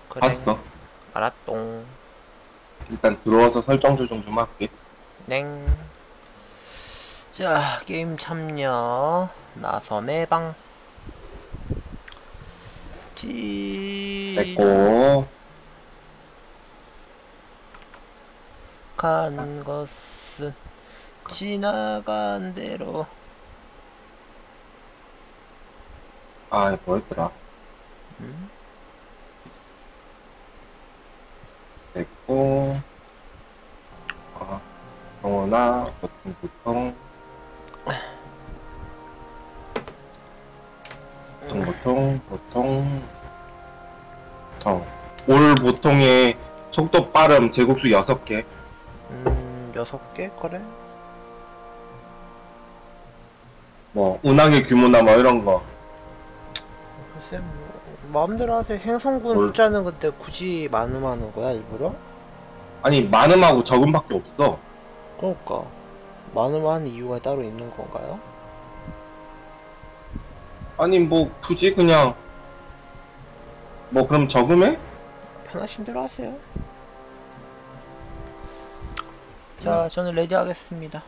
그래. 봤어. 알았똥. 일단 들어와서 설정 조정 좀 할게. 냉. 자, 게임 참여. 나섬의 방. 됐고. 간 것은 지나간 대로. 아, 뭐였더라. 됐고. 아, 영어나 보통. 올 보통의 속도 빠름 제곱수 6개. 6개? 그래? 뭐 운항의 규모나 뭐 이런 거. 글쎄, 마음대로 하세요. 행성군 숫자는 근데 굳이 많음하는 거야, 일부러? 아니, 많음하고 적음밖에 없어. 그러니까. 많음하는 이유가 따로 있는 건가요? 아니, 뭐 굳이 그냥 뭐 그럼 적음해? 편하신 대로 하세요. 자, 저는 레디 하겠습니다.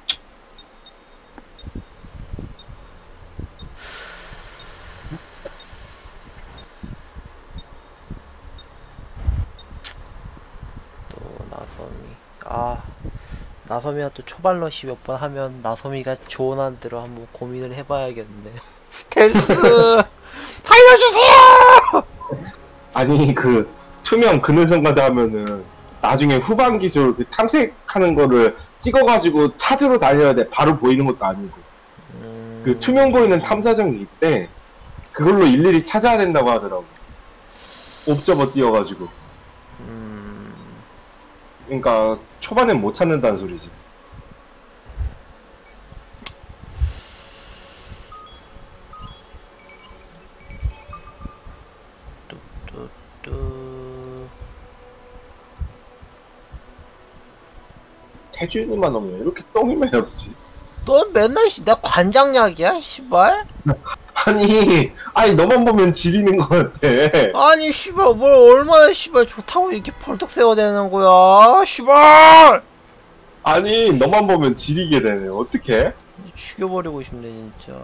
또 나섬이. 나섬이가 또 초반러시 몇 번 하면 나섬이가 조언한 대로 한번 고민을 해봐야겠네요. 스텔스! 살려주세요! 아니, 그 투명 그늘선가드 하면은 나중에 후반 기술 그 탐색하는 거를 찍어가지고 찾으러 다녀야 돼. 바로 보이는 것도 아니고. 그 투명 보이는 탐사정이 있대. 그걸로 일일이 찾아야 된다고 하더라고. 옵저버 띄워가지고. 그러니까 초반엔 못 찾는다는 소리지. 태준이만 오면 이렇게 똥이면 해보지. 너 맨날 나 관장약이야, 씨발? 아니 너만 보면 지리는 것 같아. 아니, 씨발, 뭘 얼마나 씨발 좋다고 이렇게 벌떡 세워대는 거야, 씨발! 아니 너만 보면 지리게 되네. 어떡해? 죽여버리고 싶네, 진짜.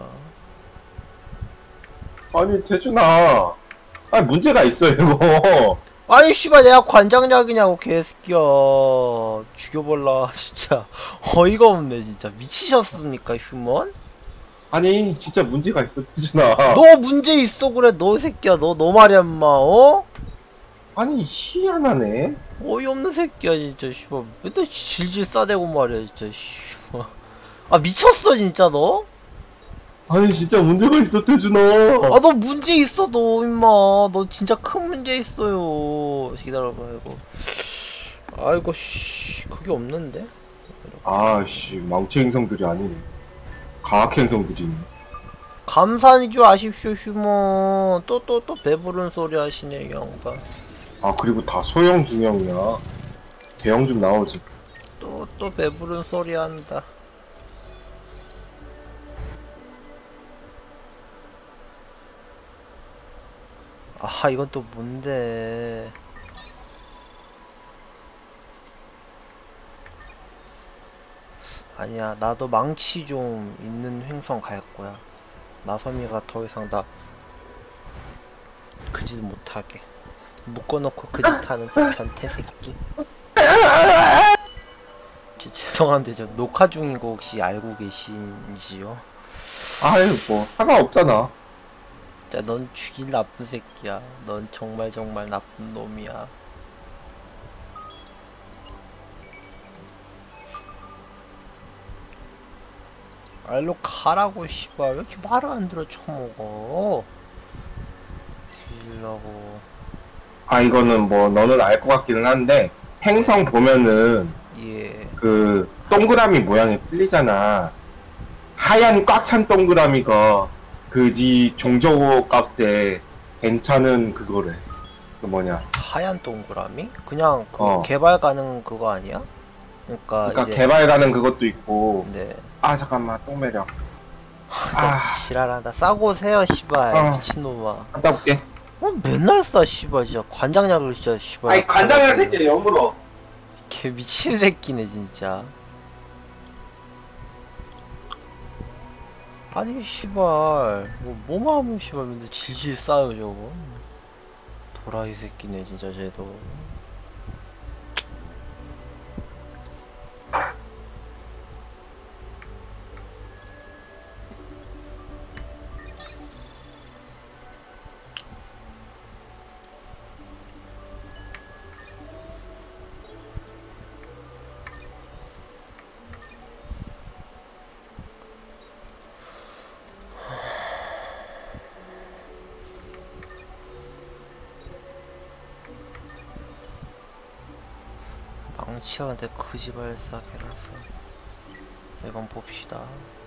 아니 태준아, 아니 문제가 있어 이거. 아니, 씨발, 내가 관장약이냐고, 개새끼야. 죽여볼라, 진짜. 어이가 없네, 진짜. 미치셨습니까, 휴먼? 아니 진짜 문제가 있어 태준아. 너 문제 있어, 그래, 너 새끼야. 너 말이야, 인마, 어? 아니 희한하네. 어이없는 새끼야, 진짜, 씨발. 맨날 질질 싸대고 말이야, 진짜, 씨발. 미쳤어, 진짜, 너? 아니 진짜 문제가 있어 태준아. 너 문제 있어, 너, 임마. 너 진짜 큰 문제 있어요. 기다려봐, 이거. 아이고, 씨. 그게 없는데? 아씨 망치 행성들이 아니네. 과학 행성들이네. 감사한 줄 아십시오, 휴먼. 또 배부른 소리 하시네, 이 양반. 아 그리고 다 소형 중형이야. 대형 좀 나오지. 또 배부른 소리 한다. 이건 또 뭔데. 아니야, 나도 망치 좀 있는 횡성 갈 거야. 나섬이가 더 이상 나 그 짓 못하게 묶어놓고 그 짓 하는 저 변태 새끼. 죄송한데 저 녹화 중인 거 혹시 알고 계신지요? 아유 뭐 상관없잖아. 자, 넌 죽일 나쁜 새끼야. 넌 정말 나쁜 놈이야. 알로 가라고, 씨발. 왜 이렇게 말을 안 들어, 처먹어. 뒤질라고. 이거는 뭐 너는 알 것 같기는 한데 행성 보면은 예. 그 동그라미 모양이 틀리잖아. 하얀 꽉 찬 동그라미가 그지 종저고 값에 괜찮은 그거래. 그 뭐냐. 하얀 동그라미? 그냥 어. 개발 가능 그거 아니야? 그러니까 이제 개발 가는 그것도 있고. 네. 잠깐만 똥매력. 진짜 지랄한다. 싸고 오세요, 씨발. 미친놈아. 갔다 올게. 맨날 쏴 씨발 진짜 관장약을 진짜 씨발. 아니 관장의 새끼 영으로. 개 미친 새끼네 진짜. 아니 씨발 뭐만 하면 씨발 근데 질질 싸요 저거. 도라이 새끼네 진짜 쟤도. 망치가 근데 거지발사계라서 이건 봅시다.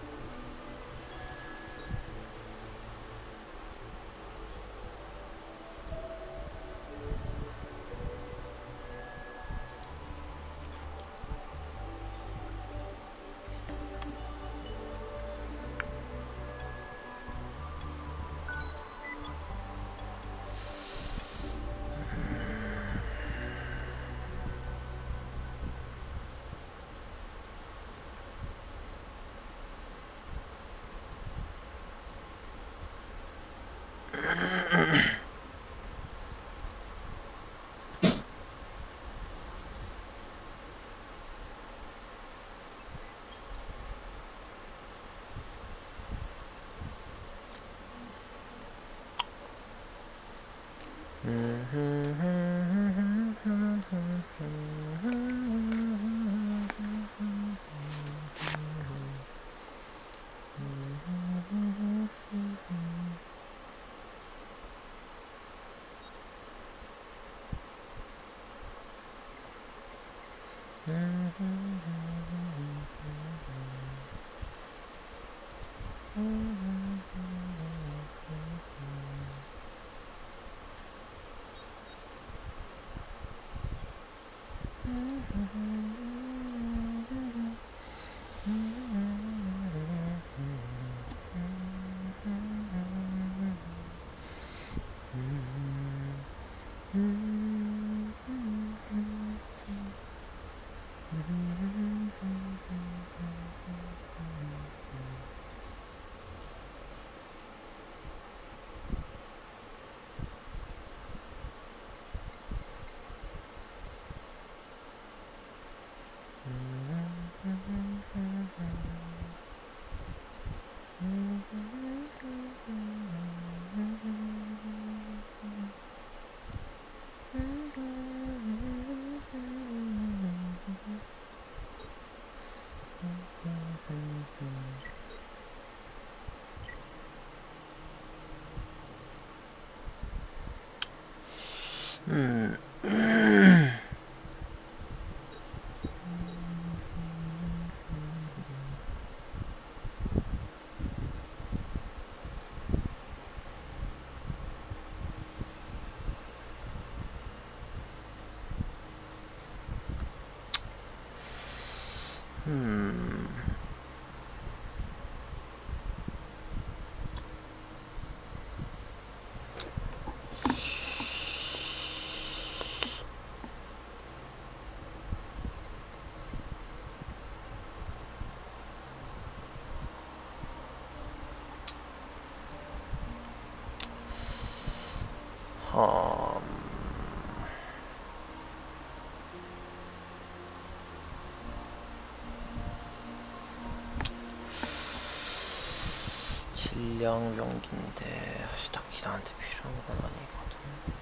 질량 용기인데 사실 딱히 나한테 필요한 건 아니거든.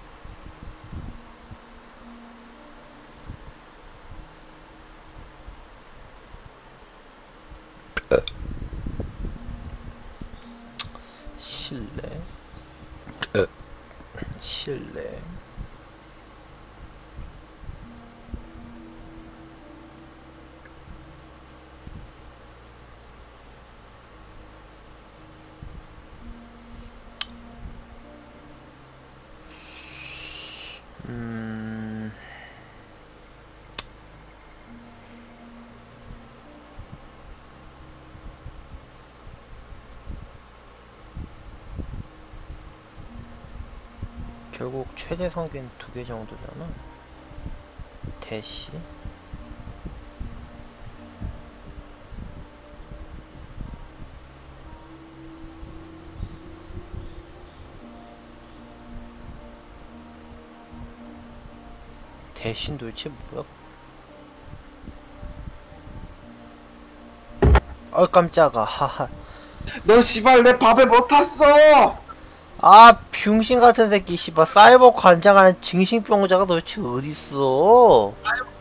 실내 실내 결국 최대 성비는 2개 정도잖아. 대시. 대신 도대체 뭐야? 깜짝아. 하하. 너 씨발 내 밥에 못 탔어. 아, 병신 같은 새끼, 씨발, 사이버 관장하는 증신병자가 도대체 어딨어?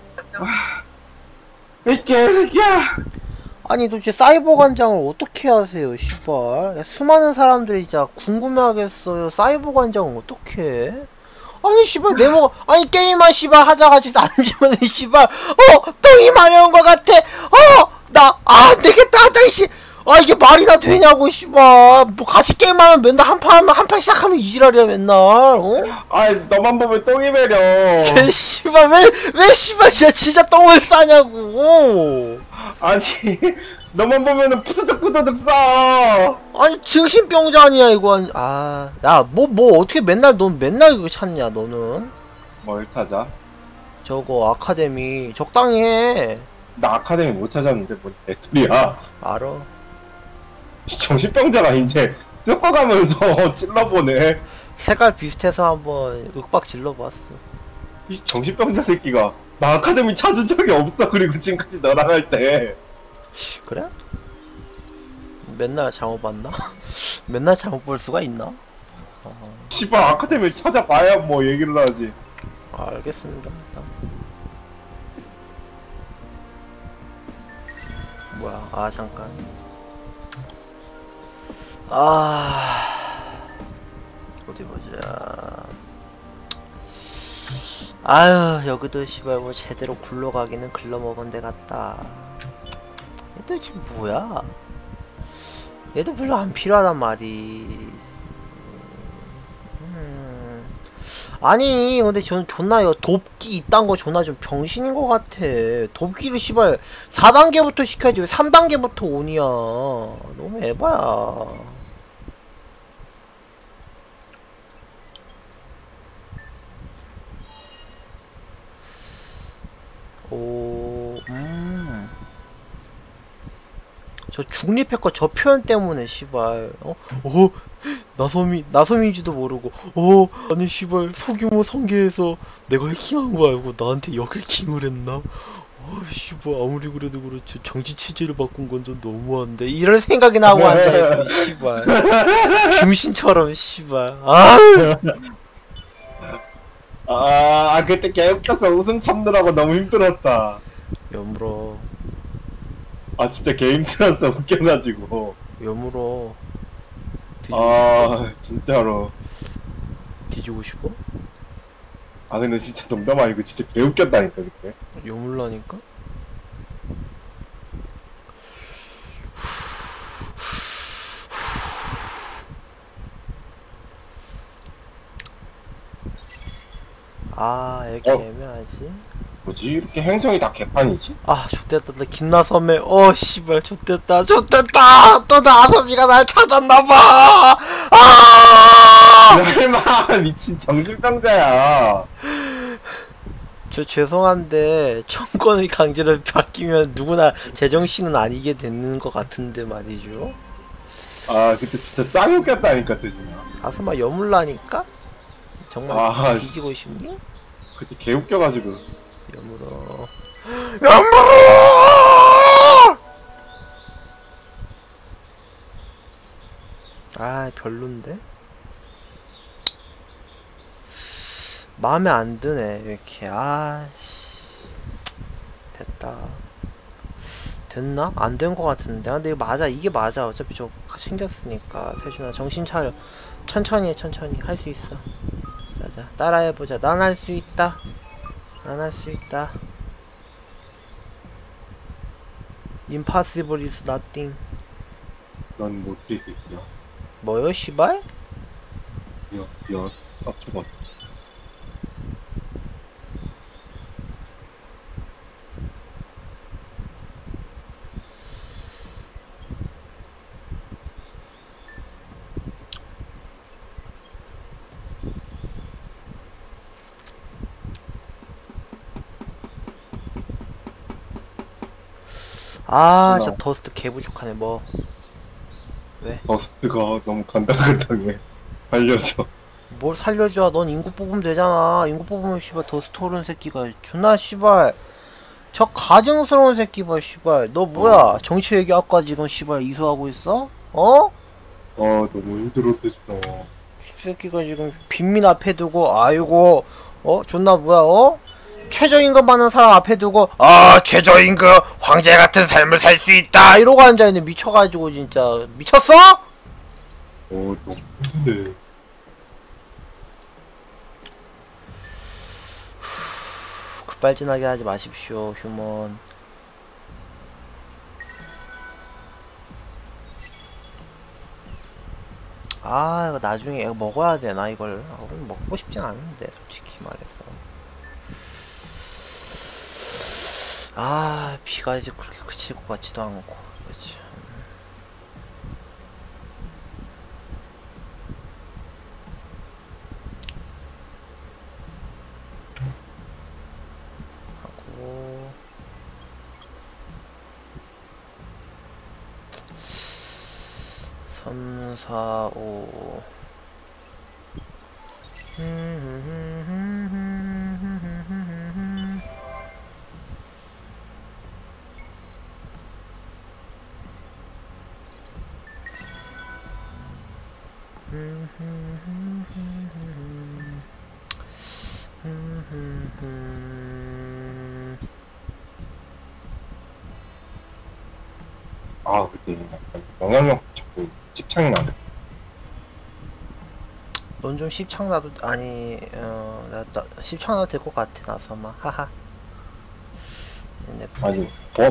이 개새끼야. 아니, 도대체 사이버 관장을 어떻게 하세요, 씨발? 수많은 사람들이 진짜 궁금해하겠어요. 사이버 관장은 어떻게 해? 아니, 씨발, 아니, 게임만, 씨발, 하자가지고 안 주면, 씨발, 똥이 마려운 것 같아! 안 되겠다, 씨! 이게 말이나 되냐고, 씨발. 뭐, 같이 게임하면 맨날 한 판 시작하면 이지랄이야, 맨날, 아이, 너만 보면 똥이 매려. 씨발, 왜, 씨발, 진짜 똥을 싸냐고. 아니, 너만 보면은 푸드득 싸. 아니, 정신병자 아니야, 이거. 야, 어떻게 넌 맨날 이거 찾냐, 너는? 뭘 찾아? 저거, 아카데미. 적당히 해. 나 아카데미 못 찾았는데 뭔 개소리야. 알아. 정신병자가 이제 뜯어가면서 찔러보네. 색깔 비슷해서 한번 윽박 질러봤어. 이 정신병자 새끼가 나 아카데미 찾은 적이 없어. 그리고 지금까지 너랑 할 때. 그래? 맨날 잘못 봤나? 맨날 잘못 볼 수가 있나? 씨발 아카데미 찾아봐야 뭐 얘기를 하지. 알겠습니다. 뭐야? 잠깐. 어디 보자. 여기도 씨발 뭐 제대로 굴러가기는 글러먹은 데 같다. 얘 도대체 뭐야? 얘도 별로 안 필요하단 말이. 아니, 근데 저는 존나 이거 돕기 이딴 거 존나 좀 병신인 것 같아. 돕기를 씨발 4단계부터 시켜야지 왜 3단계부터 오냐. 너무 에바야. 저 중립해커 저 표현 때문에 씨발 나섬인지도 모르고 아니 씨발 소규모 성계에서 내가 해킹한 거 알고 나한테 역해킹을 했나? 씨발 아무리 그래도 그렇지 정치 체제를 바꾼 건 좀 너무한데 이럴 생각이나 하고 한다 이거 씨발 중신처럼 씨발 그때 개웃겨서 웃음 참느라고 너무 힘들었다. 여물어 진짜 개 힘들었어. 웃겨가지고. 여물어 진짜로. 뒤지고 싶어? 근데 진짜 농담 아니고 진짜 개 웃겼다니까 그때. 여물라니까? 이렇게 애매하지? 뭐지? 이렇게 행성이 다 개판이지? 좆됐다. 나 김나섬에 씨발 좆됐다 또 나섬이가 날 찾았나봐. 설마 미친 정신병자야. 저 죄송한데 청권의 강제로 바뀌면 누구나 제정신은 아니게 되는 것 같은데 말이죠. 그때 진짜 짱 웃겼다니까 대준아. 나섬아 여물라니까? 정말 뒤지고 싶니? 그때 개 웃겨가지고. 여물어 별론데? 마음에 안 드네 이렇게. 됐다. 됐나? 안 된 것 같은데. 근데 이거 맞아. 이게 맞아. 어차피 저 챙겼으니까. 태준아 정신 차려. 천천히 해. 천천히 할 수 있어. 자자 따라해보자. 난 할 수 있다. 난 할 수 있다. Impossible is nothing. 넌 못될 수 있어. 뭐요 씨발? 죽었어. 아 진짜 더스트 개부족하네. 뭐 왜? 버스트가 너무 간당간당해. 알려줘. 뭘 살려줘. 넌 인구 뽑으면 되잖아. 인구 뽑으면 씨발 더스트 오른 새끼가 존나 씨발 저 가증스러운 새끼 봐 씨발. 너 뭐야 정치 얘기학과 지금 씨발 이수하고 있어? 어? 너무 힘들어 진짜. 새끼가 지금 빈민 앞에 두고 아이고 존나 뭐야 최저임금 받는 사람 앞에 두고 최저임금 황제 같은 삶을 살 수 있다 이러고 앉아있는 미쳐가지고 진짜 미쳤어? 너무 힘든데. 급발진하게 하지 마십시오 휴먼. 이거 나중에 이거 먹어야 되나 이걸. 먹고 싶진 않은데 솔직히 말해서. 비가 이제 그렇게 그칠 것 같지도 않고. 그렇지. 하고 3, 4, 5 그때 약간 영향력 자꾸 집착이 나네. 넌 좀 십창나도 아니 나 십창나도 될 것 같아 나서마 하하. 아니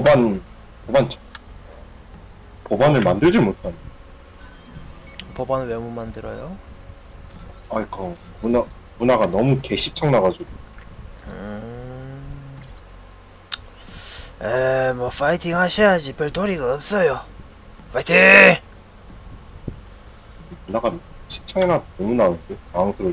법안을 만들지 못하네. 법안을 왜 못 만들어요? 그 문화가 너무 개십착 나가지고. 뭐 파이팅 하셔야지. 별 도리가 없어요. 파이팅! 문화가 십창이나 너무 나는데 당황스러워.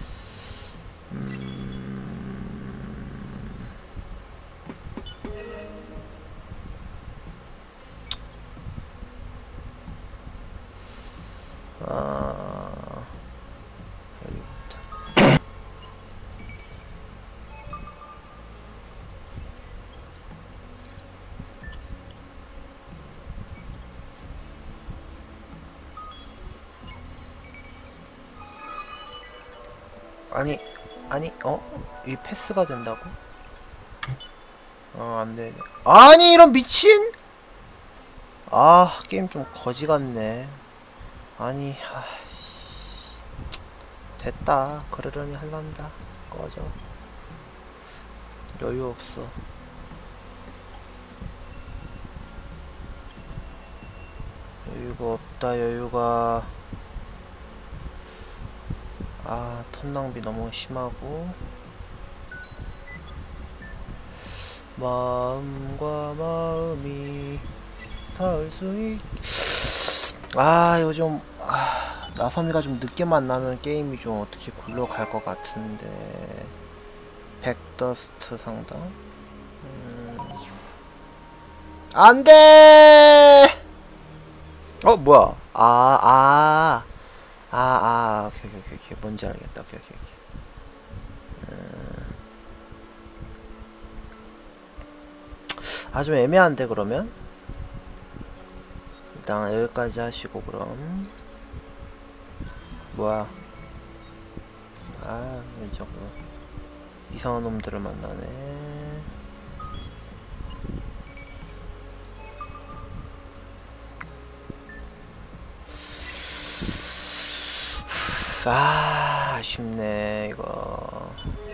아니 이 패스가 된다고? 안되네. 아니 이런 미친! 게임 좀 거지 같네. 아니 됐다. 그러려니 할란다. 꺼져. 여유 없어. 여유가 없다. 여유가. 턴 낭비 너무 심하고. 마음과 마음이 닿을 수 있. 이거 좀 나섬이가 좀 늦게 만나면 게임이 좀 어떻게 굴러갈 것 같은데. 백더스트 상당. 안돼. 뭐야? 오케이. 뭔지 알겠다. 오케이. 좀 애매한데 그러면? 일단 여기까지 하시고 그럼. 뭐야? 저거 이상한 놈들을 만나네. 아쉽네 이거.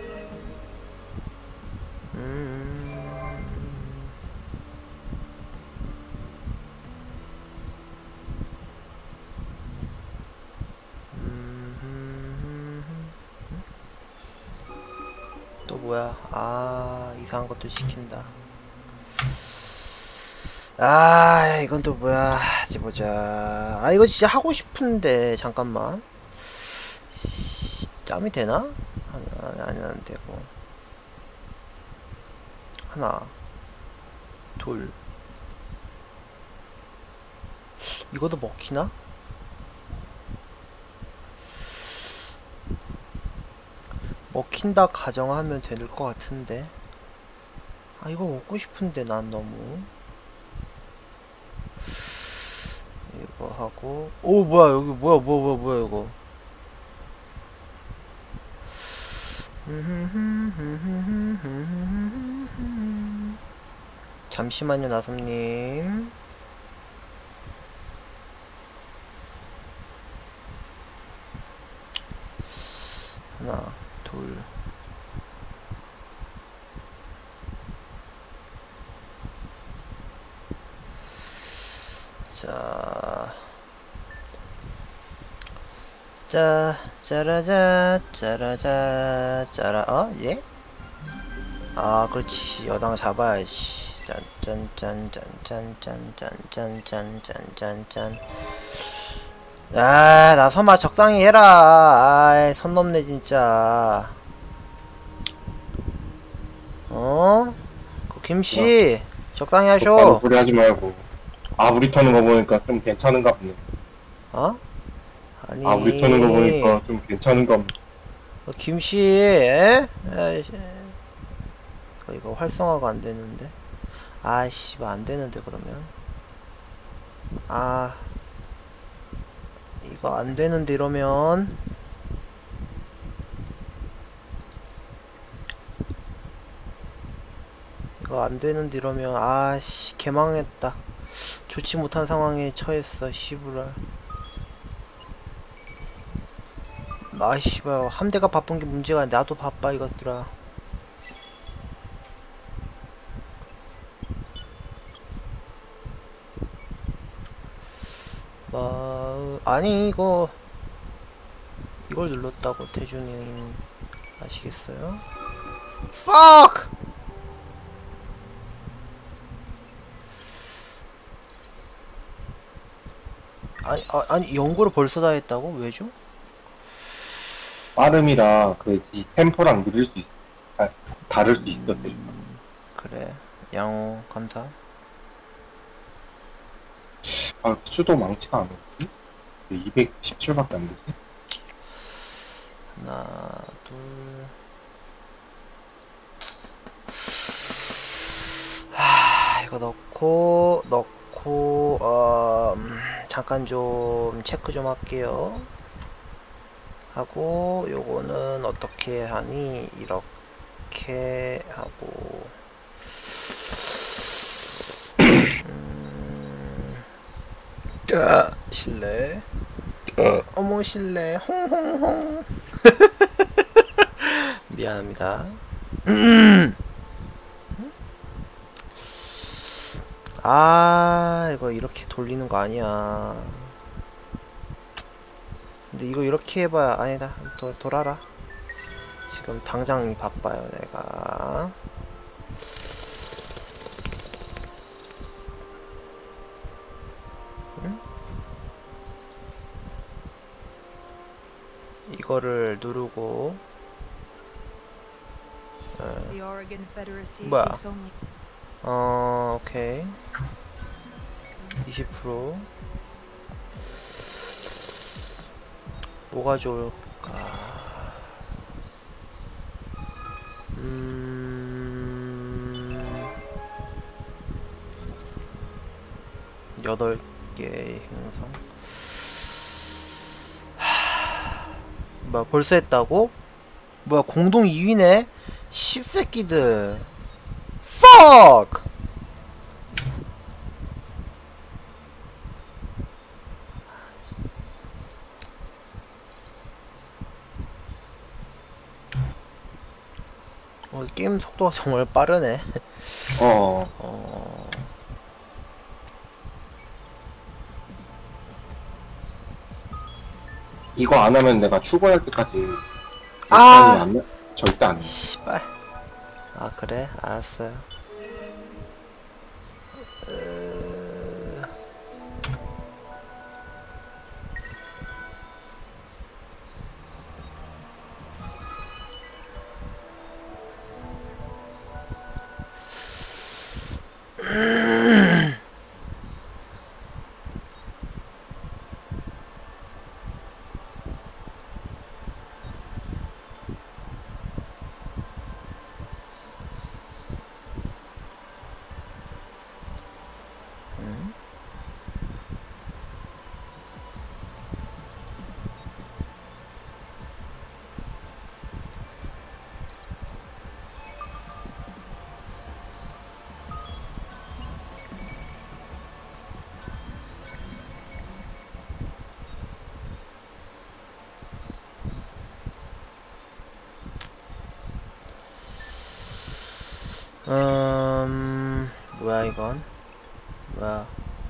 또 뭐야? 이상한 것도 시킨다. 이건 또 뭐야? 이제 보자. 이거 진짜 하고 싶은데 잠깐만. 짬이 되나? 아니 안 되고. 하나, 둘, 이것도 먹히나? 먹힌다 가정하면 될 것 같은데. 아, 이거 먹고 싶은데 난 너무. 이거 하고. 오, 뭐야, 여기 뭐야 이거. 잠시만요, 나솜님. 하나, 둘. 짜라자, 짜라, 예? 아, 그렇지. 여당 잡아야지. 짠. 아, 나 서마 적당히 해라. 아이, 선 넘네, 진짜. 김씨, 적당히 바로 하쇼. 소리 하지 말고. 아무리 터는 거 보니까 좀 괜찮은가 보네. 아니. 아무리 터는 거 보니까 좀 괜찮은가 보네. 김씨, 에? 이거 활성화가 안 되는데. 아이씨, 뭐 안 되는데, 그러면. 이거 안 되는데, 이러면. 이거 안 되는데, 이러면. 아씨, 개망했다. 좋지 못한 상황에 처했어, 씨부랄. 아이씨발, 함대가 바쁜 게 문제가 아니라 나도 바빠, 이것들아. 아니, 이걸 눌렀다고, 태준이. 아시겠어요? Fuck! 아니, 연구를 벌써 다 했다고? 왜죠? 빠름이랑 이 템포랑 느릴 수 다를 수 있었대. 그래, 양호, 감사. 수도 많지가 않았지? 217밖에 안 되지? 하나, 둘. 이거 넣고, 잠깐 좀 체크 좀 할게요. 하고, 요거는 어떻게 하니? 이렇게 하고. 실례. 어머, 실례. 홍홍홍. 미안합니다. 이거 이렇게 돌리는 거 아니야. 근데 이거 이렇게 해봐야, 아니다. 돌아라. 지금 당장 바빠요, 내가. 이거를 누르고. 뭐야? 오케이. 20%. 뭐가 좋을까? 8개 형성. 뭐야, 벌써 했다고? 뭐야, 공동 2위네? 씹새끼들. Fuck! 게임 속도가 정말 빠르네. 이거 안 하면 내가 출근할 때까지 절대 안 해. 씨발. 그래? 알았어요. 뭐야 이건? 뭐야?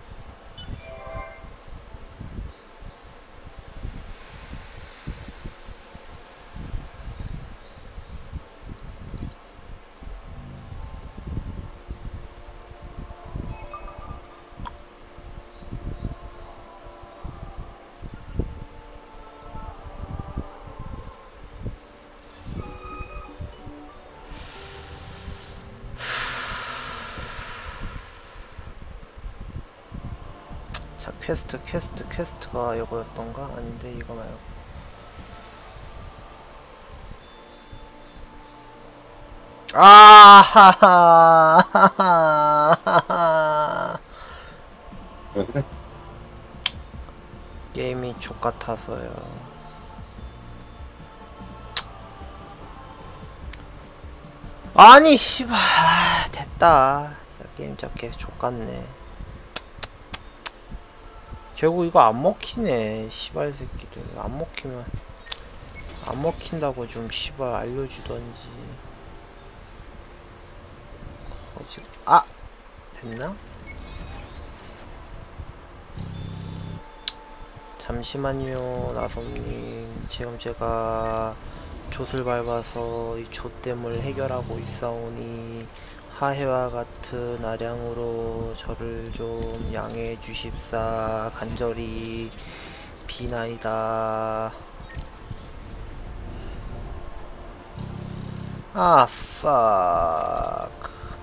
자, 퀘스트가 이거였던가? 아닌데, 이거 말고. 아하하. 왜 그래? 게임이 족같아서요. 아니, 씨발. 됐다. 자, 게임 잡게 족같네. 결국 이거 안 먹히네. 씨발 새끼들. 안 먹히면. 안 먹힌다고 좀 씨발 알려주던지. 거지. 아! 됐나? 잠시만요, 나솜님. 지금 제가 좆을 밟아서 이 좆댐을 해결하고 있사오니 하해와 같은 아량으로 저를 좀 양해해 주십사. 간절히 비나이다. 아, fuck.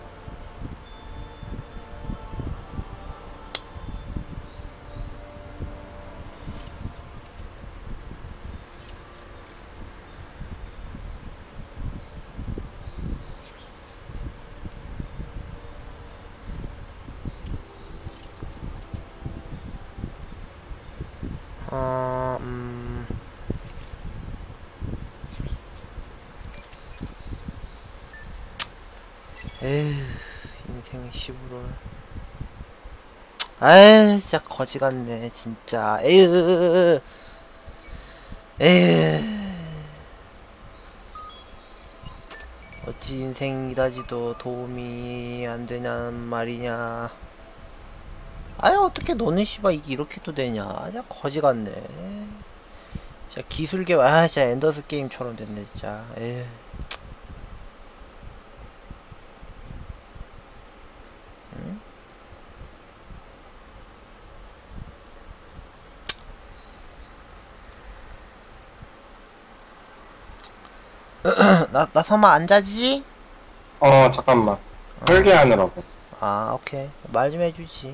에휴, 인생 시부를. 아이, 진짜 거지 같네, 진짜. 에휴, 에휴. 어찌 인생 이다지도 도움이 안 되냐는 말이냐. 아유, 어떻게 너는 씨발 이게 이렇게 또 되냐. 진짜 거지 같네. 진짜 기술계, 진짜 엔더스 게임처럼 됐네, 진짜. 에휴. 나 설마 안 자지? 잠깐만. 설계하느라고. 아, 오케이. 말 좀 해주지.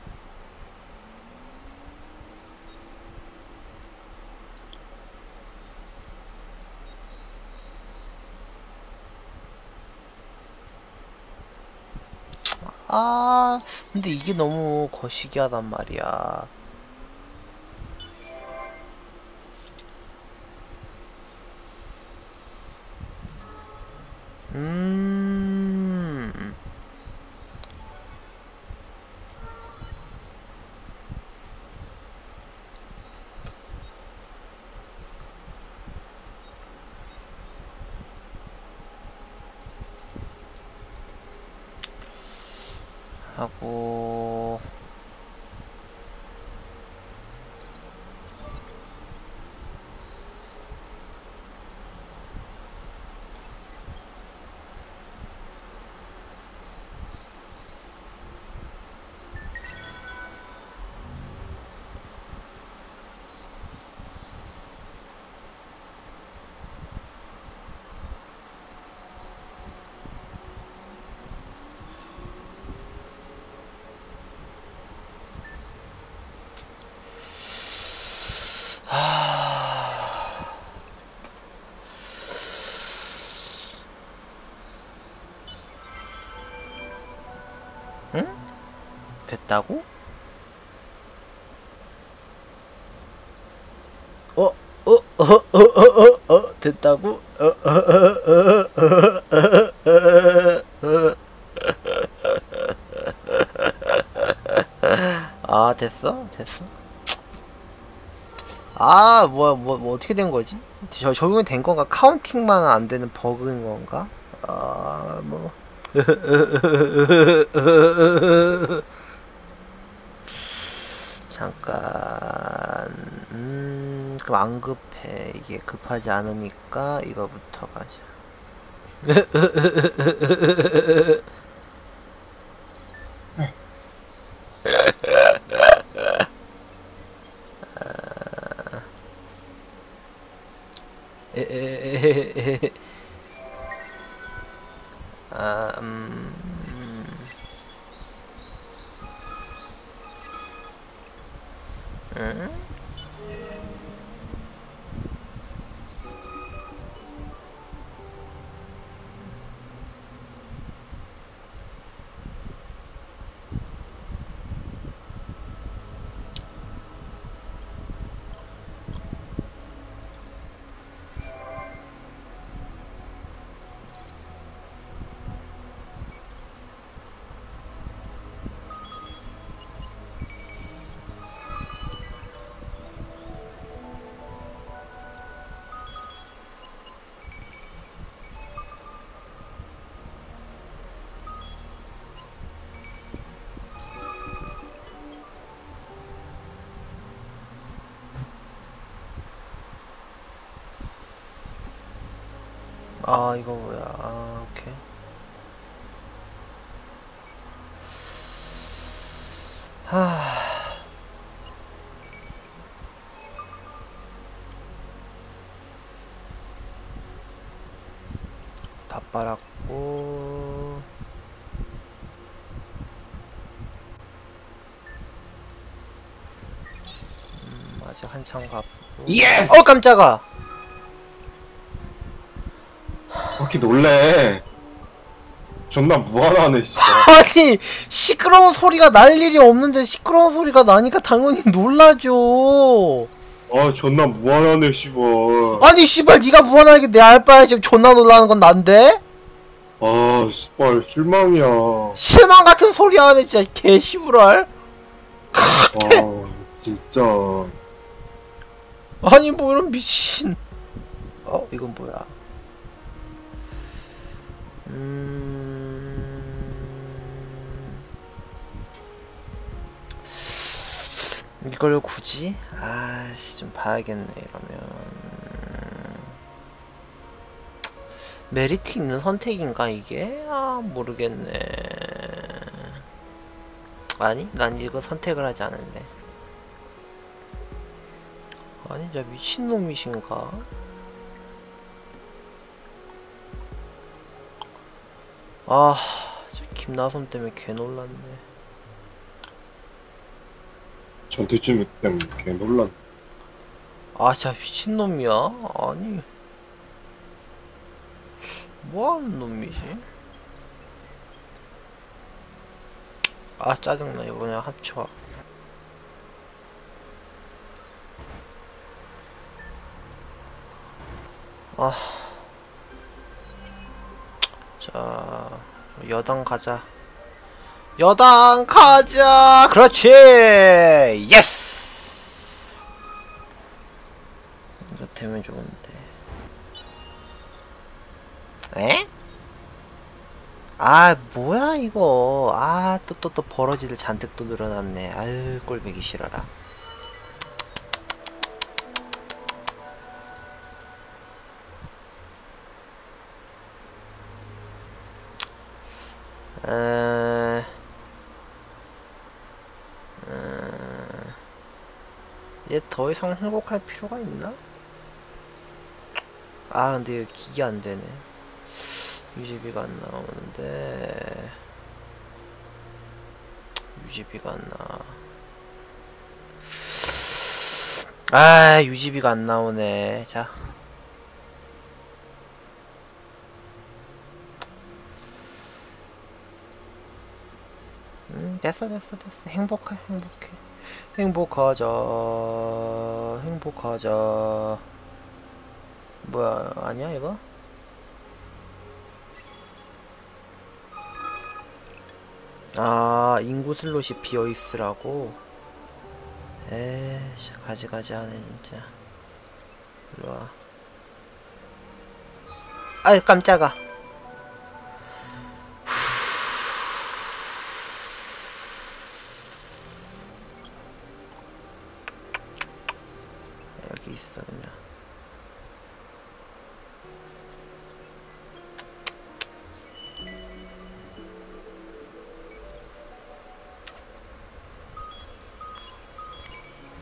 근데 이게 너무 거시기하단 말이야. 하고 응? 됐다고? 됐다고? 아, 됐어? 뭐 어떻게 된 거지? 적용이 된 건가? 카운팅만 안 되는 버그인 건가? 뭐 잠깐. 그럼 안 급해. 이게 급하지 않으니까 이거부터 가자. 아, 응? 아, 이거 뭐야. 아, 오케이. 하. 다 빨았고. 아직 한참 가고. 예스! 어, 깜짝아! 그렇게 놀래. 존나 무한하네, 씨. 아니, 시끄러운 소리가 날 일이 없는데 시끄러운 소리가 나니까 당연히 놀라죠. 아, 존나 무한하네, 씨발. 아니, 씨발, 네가 무한하게 내 알바야 지금 존나 놀라는 건 난데? 아, 씨발, 실망이야. 실망 같은 소리 하네, 진짜 개씨부랄. 아, 진짜. 아니, 뭐 이런 미친. 이건 뭐야? 이걸 굳이? 아씨, 좀 봐야겠네, 이러면. 메리트 있는 선택인가, 이게? 아, 모르겠네. 아니, 난 이거 선택을 하지 않은데. 아니, 진짜 미친놈이신가? 아, 저 김나선 때문에 개 놀랐네. 전투주미 때문에 개 놀란. 아, 진짜 미친놈이야? 아니, 뭐하는 놈이지? 아, 짜증나. 이거 그냥 합쳐. 아, 자, 여당 가자. 여당 가자. 그렇지. 예스. 이거 되면 좋은데. 에? 아, 뭐야 이거. 아, 또 버러지를 잔뜩 또 늘어났네. 아유, 꼴보기 싫어라. 얘 더 이상 행복할 필요가 있나? 아, 근데 이거 기계 안 되네. UGB가 안 나오는데. UGB가 안 나와. 아, UGB가 안 나오네. 자. 됐어. 행복해. 행복하자. 뭐야, 아니야, 이거? 아, 인구 슬롯이 비어있으라고? 에이씨, 가지 하네, 진짜. 일로와. 아유, 깜짝아.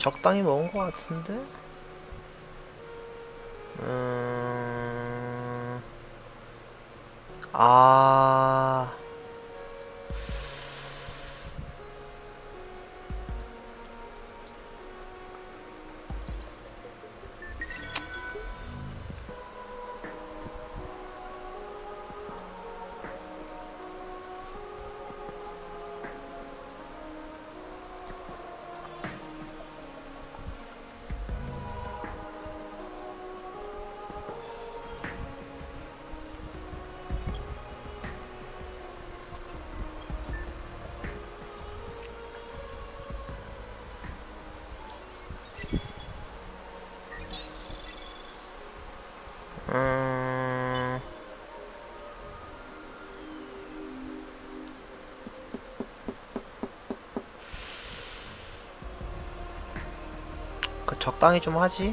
적당히 먹은 것 같은데? 아, 그 적당히 좀 하지?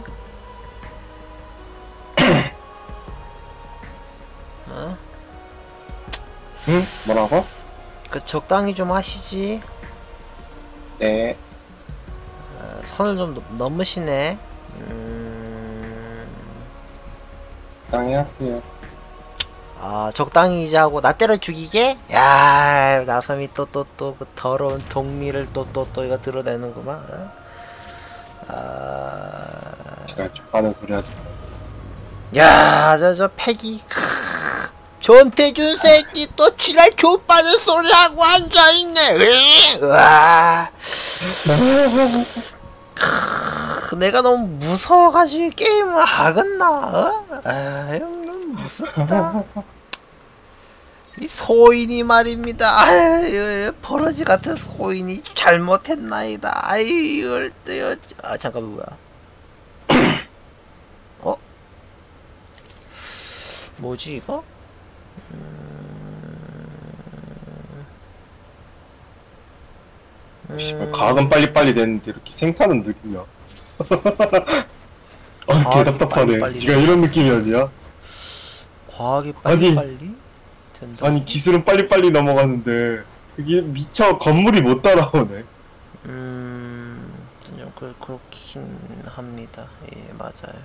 어? 응? 뭐라고? 그 적당히 좀 하시지. 네. 선을 좀 넘으시네. 적당히 할게요. 아, 적당히 이제 하고 나 때려 죽이게? 야, 나섬이 또 그 더러운 동리를 또 이거 드러내는구만. 어? 아, 제가 족하는 소리 하지. 야, 저 패기. 전태준 새끼 또 지랄 좆빠진 소리 하고 앉아있네. 으아. 내가 너무 무서워가지고 게임을 하겠나? 어? 아유, 너무 무섭다. 이 소인이 말입니다. 아유, 버러지 같은 소인이 잘못했나이다. 아이, 이걸 또, 아, 잠깐만, 뭐야. 어? 뭐지, 이거? 씨발, 과학은 빨리빨리 되는데 이렇게 생산은 느끼냐? 아, 개 답답하네. 빨리빨리 지가 이런 느낌이 아니야? 과학이 아니, 빨리 된다. 아니 기술은 빨리빨리 넘어가는데 이게 미쳐 건물이 못 따라오네. 좀 그렇긴 합니다. 예, 맞아요.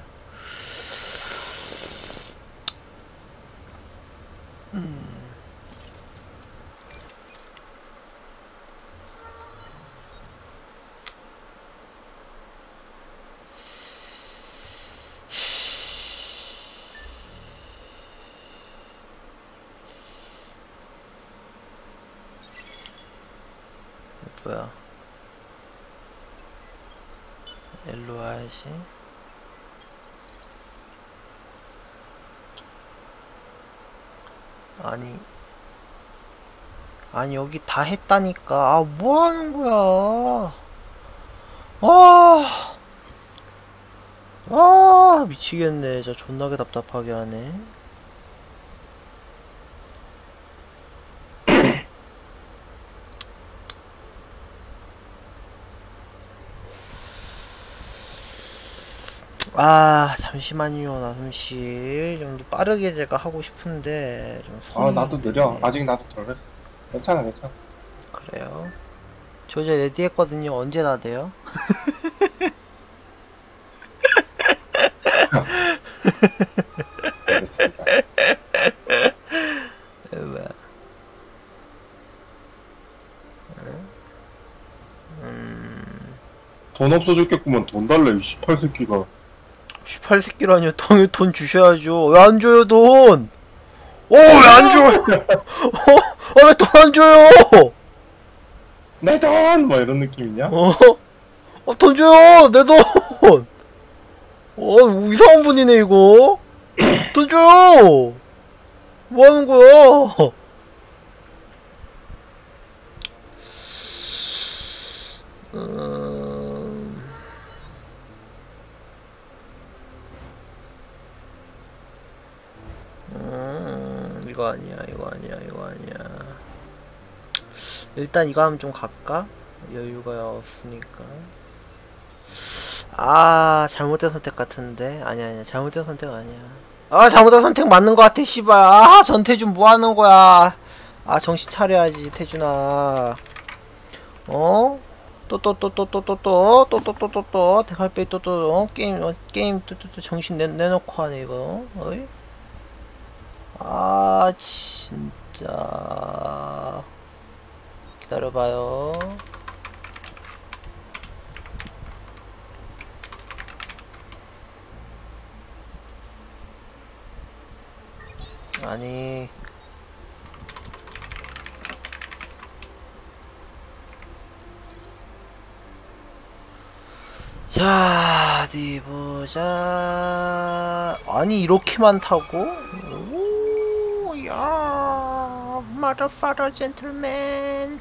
뭐야? 일로 와야지. 아니 여기 다 했다니까. 아, 뭐 하는 거야? 미치겠네. 저 존나게 답답하게 하네. 아, 잠시만요, 나솜씨. 좀 더 빠르게 제가 하고 싶은데, 좀 손이. 나도 느려. 네, 아직 나도 덜해. 괜찮아, 괜찮아. 그래요. 저 이제 레디 했거든요. 언제 다 돼요? 알겠습니다. 뭐야. 돈 없어 죽겠구만. 돈 달래, 이 18새끼가. 18새끼라뇨. 돈 주셔야죠. 왜 안 줘요, 돈? 왜 안 줘? 왜 돈 안 줘요? 내 돈! 뭐 이런 느낌이냐? 돈 줘요! 내 돈! 이상한 분이네, 이거. 돈 줘요! 뭐 하는 거야? 이거 아니야, 이거 아니야, 이거 아니야. 일단 이거 하면 좀 갈까? 여유가 없으니까. 잘못된 선택 같은데. 아니야, 잘못된 선택 아니야. 잘못된 선택 맞는 거 같아, 씨발. 전태준 뭐 하는 거야? 정신 차려야지, 태준아. 또 대갈빼기 게임 또 정신 내놓고 하네 이거. 어이? 아 진짜 기다려봐요. 아니 자 어디 보자. 아니 이렇게 많다고? 오야 motherfucker gentleman.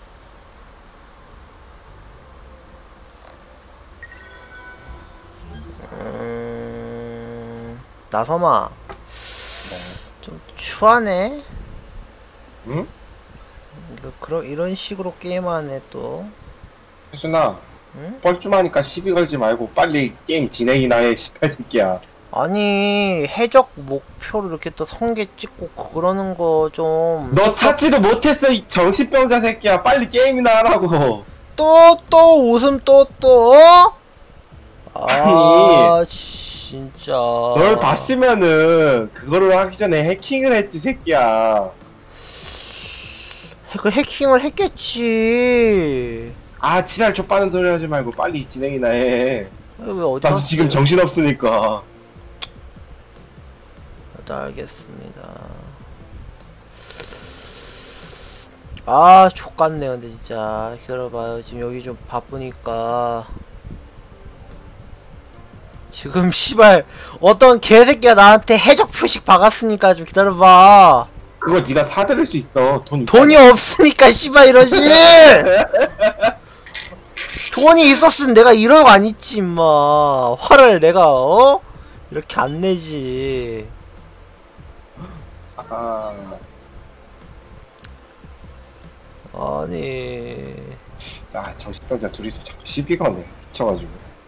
나섬아 좀 추하네. 응? 이런 식으로 게임하네 또. 혜준아, 응? 뻘쭘하니까 시비 걸지 말고 빨리 게임 진행이나 해, 18새끼야. 아니 해적 목표로 이렇게 또 성게 찍고 그러는 거 좀. 너 찾지도 못했어, 이 정신병자 새끼야. 빨리 게임이나 하라고. 또 웃음 또. 아 진짜. 널 봤으면은 그거를 하기 전에 해킹을 했지, 새끼야. 그 해킹을 했겠지. 아, 지랄 족빠는 소리 하지 말고 빨리 진행이나 해. 왜 어디 나도 갔어요? 지금 정신없으니까. 네, 알겠습니다. 아 족같네 근데 진짜. 기다려봐요. 지금 여기 좀 바쁘니까. 지금 씨발 어떤 개새끼가 나한테 해적 표식 박았으니까 좀 기다려봐. 그거 네가 사들을 수 있어. 돈이 없으니까 씨발 이러지. 돈이 있었으면 내가 이러고 안 있지 임마. 화를 내가 이렇게 안 내지. 아니 정신병자 둘이서 자꾸 시비 거네. 미쳐가지고.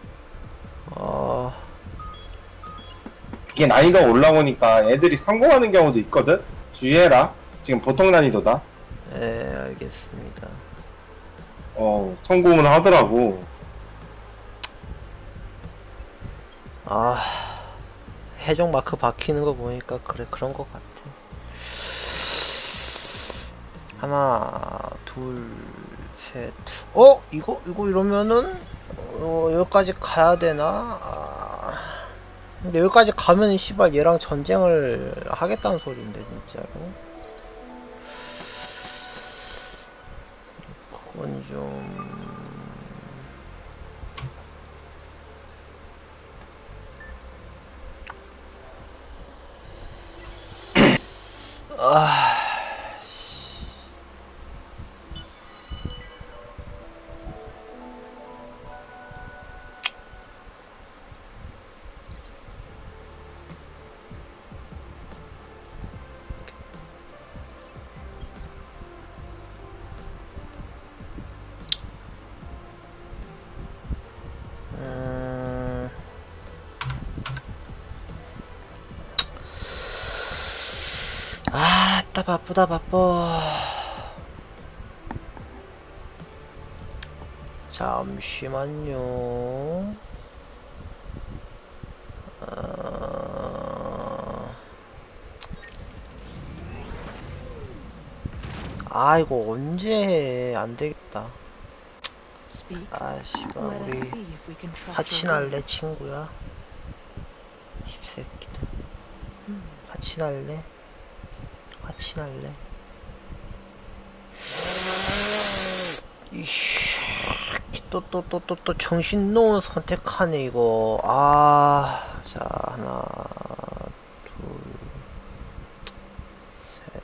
이게 난이도가 올라오니까 애들이 성공하는 경우도 있거든? 주의해라. 지금 보통 난이도다. 네 알겠습니다. 성공은 하더라고. 해적 마크 박히는 거 보니까 그래 그런 거 같아. 하나 둘 셋. 이거 이러면은 여기까지 가야 되나? 근데 여기까지 가면 씨발 얘랑 전쟁을 하겠다는 소리인데 진짜로. 그건 좀. 바쁘다 바빠. 잠시만요. 이거 언제 해? 안 되겠다. 씨발 우리 하친할래 친구야? 십새끼들. 하친할래? 하친할래? 또 정신 놓은 선택하네 이거. 자 하나 둘 셋.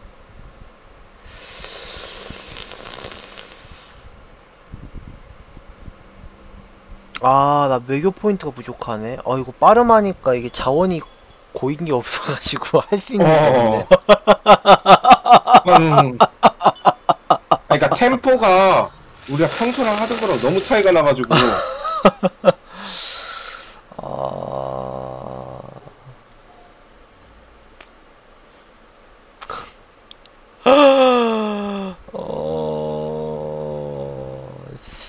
나 외교 포인트가 부족하네. 이거 빠름하니까 이게 자원이 고인 게 없어가지고 할 수 있는 게 없네. 그러니까 템포가 우리가 평소랑 하던 거랑 너무 차이가 나가지고.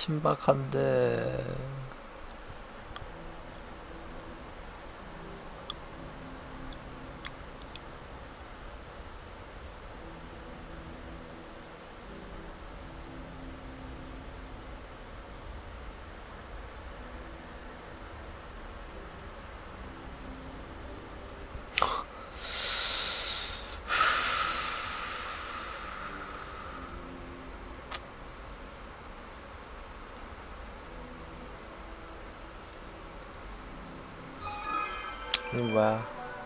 신박한데. 이거 뭐야?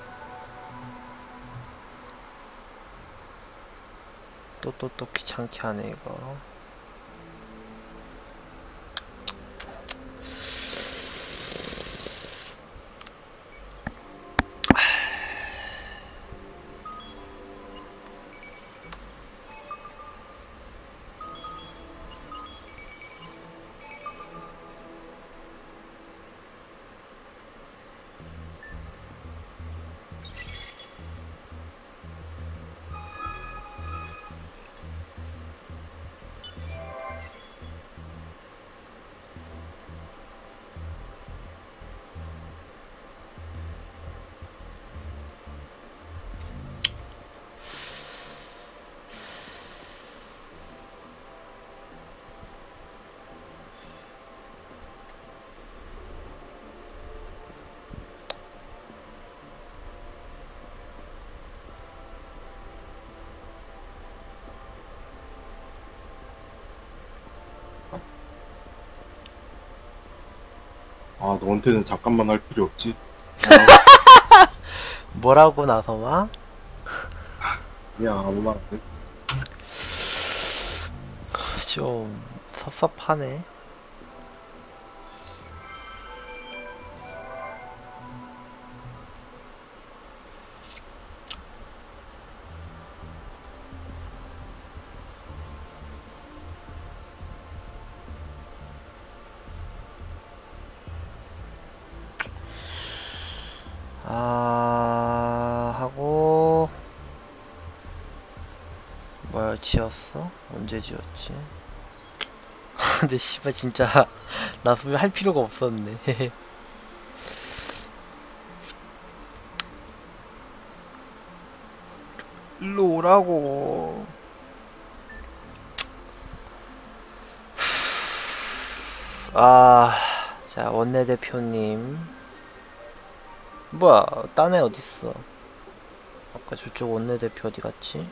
또 귀찮게 하네 이거. 아, 너한테는 잠깐만 할 필요 없지. 뭐라고 나서마? 그냥 아무 말 안 해. 좀 섭섭하네. 하고 뭐야, 지었어? 언제 지었지? 근데 씨발 진짜 나수면 할 필요가 없었네. 일로 오라고. 자, 원내대표님. 뭐야, 딴 애 어딨어? 아까 저쪽 원내대표 어디 갔지?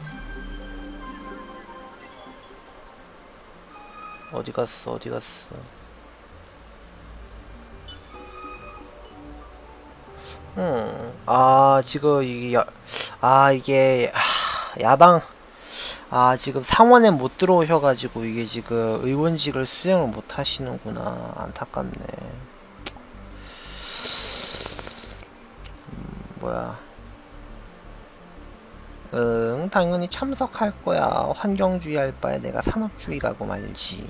어디 갔어? 지금 이게 야당 지금 상원에 못 들어오셔가지고 이게 지금 의원직을 수행을 못 하시는구나. 안타깝네. 뭐야? 당연히 참석할 거야. 환경주의 할 바에 내가 산업주의 가고 말지.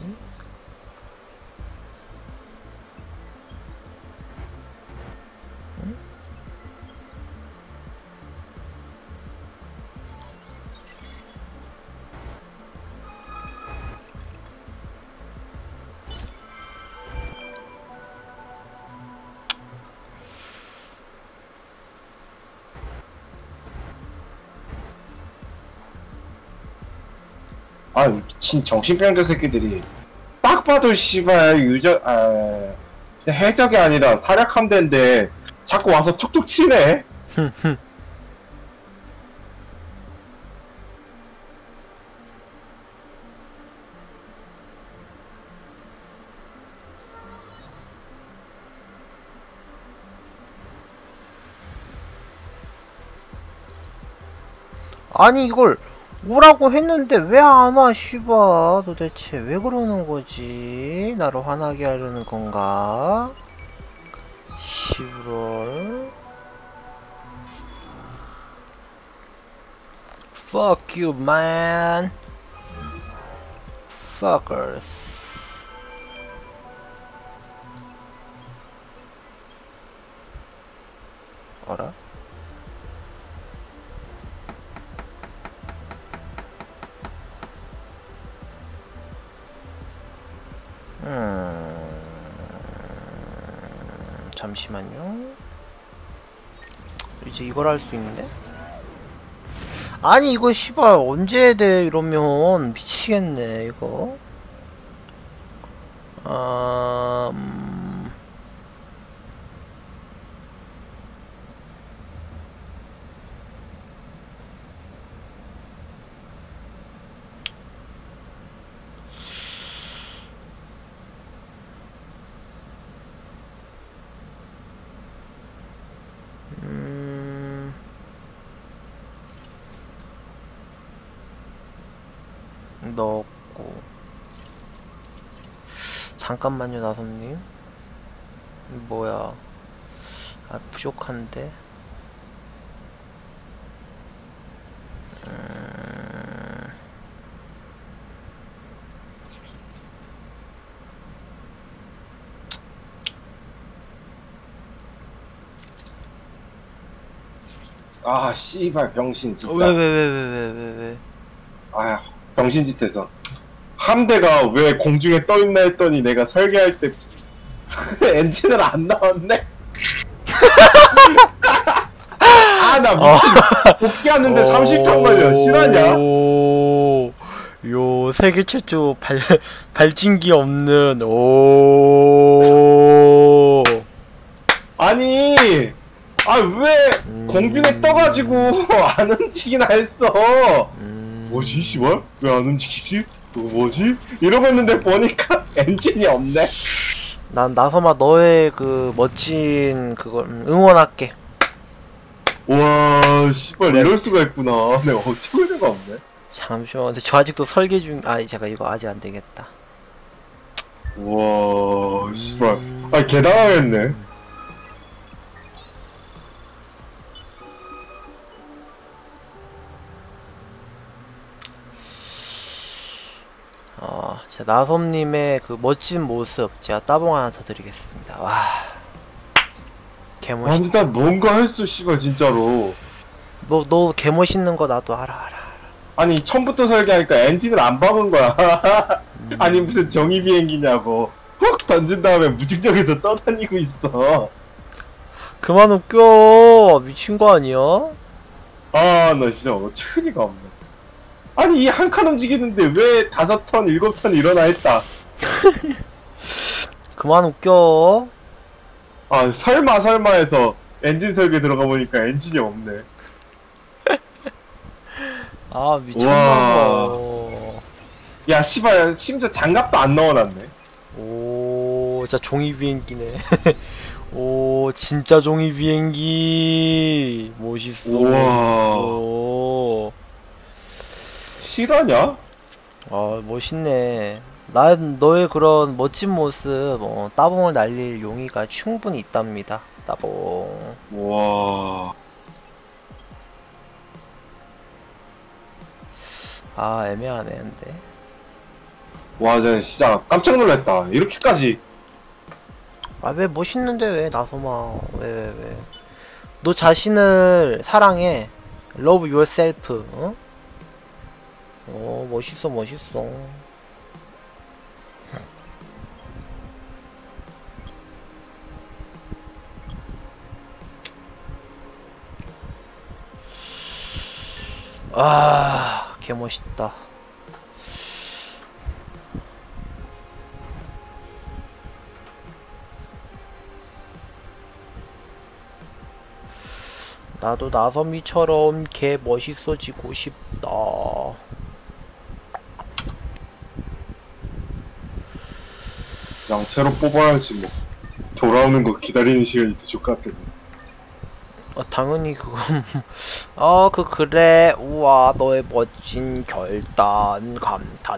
아, 미친 정신병자 새끼들이. 딱 봐도 씨발 해적이 아니라 사략함대인데 자꾸 와서 툭툭 치네. 아니 이걸 오라고 했는데 왜 안 와, 씨바. 도대체 왜 그러는 거지? 나를 화나게 하려는 건가? 씨부럴. Fuck you, man. Fuckers. 어라? 잠시만요. 이제 이걸 할 수 있는데? 아니 이거 씨발 언제 돼 이러면 미치겠네 이거. 넣었고. 잠깐만요 나선님. 뭐야, 아 부족한데. 아 씨발 병신 진짜. 왜? 아 병신짓해서 함대가 왜 공중에 떠있나 했더니 내가 설계할 때 엔진을 안 넣었네. 아 나 미친. 복귀하는데 30턴 걸려. 실화냐? 요 세계 최초 발진기 없는 오. 아니 아 왜 공중에 떠가지고 안 움직이나 했어. 뭐지 씨발? 왜 안 움직이지? 뭐지? 이러고 있는데 보니까 엔진이 없네. 난 나서마 너의 그 멋진 그걸 응원할게. 와 씨발 이럴 수가 있구나. 내가 어쩔 수가 없네. 잠시만, 근데 저 아직도 설계 중. 아 잠깐 이거 아직 안 되겠다. 와 씨발 아 개당하겠네. 자 나섬님의 그 멋진 모습 제가 따봉 하나 더 드리겠습니다. 와 개멋있. 아니 나 뭔가 했어 씨발 진짜로. 너 개멋있는 거 나도 알아. 아니 처음부터 설계하니까 엔진을 안 박은 거야. 아니 무슨 정의 비행기냐고. 훅 던진 다음에 무중력에서 떠다니고 있어. 그만 웃겨. 미친 거 아니야? 아 나 진짜 어처 리가 없네. 아니 이 한 칸 움직이는데 왜 5턴 7턴 일어나 했다. 그만 웃겨. 아 설마 해서 엔진 설계 들어가 보니까 엔진이 없네. 아 미쳤나봐. 야 씨발 심지어 장갑도 안 넣어놨네. 오 진짜 종이 비행기네. 오 진짜 종이 비행기. 멋있어. 멋있어. 실화냐? 아 멋있네. 난 너의 그런 멋진 모습 따봉을 날릴 용의가 충분히 있답니다. 따봉. 와. 아 애매하네 근데. 와, 진짜 깜짝 놀랐다. 이렇게까지. 아 왜 멋있는데 왜 나서마. 왜. 너 자신을 사랑해. Love yourself. 어? 멋있어. 아, 개멋있다. 나도 나섬이처럼 개 멋있어지고 싶다. 양채로 뽑아야지 뭐. 돌아오는 거 기다리는 시간이 더 좋겠겠네. 당연히 그건 그래. 우와 너의 멋진 결단. 감탄.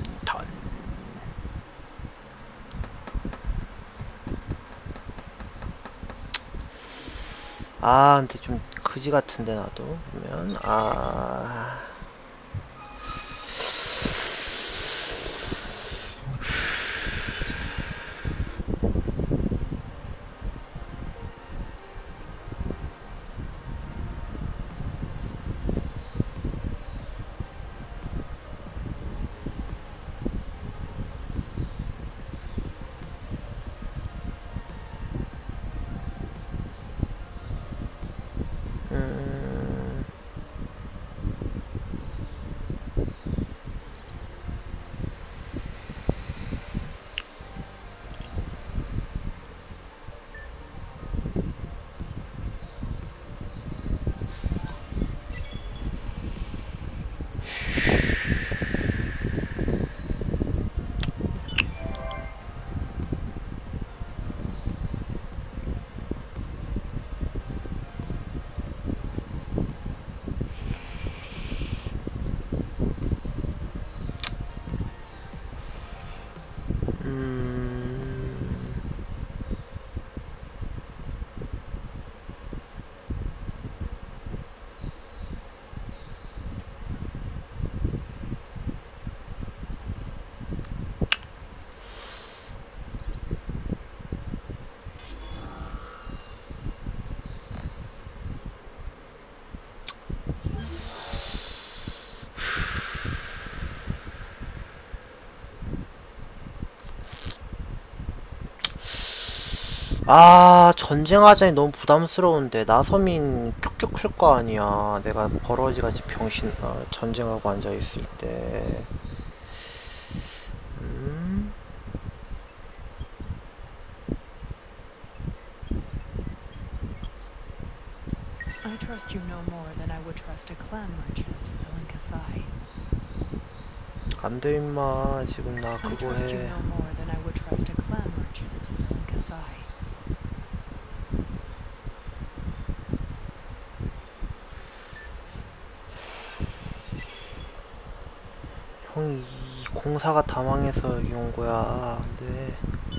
아 근데 좀 그지 같은데 나도 그러면 아, 전쟁하자니 너무 부담스러운데 나서민 쭉쭉 클 거 아니야. 내가 버러지같이 병신 전쟁하고 앉아있을 때. I trust you no more than I would trust a clan merchant selling Kasai. 안돼 임마. 지금 나 I 그거 trust you 해. no more than I would trust a clan merchant selling Kasai. 형, 이 공사가 다 망해서 여기 온 거야. 안돼.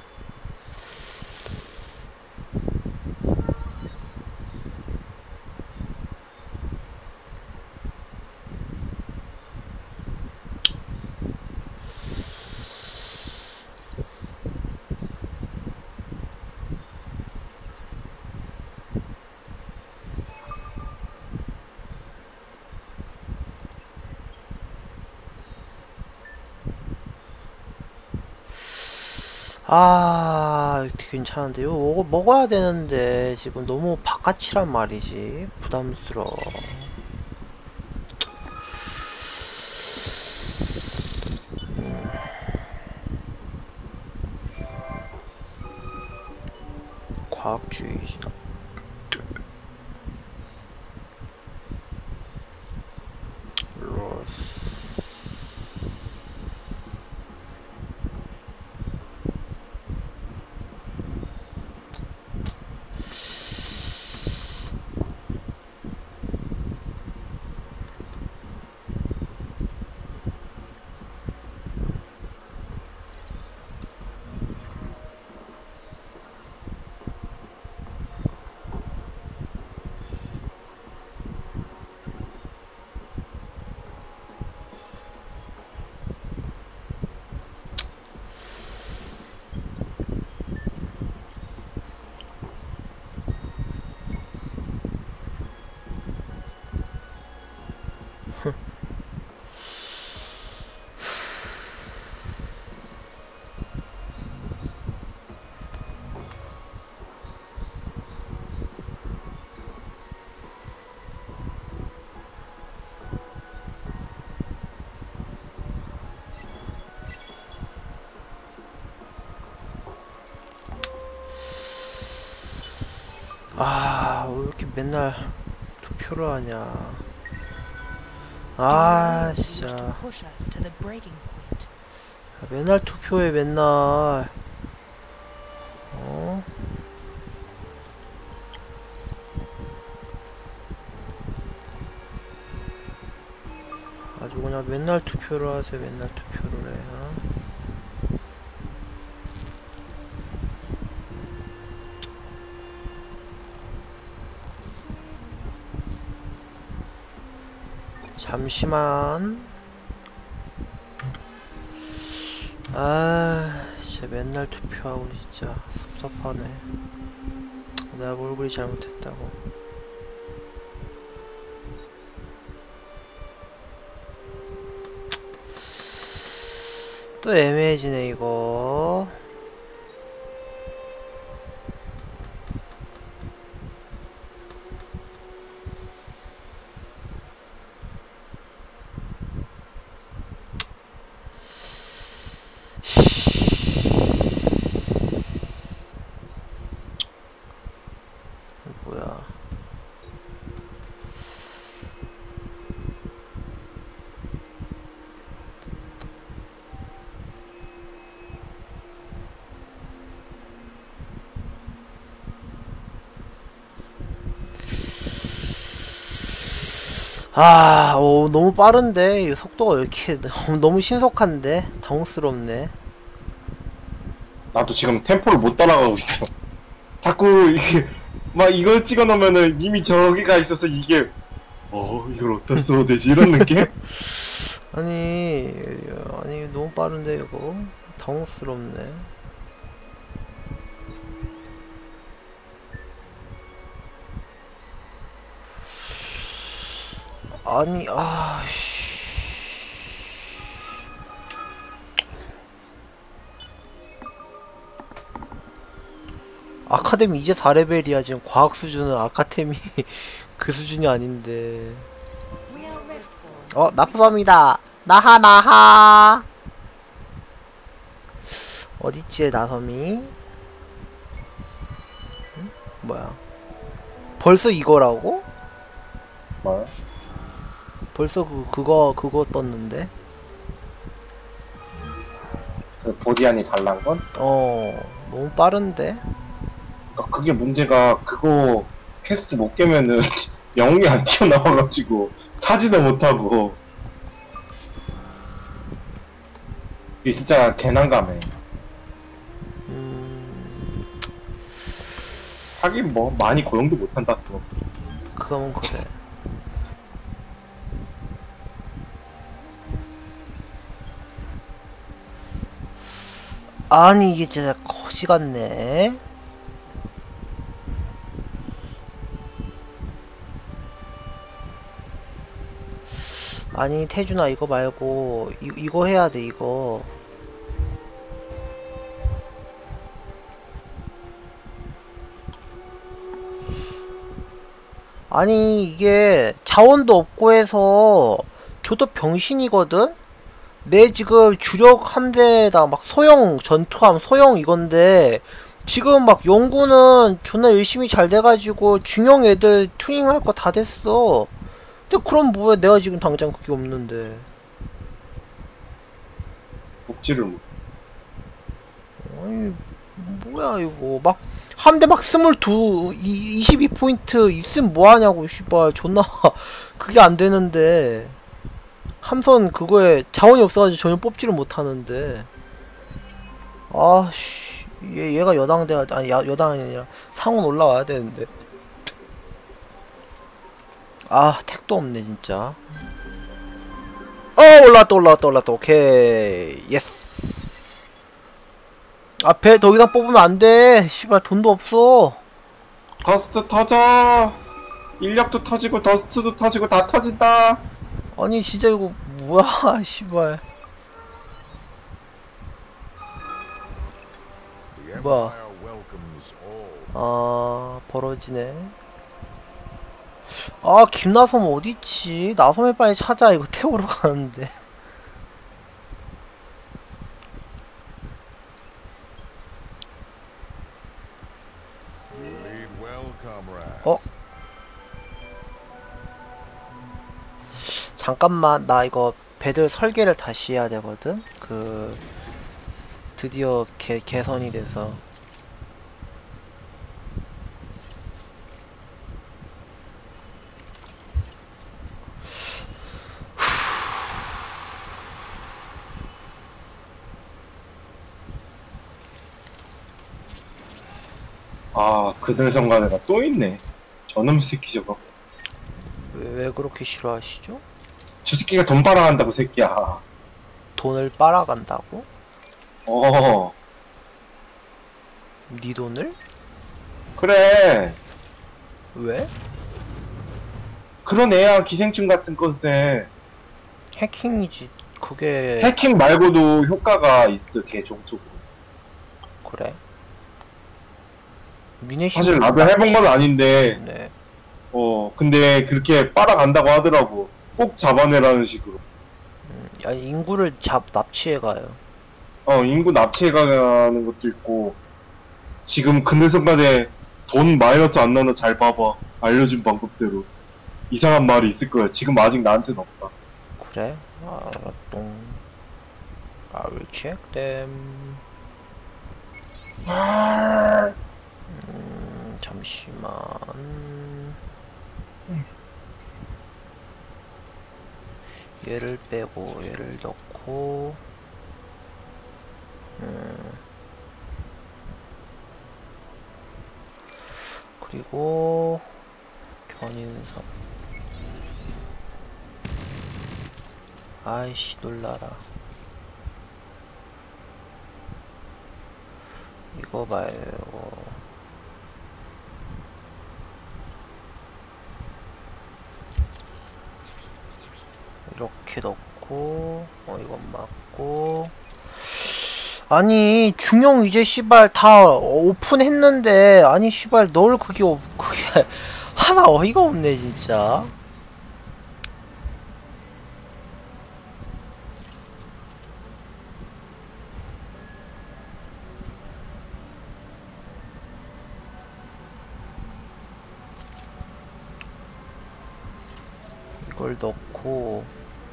아, 괜찮은데. 이거 먹어야 되는데 지금 너무 바깥이란 말이지. 부담스러워. 과학주의. 로스. 아, 왜 이렇게 맨날 투표를 하냐. 아, 진짜. To push us to the breaking point. 맨날 투표해, 맨날. 어? 아주 그냥 맨날 투표를 하세요, 맨날 투표를 해. 어? 잠시만. 아, 진짜 맨날 투표하고 진짜 섭섭하네. 내가 뭘 그리 잘못했다고. 또 애매해지네 이거. 뭐야. 아, 오, 너무 빠른데? 이 속도가 왜 이렇게 너무 신속한데? 당혹스럽네. 나도 지금 템포를 못 따라가고 있어. 자꾸 이게 막 이걸 찍어 놓으면은 이미 저기가 있어서 이게 이걸 어디다 써도 되지 이런 느낌? 아니, 너무 빠른데, 이거? 당혹스럽네. 아니, 아카데미 이제 4레벨이야. 지금 과학 수준은 아카데미 그 수준이 아닌데. 나프섬이다. 나하. 어딨지 나섬이? 응? 뭐야? 벌써 이거라고? 뭐? 벌써 그거 떴는데? 그 보디안이 달란 건? 너무 빠른데? 그게 문제가 그거 퀘스트 못 깨면은 영웅이 안 튀어나와가지고 사지도 못하고 이게 진짜 개난감해. 하긴 뭐 많이 고용도 못한다 또. 그건 그래. 아니 이게 진짜 거지 같네. 아니 태준아 이거 말고 이거 해야 돼 이거. 아니 이게 자원도 없고 해서 저도 병신이거든? 내 지금 주력 함대에다 막 소형 전투함 소형 이건데 지금 막 연구는 존나 열심히 잘 돼가지고 중형 애들 튜닝할 거 다 됐어. 근데 그럼 뭐야 내가 지금 당장 그게 없는데. 복지를 못. 아니 뭐야 이거 막 함대 막 22포인트 있으면 뭐하냐고 씨발 존나 그게 안되는데 함선 그거에 자원이 없어가지고 전혀 뽑지를 못하는데. 아씨 얘가 여당돼야 아니 여당이 아니라 상원 올라와야 되는데. 아 택도 없네 진짜. 올라왔다 오케이 예스. 배 더 이상 뽑으면 안돼. 씨발 돈도 없어. 더스트 터져. 인력도 터지고 더스트도 터지고 다 터진다. 아니 진짜 이거 뭐야 씨발. 뭐야. 벌어지네. 김나섬 어디있지? 나섬에 빨리 찾아. 이거 태우러 가는데. 잠깐만 나 이거 배들 설계를 다시 해야 되거든? 드디어 개선이 돼서. 그늘성가대가 또 있네. 저놈 새끼 저거. 왜 그렇게 싫어하시죠? 저 새끼가 돈 빨아간다고 새끼야. 돈을 빨아간다고? 네 돈을? 그래. 왜? 그런 애야 기생충 같은 건데. 해킹이지 그게. 해킹 말고도 효과가 있어 걔 종속으로. 그래? 미네시 사실 나도 해본 건 아닌데. 네. 근데 그렇게 빨아간다고 하더라고. 꼭 잡아내라는 식으로. 아니 인구를 납치해가요. 인구 납치해가는 것도 있고. 지금 그늘성간에 돈 마이너스 안 나는 잘 봐봐. 알려준 방법대로. 이상한 말이 있을 거야. 지금 아직 나한테는 없다. 그래? 알았똥. I will check them. 잠시만. 얘를 빼고 얘를 넣고. 그리고 견인선. 아이씨 놀라라. 이거 봐요. 이렇게 넣고 이건 맞고. 아니 중형 이제 씨발 다 오픈했는데 아니 씨발 널 그게 하나 어이가 없네 진짜. 이걸 넣고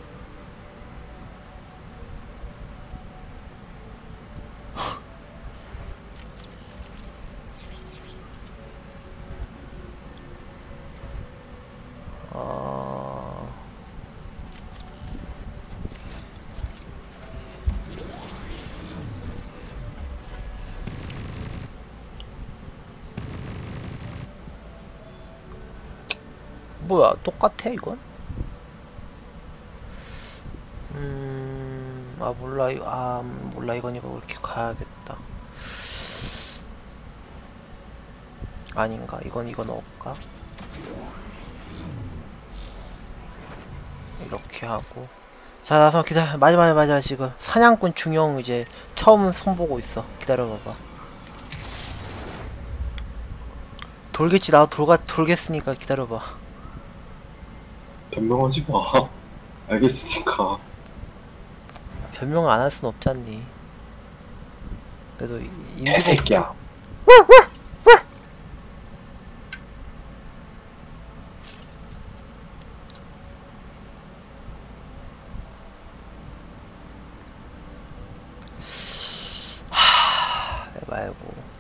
뭐야 똑같아 이건? 아 몰라 몰라 이건 이거 이렇게 가야겠다. 아닌가? 이건 넣을까? 이렇게 하고 자 나서 기다려. 맞아 지금 사냥꾼 중형 이제 처음 손보고 있어. 기다려봐봐. 돌겠지. 나도 돌겠으니까 기다려봐. 변명하지 마. 알겠으니까. 변명을 안 할 순 없잖니. 그래도 개새끼야. 말고.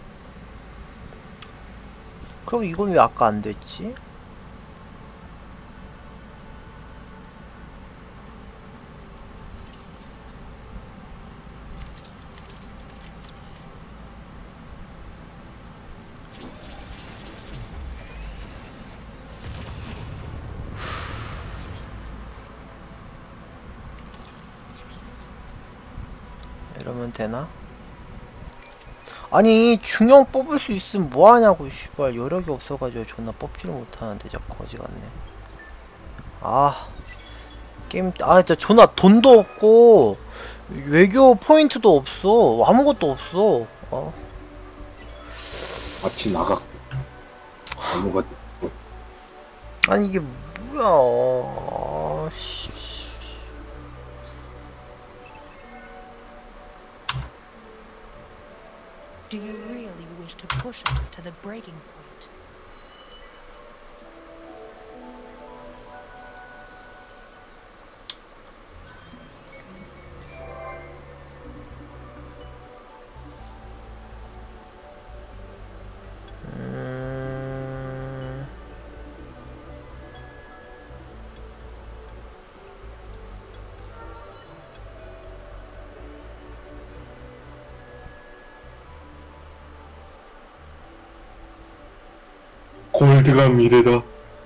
그럼 이건 왜 아까 안 됐지? 이러면 되나? 아니 중형 뽑을 수 있으면 뭐하냐고 씨발. 여력이 없어가지고 존나 뽑지를 못하는데 저 거지같네. 아 게임 진짜 존나 돈도 없고 외교 포인트도 없어. 아무것도 없어. 마치 나가. 아무것도. 아니 이게 뭐야. 씨. Do you really wish to push us to the breaking point? 골드가 미래다.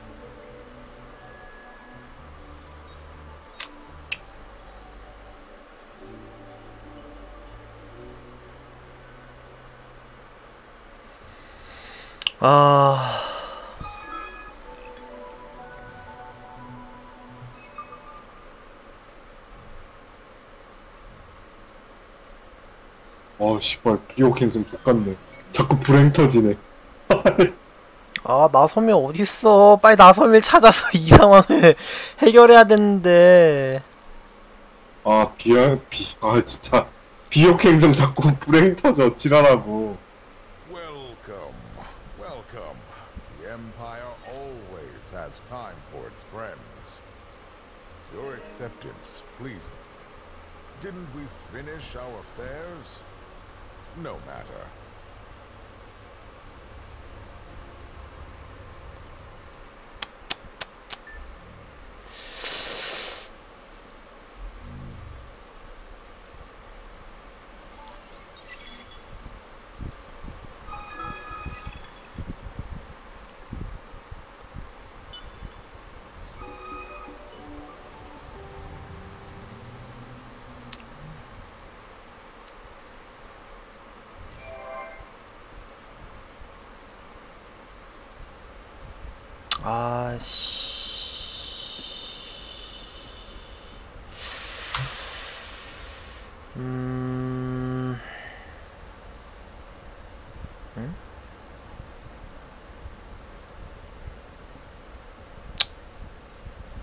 씨발 비오캠 좀 X같네. 자꾸 불행 터지네. 나섬일 어딨어. 빨리 나섬일 찾아서 이 상황을 해결해야 되는데. 진짜 비옥 행성 자꾸 불행 터져 지랄하고. Welcome, welcome. The Empire always has time for its friends. Your acceptance, please. Didn't we finish our affairs? No matter.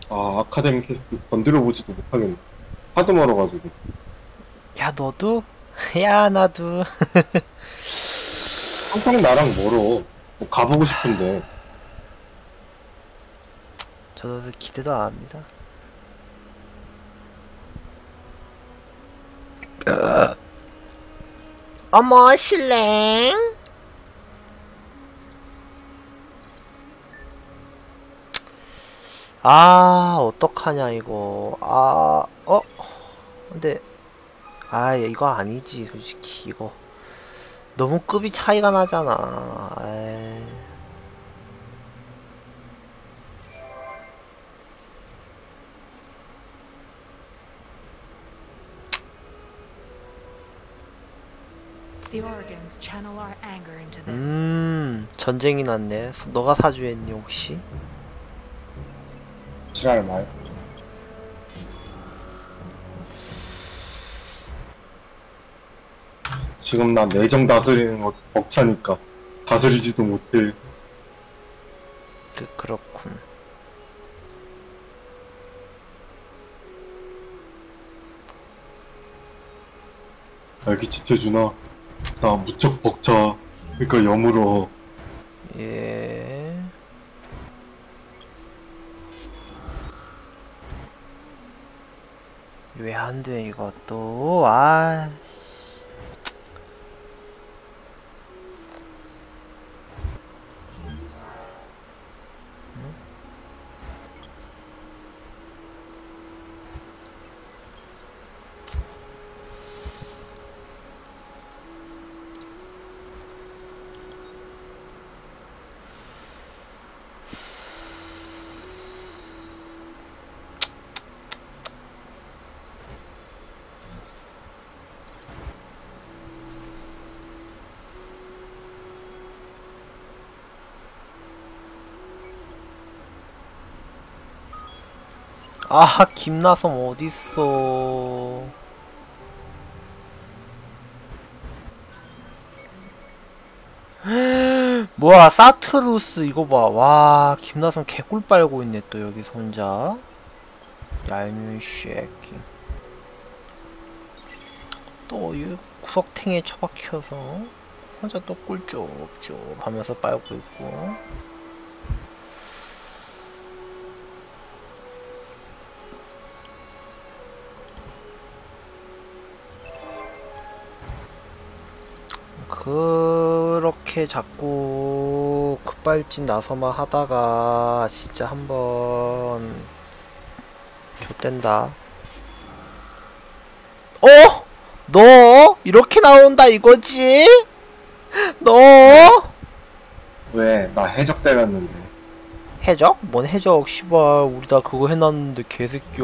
아, 아카데미 캐스트 건드려보지도 못하겠네. 하도 멀어가지고. 야, 너도? 야, 나도. 항상 나랑 멀어. 뭐 가보고 싶은데. 저도 기대도 안 합니다. 어머, 실랭. 아, 어떡하냐, 이거. 근데, 이거 아니지, 솔직히, 이거. 너무 급이 차이가 나잖아. 에이. The Oregons channel our anger into this. 전쟁이 났네. 너가 사주했니, 혹시? 지랄 말. 지금 난 내정 다스리는 거 벅차니까 다스리지도 못해. 그렇군. 알겠지, 태준아. 나 무척 벅차. 그러니까 여물어. 예. 왜 안 돼, 이것도? 김나섬 어딨어. 뭐야, 사트루스 이거 봐. 와, 김나섬 개꿀 빨고 있네, 또 여기서 혼자. 얄미운 쉐끼. 또 이 구석탱이에 처박혀서 혼자 또 꿀쭉쭉 하면서 빨고 있고. 그렇게 자꾸 급발진 나서만 하다가 진짜 한번 좆된다. 너 이렇게 나온다 이거지? 너 왜? 나 해적 때렸는데. 해적? 뭔 해적? 씨발, 우리 다 그거 해놨는데 개새끼야.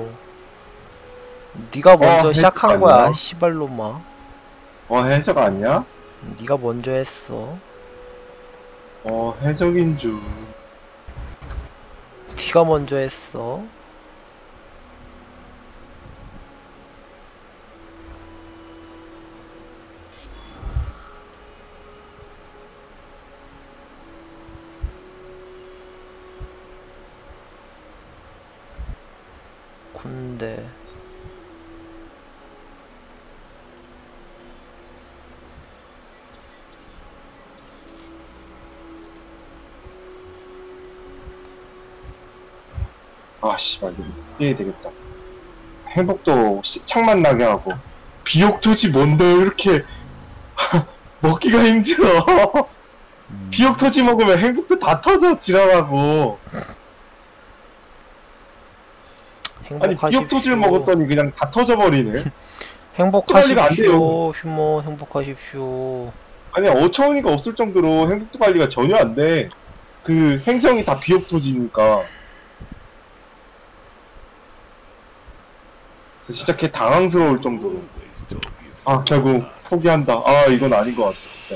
네가 먼저 시작한 해적 거야, 아니야? 씨발로마. 해적 아니야? 네가 먼저 했어. 해적인 줄. 네가 먼저 했어. 군대. 씨발, 이거 피해야 되겠다. 행복도 창만 나게 하고. 비옥토지 뭔데, 이렇게. 먹기가 힘들어. 비옥토지 먹으면 행복도 다 터져, 지랄하고. 아니, 비옥토지를 먹었더니 그냥 다 터져버리네. 행복하십시오. 안 돼요. 휴모, 행복하십시오. 아니, 어처구니가 없을 정도로 행복도 관리가 전혀 안 돼. 그 행성이 다 비옥토지니까. 진짜 걔 당황스러울 정도로. 결국 포기한다. 이건 아닌 것 같아, 진짜.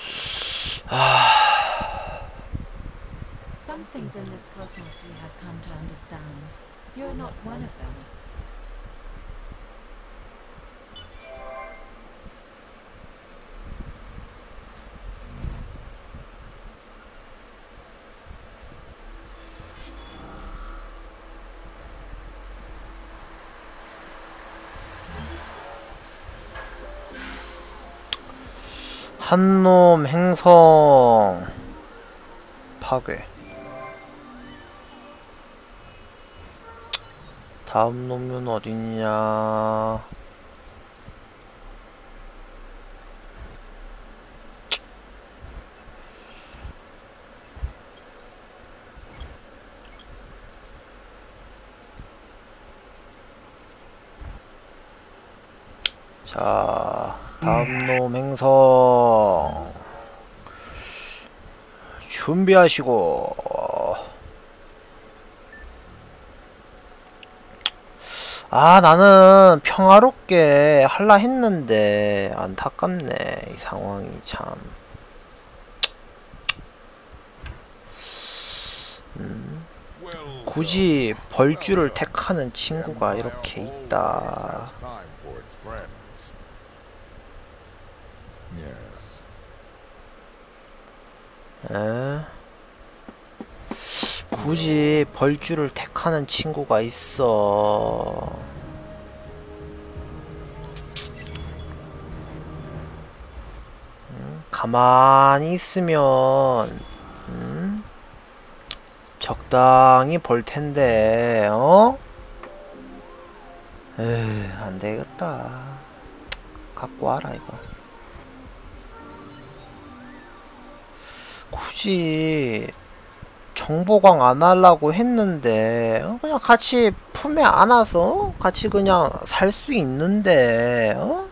Some things in this cosmos we have come to understand. You're not one of them. 한놈 행성 파괴. 다음 놈은 어딨냐? 자, 다음 놈 행성 준비하시고. 아, 나는 평화롭게 할라 했는데 안타깝네. 이 상황이 참. 굳이 벌주를 택하는 친구가 이렇게 있다. 에? 굳이 벌주를 택하는 친구가 있어. 가만히 있으면 적당히 벌 텐데, 어? 에휴, 안 되겠다. 갖고 와라, 이거. 굳이 정보광 안 하려고 했는데, 그냥 같이 품에 안아서 같이 그냥 살 수 있는데, 어?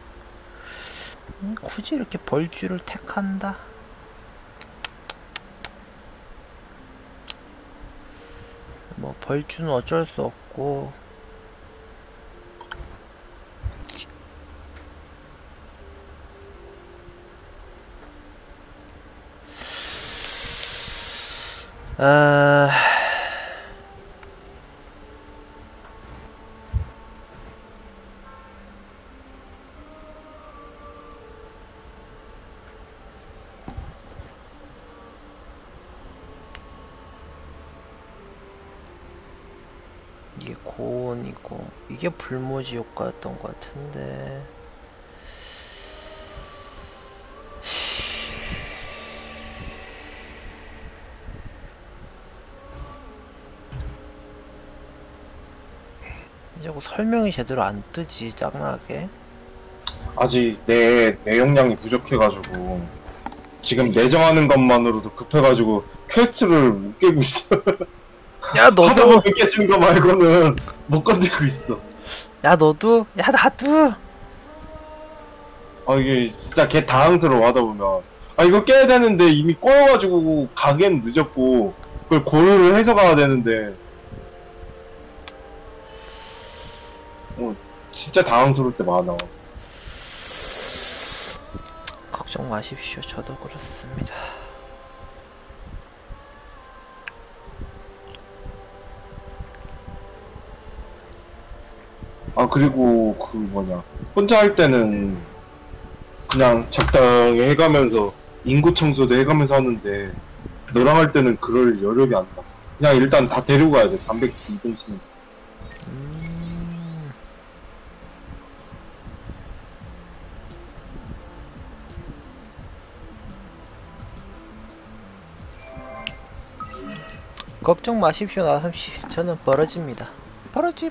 굳이 이렇게 벌주를 택한다. 뭐 벌주는 어쩔 수 없고. 이게 고온이고 이게 불모지 효과였던 것 같은데. 자꾸 설명이 제대로 안 뜨지, 짱나게. 아직 내 내용량이 부족해가지고 지금 내정하는 것만으로도 급해가지고 퀘스트를 못 깨고 있어. 야, 하다 너도. 보면 깨지는 거 말고는 못 건들고 있어. 야, 너도. 야, 나도. 아, 이게 진짜 개 당황스러워 하다 보면. 아, 이거 깨야 되는데 이미 꼬여가지고 가기엔 늦었고 그걸 고려를 해서 가야 되는데 진짜 당황스러울 때 많아. 걱정 마십시오. 저도 그렇습니다. 아, 그리고 그 뭐냐, 혼자 할 때는 그냥 적당히 해가면서 인구 청소도 해가면서 하는데 너랑 할 때는 그럴 여력이 안 나. 그냥 일단 다 데리고 가야 돼. 단백질 이동시는. 걱정 마십시오, 나삼씨. 저는 벌어집니다. 벌어지.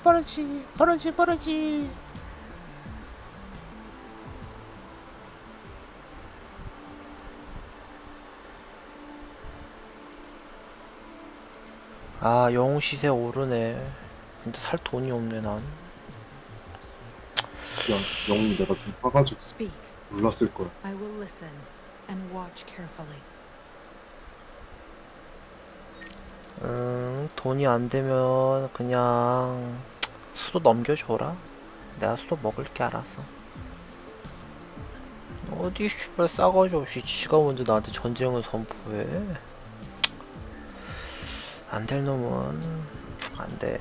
아, 영웅 시세 오르네. 근데 살 돈이 없네, 난. 그냥 영웅이 내가 좀 사가지고 Speak. 몰랐을 거야. I will listen and watch carefully. 돈이 안 되면 그냥 수도 넘겨줘라. 내가 수도 먹을게, 알아서. 어디 씨발 싸가지 없이 지가 먼저 나한테 전쟁을 선포해. 안 될 놈은 안 돼.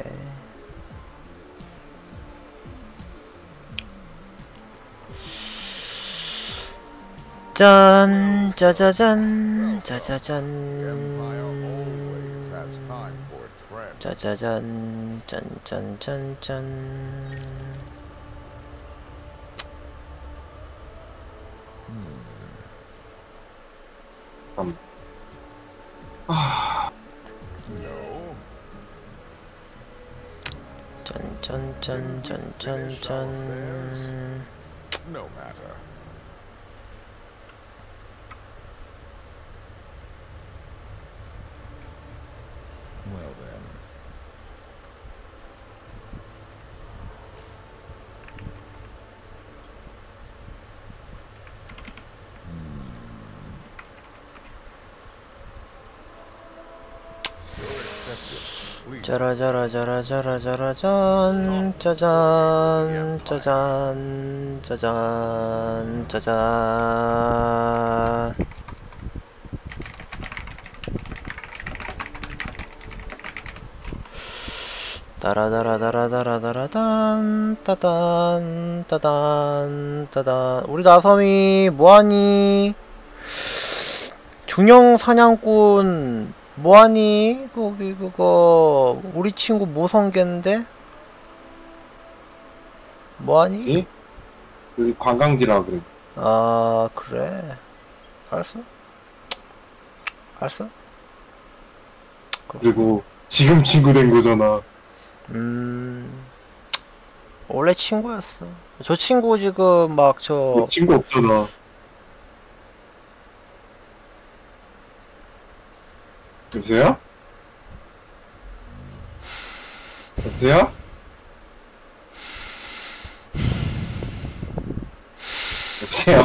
짠, 짜자잔, 짜자잔, 짠짠짠짠. 잠깐만. 아, No. 짠짠짠짠짠짠. No matter. Well then. Your acceptance, please. 짜라짜라짜라짜라짜라짠 짜잔 짜잔 짜잔 짜잔. 따라다라다라다라다란 따단 따단 따단. 우리 나섬이 뭐하니? 중형 사냥꾼 뭐하니? 거기 그거 우리 친구 모성계인데? 뭐하니? 예? 여기 관광지라 그래. 아 그래. 알았어. 알았어. 그리고 지금 친구 된 거잖아. 원래 친구였어. 저 친구 지금 막 저 친구 없잖아. 여보세요? 여보세요? 여보세요?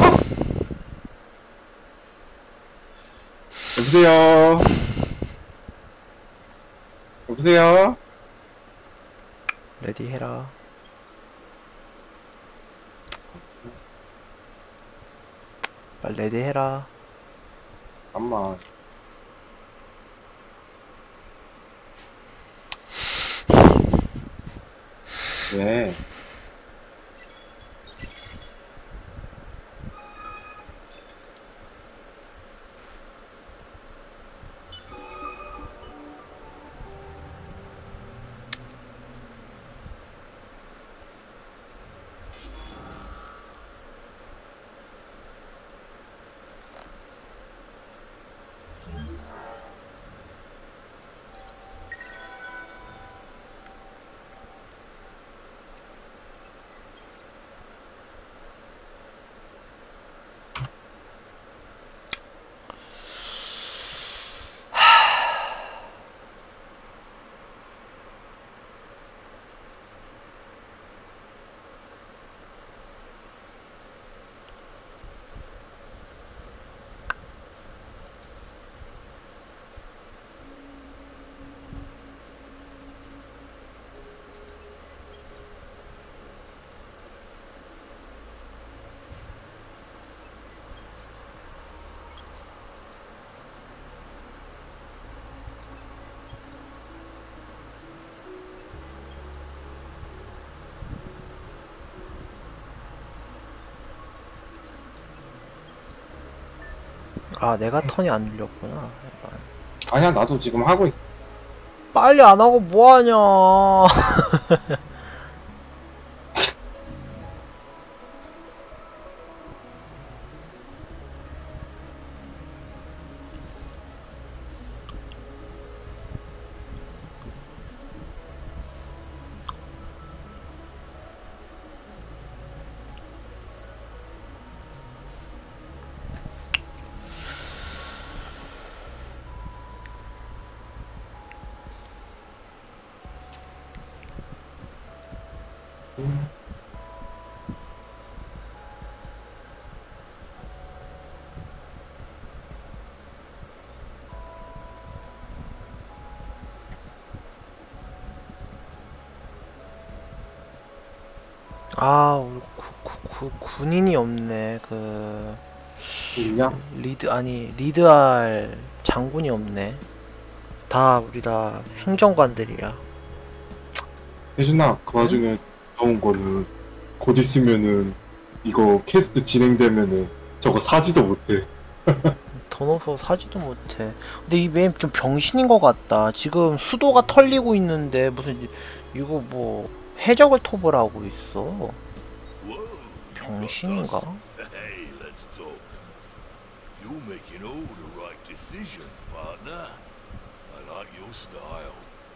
여보세요? 여보세요? 레디 해라. 빨리 레디 해라. 잠깐만. 왜? 아 내가 턴이 안 눌렸구나. 아니야, 나도 지금 하고 있어. 빨리 안 하고 뭐하냐. 아 우리 군인이 없네. 그 있냐? 리드할 장군이 없네. 다 우리 다 행정관들이야. 혜준아, 그 와중에 좋은 거는 곧 있으면은 이거 캐스트 진행되면은 저거 사지도 못해. 돈 없어서 사지도 못해. 근데 이 게임 좀 병신인 것 같다. 지금 수도가 털리고 있는데 무슨 이거 뭐 해적을 톱을 하고 있어. 병신인가? Hey, let's talk. You're making all the right decisions, partner. I like your style.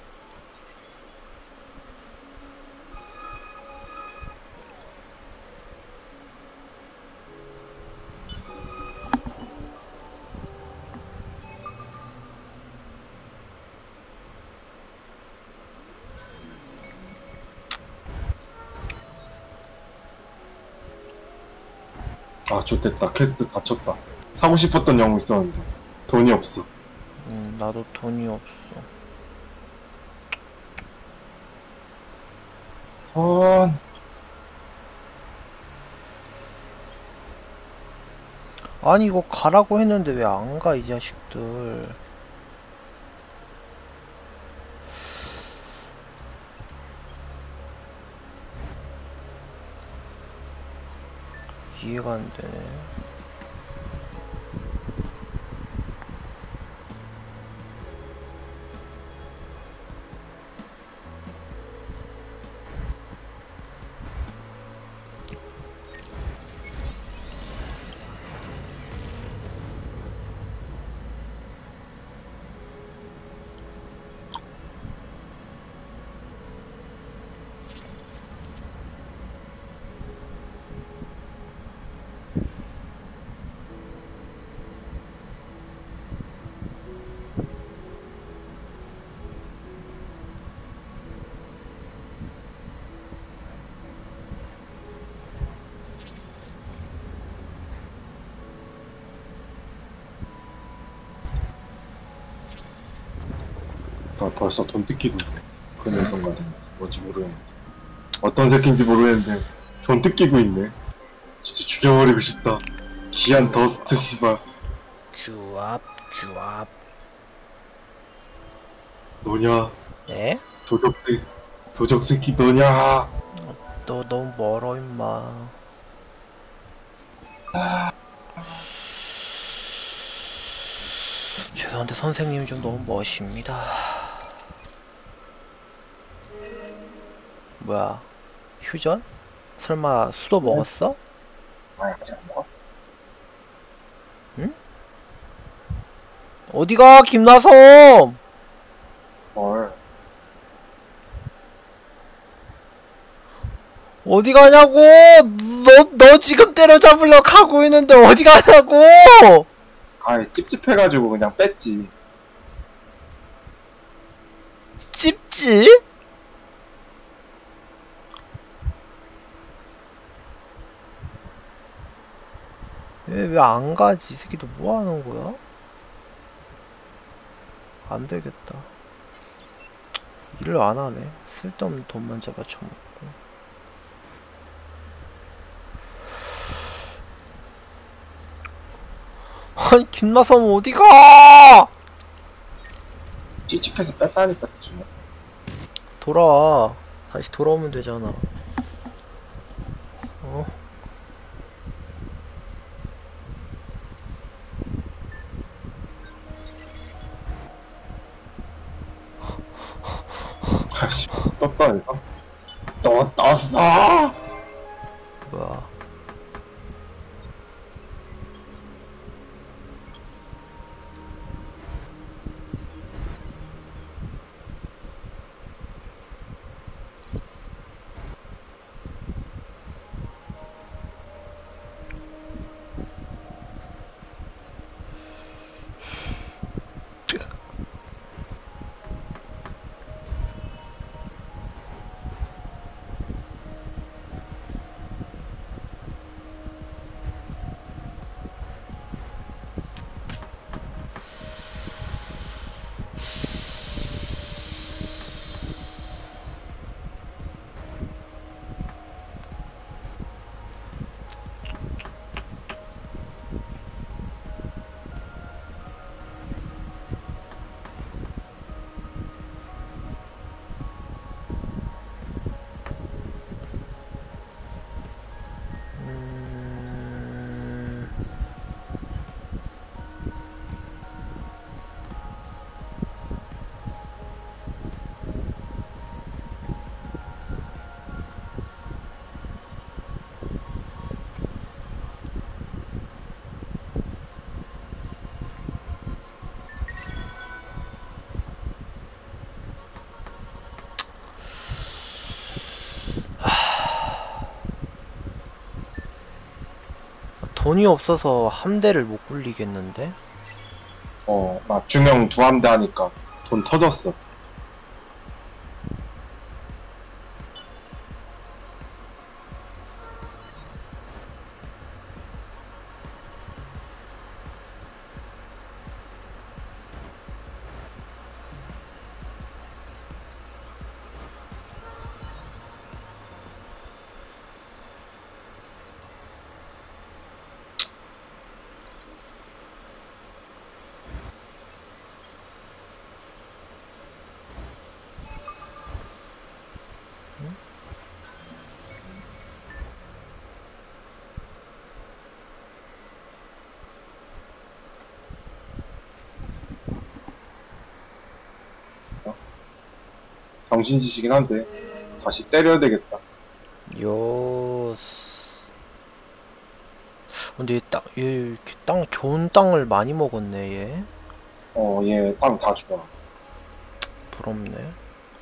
아, 좋됐다. 퀘스트 다쳤다. 사고 싶었던 영웅 있었는데 돈이 없어. 나도 돈이 없어. 돈. 아니 이거 가라고 했는데 왜 안 가 이 자식들. 이해가 안 되네. 나 벌써 돈 뜯기고 있네. 그 녀석가 뭔지 모르겠는데. 어떤 새끼인지 모르겠는데 돈 뜯기고 있네. 진짜 죽여버리고 싶다. 귀한 더스트 씨발. 쭈압 쭈압. 너냐? 네? 도적 새끼 너냐? 너 너무 멀어 임마. 죄송한데 선생님이 좀 너무 멋입니다. 뭐야? 휴전? 설마 수도 먹었어? 아, 아직 안 먹어? 응? 어디가 김나섬? 뭘? 어디 가냐고? 너 지금 때려잡으려고 가고 있는데 어디 가냐고? 아, 찝찝해가지고 그냥 뺐지. 찝지? 왜 안 가지? 이 새끼도 뭐 하는 거야? 안 되겠다. 일을 안 하네. 쓸데없는 돈만 잡아쳐먹고. 아니, 김나섬 어디가! 찝찝해서 뺐다니까, 지금. 돌아와. 다시 돌아오면 되잖아. 어? 아씨, 떴다니까? 떴어! 뭐야. 돈이 없어서 함대를 못 굴리겠는데? 막 중형 두 함대 하니까 돈 터졌어. 정신짓이긴 한데 다시 때려야 되겠다. 요스. 근데 얘 이렇게 땅 좋은 땅을 많이 먹었네 얘. 얘 땅 다 좋아. 부럽네.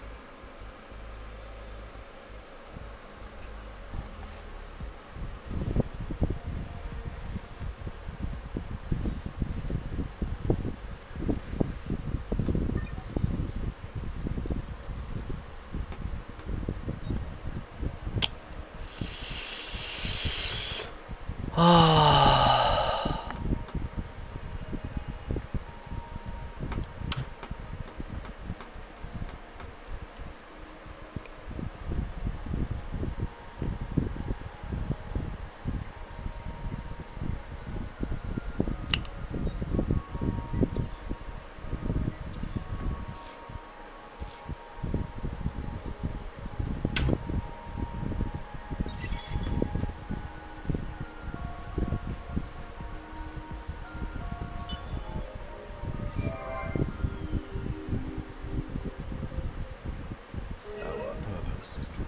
Our purpose is to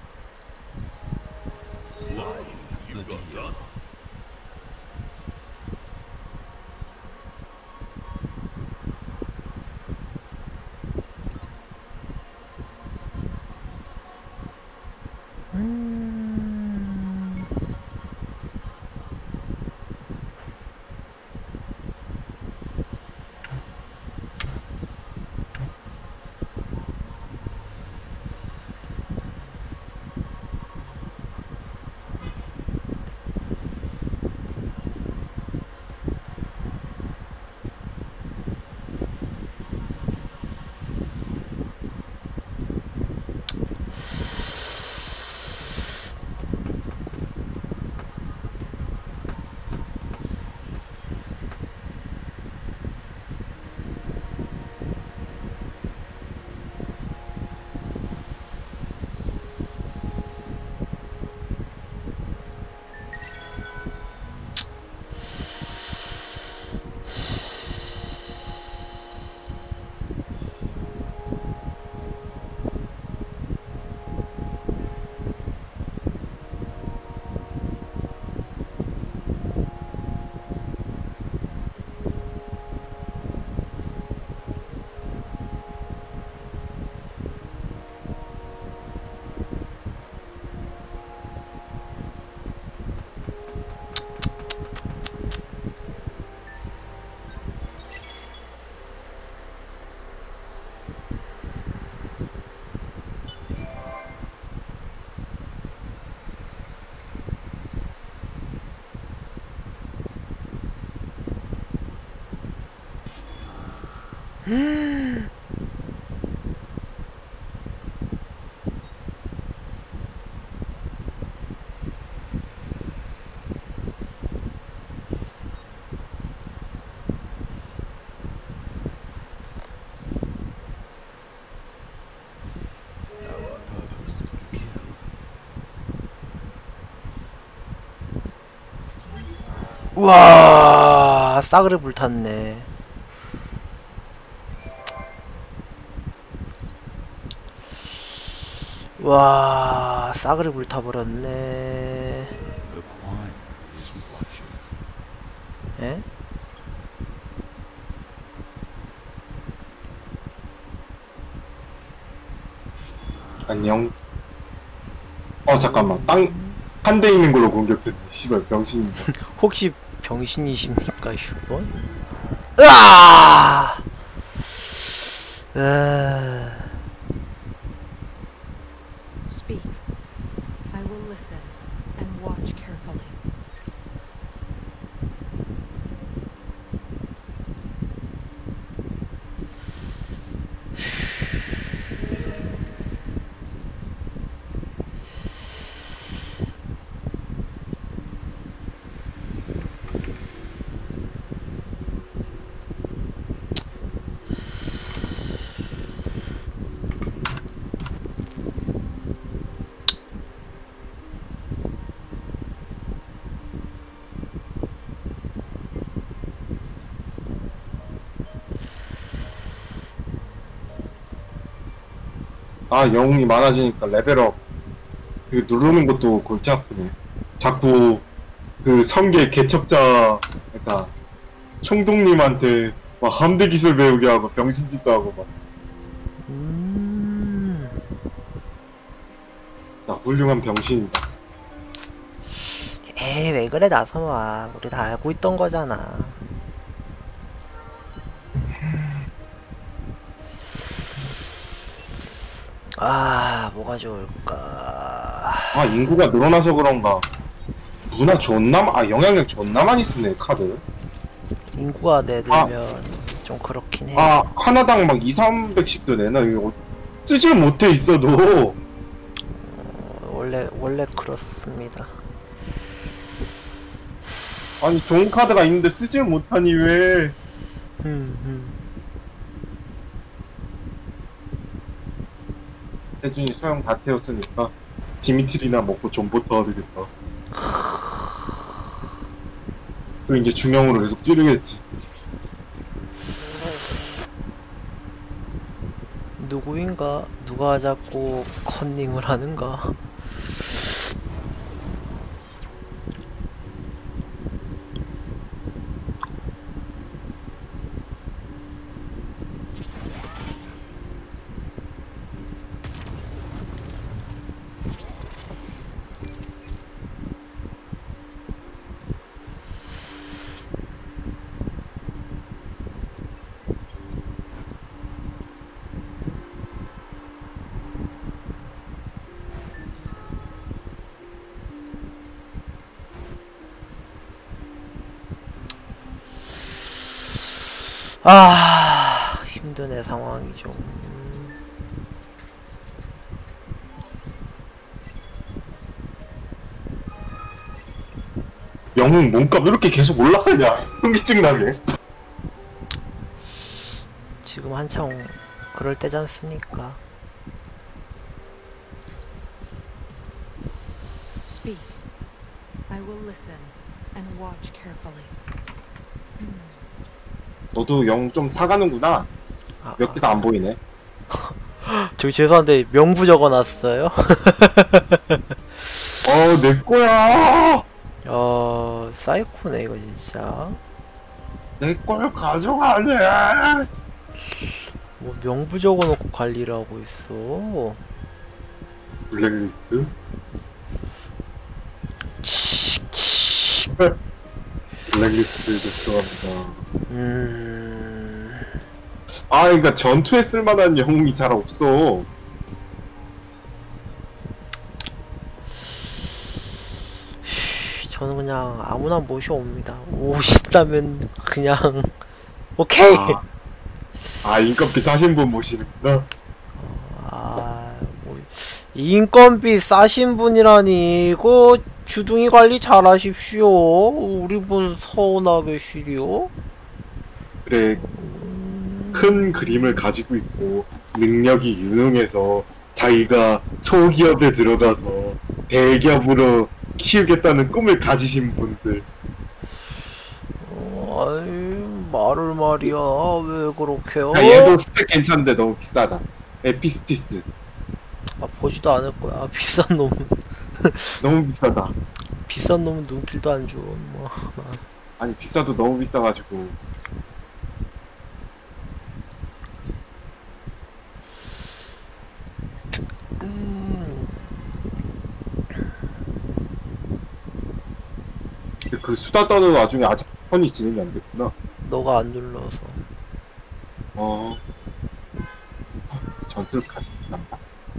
sign the deal. Our purpose is to kill. 우와, 싸그리 불탔네. 와, 싸그리 불타버렸네. 에? 안녕. 잠깐만. 한 대 있는 걸로 공격했네. 씨발 병신이다. 혹시 병신이십니까 이번? 으아! Speak. I will listen and watch carefully. 아 영웅이 많아지니까 레벨업 그 누르는 것도 골치 아프네. 자꾸 그 성계 개척자 그러니까 총독님한테 막 함대 기술 배우게 하고 병신짓도 하고 막. 나 훌륭한 병신이다. 에이 왜 그래 나서마. 우리 다 알고 있던 거잖아. 아 뭐가 좋을까. 아 인구가 늘어나서 그런가 문화 영향력 존나 많이 쓰네 카드. 인구가 내들면 좀 그렇긴 해. 아 하나당 막 200~300씩도 내나. 이거 쓰질 못해 있어도. 원래 그렇습니다. 아니 좋은 카드가 있는데 쓰질 못하니 왜. 혜준이 소형 다 태웠으니까 디미트리나 먹고 존버터 되겠다. 또 이제 중형으로 계속 찌르겠지. 누구인가? 누가 자꾸 컨닝을 하는가? 아 힘드네 상황이 좀. 영웅 몸값 왜 이렇게 계속 올라가냐. 흥기증 나게. 지금 한창 그럴 때지 않습니까? Speak. I will listen and watch carefully. 너도 영웅 좀 사가는구나. 몇 개가 안 보이네. 저기 죄송한데 명부 적어놨어요? 내 거야. 사이코네 이거 진짜. 내 걸 가져가네. 뭐 명부 적어놓고 관리를 하고 있어. 블랙리스트? 블랙리스트에 들어갑니다. 그러니까 전투에 쓸만한 영웅이 잘 없어. 저는 그냥 아무나 모셔옵니다. 오신다면 그냥 오케이. 인건비 사신 분 모시는구나. 뭐 인건비 싸신 분이라니. 이거 주둥이 관리 잘 하십시오. 우리 분 서운하게 쉬리요. 그래, 큰 그림을 가지고 있고 능력이 유능해서 자기가 소기업에 들어가서 대기업으로 키우겠다는 꿈을 가지신 분들. 아이 말을 말이야. 왜 그렇게요? 얘도 스펙 괜찮은데 너무 비싸다. 에피스티스 보지도 않을 거야. 비싼 놈. 너무 비싸다. 비싼 놈은 눈길도 안 줘. 뭐. 아니 비싸도 너무 비싸가지고. 근데 그 수다 떠는 와중에 아직 폰이 진행이 안 됐구나. 너가 안 눌러서. 어. 전투를 가. 난다.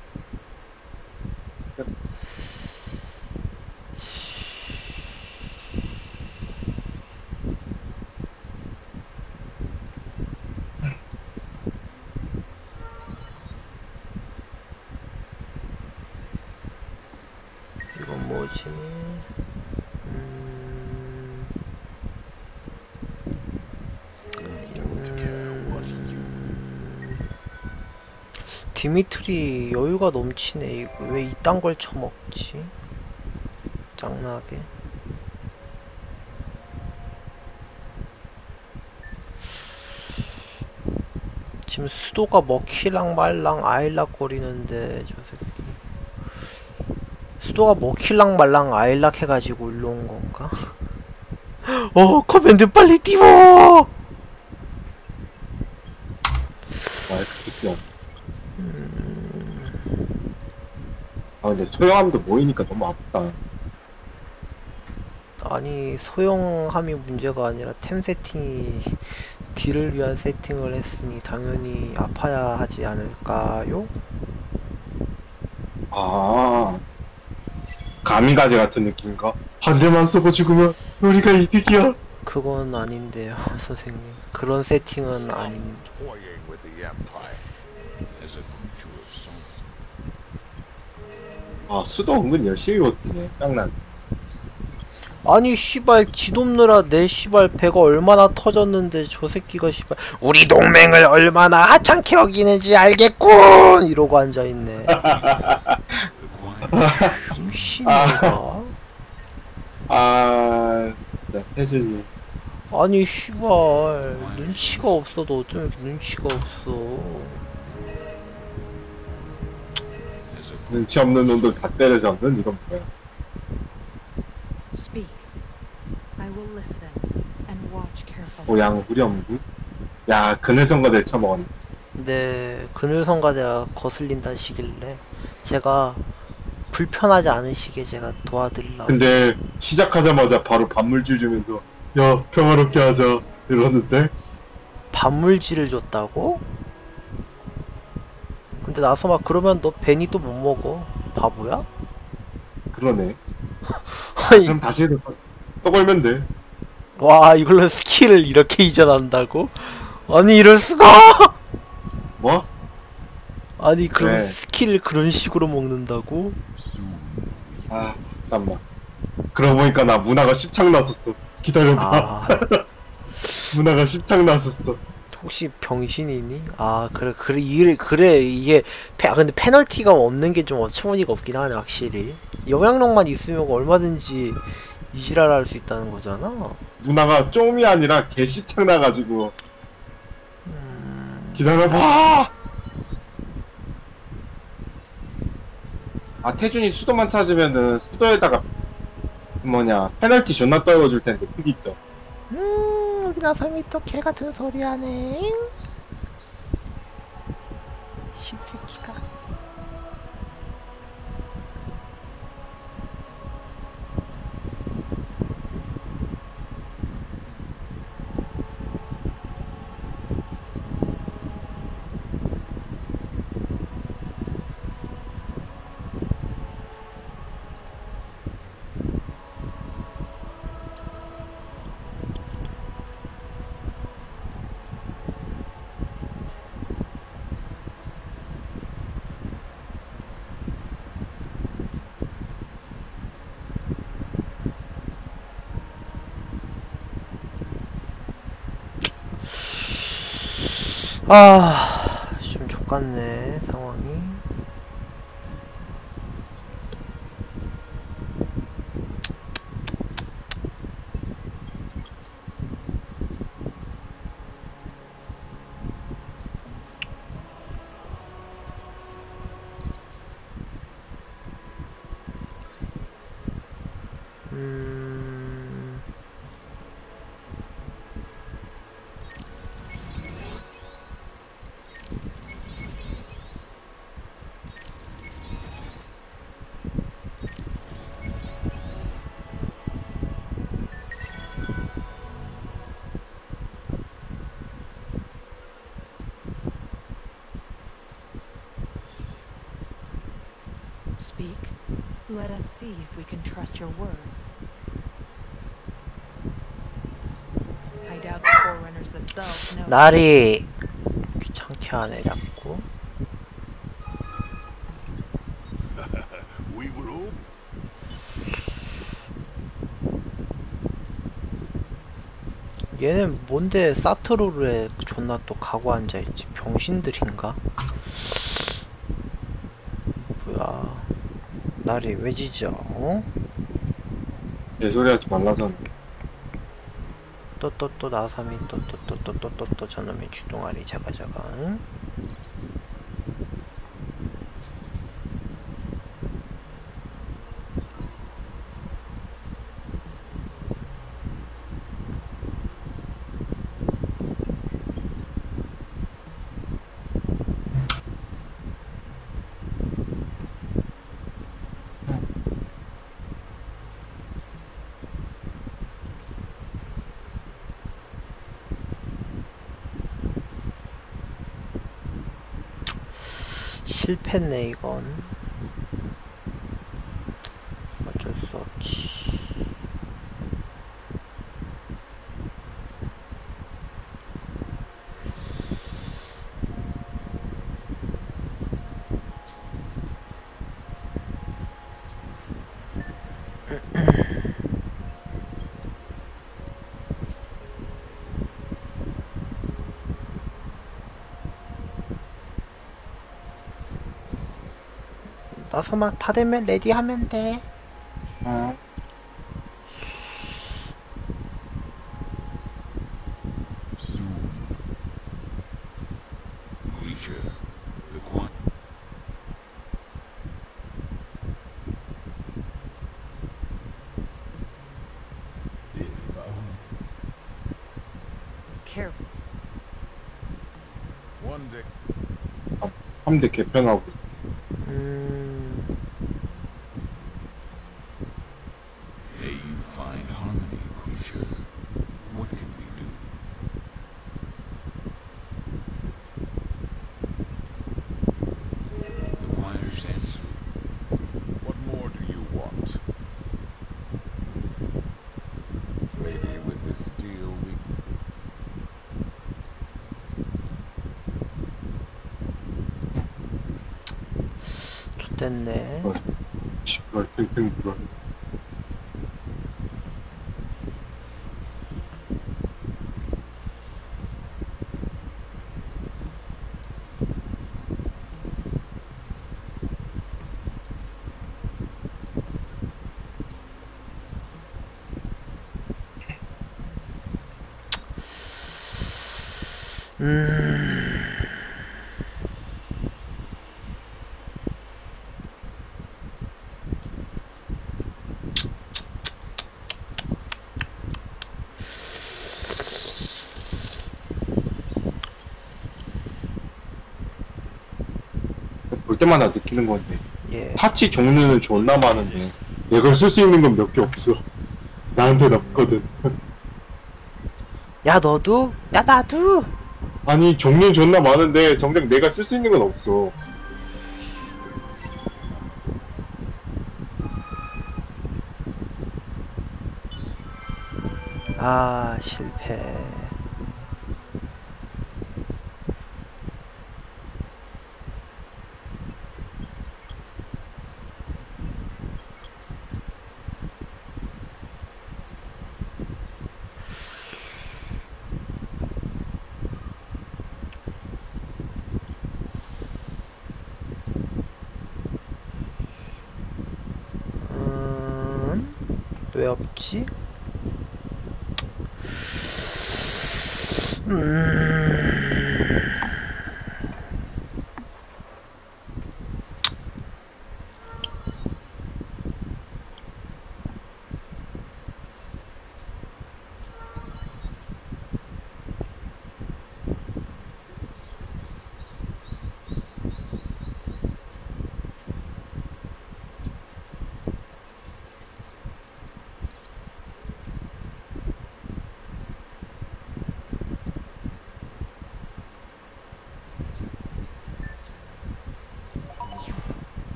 이건 뭐지? 디미트리 여유가 넘치네. 이거 왜 이딴 걸 처먹지? 짱나게. 지금 수도가 먹힐랑 말랑 아일락 거리는데 저 새끼 수도가 먹힐랑 말랑 아일락 해가지고 일로 온 건가? 커맨드 빨리 띄워! 근데 소형함도 모이니까 너무 아프다. 아니 소형함이 문제가 아니라 템 세팅이 딜을 위한 세팅을 했으니 당연히 아파야 하지 않을까요? 아, 가미가제 같은 느낌인가? 한 대만 쏘고 죽으면 우리가 이득이야. 그건 아닌데요 선생님. 그런 세팅은 아닌. Toying with the Empire as a creature of soul. 아, 수도 은근 열심히 버티네. 짱난. 아니 씨발 지돕느라 내 씨발 배가 얼마나 터졌는데 저 새끼가 씨발 우리 동맹을 얼마나 하찮게 여기는지 알겠군 이러고 앉아있네. 미친놈가. 진짜 태준이. 아니 씨발 눈치가 없어도 어쩜 이렇게 눈치가 없어. 눈치 없는 놈들 다 때려잡는 이건 뭐야? Speak. I will listen and watch carefully. 오양 후렴구? 야, 그늘성과 내쳐먹었네. 근데 그늘성가대가 거슬린다시길래 제가 불편하지 않으시게 제가 도와드리려고. 근데 시작하자마자 바로 반물질 주면서 야, 평화롭게 하자 이러는데? 반물질을 줬다고? 근데 나서 막 그러면 너 베니 또 못 먹어. 바보야? 그러네. 아니 그럼 다시 또 걸면 돼. 와 이걸로 스킬을 이렇게 이전한다고? 아니 이럴 수가! 뭐? 아니 그럼 네. 스킬을 그런 식으로 먹는다고? 아, 잠깐만. 그러고 보니까 나 문화가 10창 났었어. 기다려봐. 아 문화가 10창 났었어. 혹시 병신이니? 아 그래 이게 근데 페널티가 없는 게 좀 어처구니가 없긴 하네 확실히. 영향력만 있으면 얼마든지 이지랄 할 수 있다는 거잖아. 문화가 좀이 아니라 개 10창 나가지고. 기다려봐! 아, 태준이 수도만 찾으면은 수도에다가 뭐냐 페널티 존나 떨어줄 텐데 크기 있죠. 우리 나섬이 또 개같은 소리 하네. 십새끼가. 좀 족같네 상황이. Let us see if we can trust your words. I doubt the Forerunners themselves know. 나리 귀찮게 하네 자꾸. We will all 얘는 뭔데 사트로르에 존나 또 가고 앉아있지. 병신들인가? 뭐야. 나리 왜 짖어? 어? 개소리 하지 말라잖아. 또 나삼이 또 저놈의 주둥아리 자가자가. 응? 실패네 이건. 어쩔 수 없지. 나서막 다 되면 레디 하면 돼. soon. Creature, the quan. Careful. One day. 3대 개편하고. May you find harmony, creature. What can we do? The choir's answer. What more do you want? Maybe with this deal we 좋댔네. 씨발 탱탱 불어. 볼 때마다 느끼는 건데 예. 타치 종류는 존나 많은데 내가 쓸 수 있는 건 몇 개 없어. 나한테는 없거든. 야 너도? 야 나도? 아니 종류는 존나 많은데 정작 내가 쓸 수 있는 건 없어. 아 실패. 왜 없지?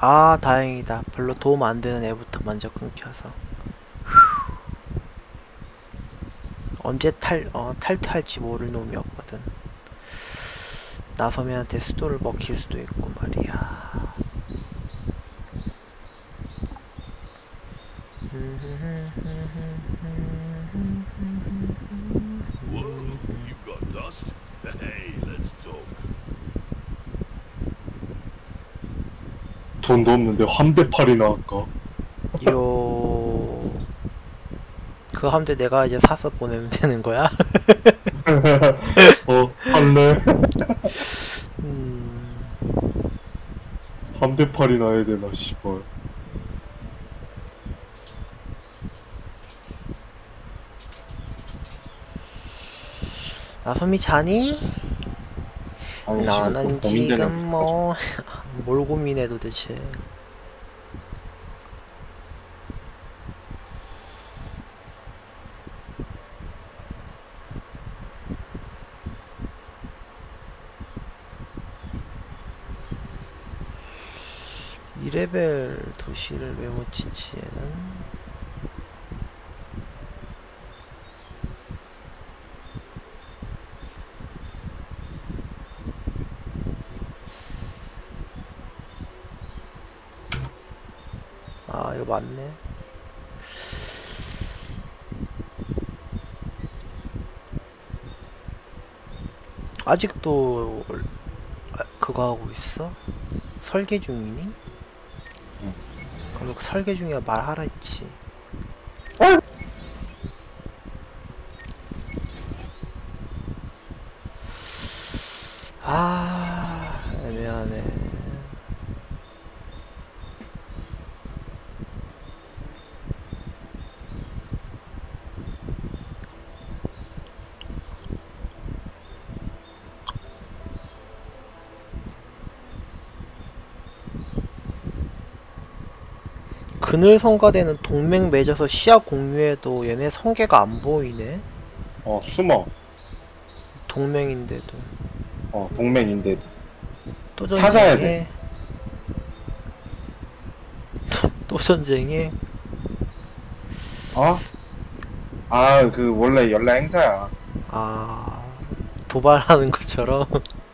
아 다행이다. 별로 도움 안 되는 애부터 먼저 끊겨서. 언제 탈퇴할지 모를 놈이었거든. 나섬이한테 수도를 먹힐 수도 있고 말이야. Whoa, you got dust? Hey, let's talk. 돈도 없는데 함대팔이나 할까? 요... 그 함대 내가 이제 사서 보내면 되는 거야? 할래? 음... 함대팔이나 해야 되나, 씨발. 나섬이 자니? 아니, 나는 씨발, 또 고민되네. 지금 뭐... 뭘 고민해 도대체. 이 레벨 도시를 왜 못 치지 얘는? 아 이거 맞네. 아직도 그거 하고 있어? 설계 중이니? 응. 그럼 설계 중이야 말하라 했지. 아 애매하네. 그늘 성가대는 동맹 맺어서 시야 공유해도 얘네 성계가 안 보이네. 숨어. 동맹인데도 동맹인데도. 또 찾아야 전쟁해. 또 전쟁해. 그 원래 연락 행사야. 아 도발하는 것처럼.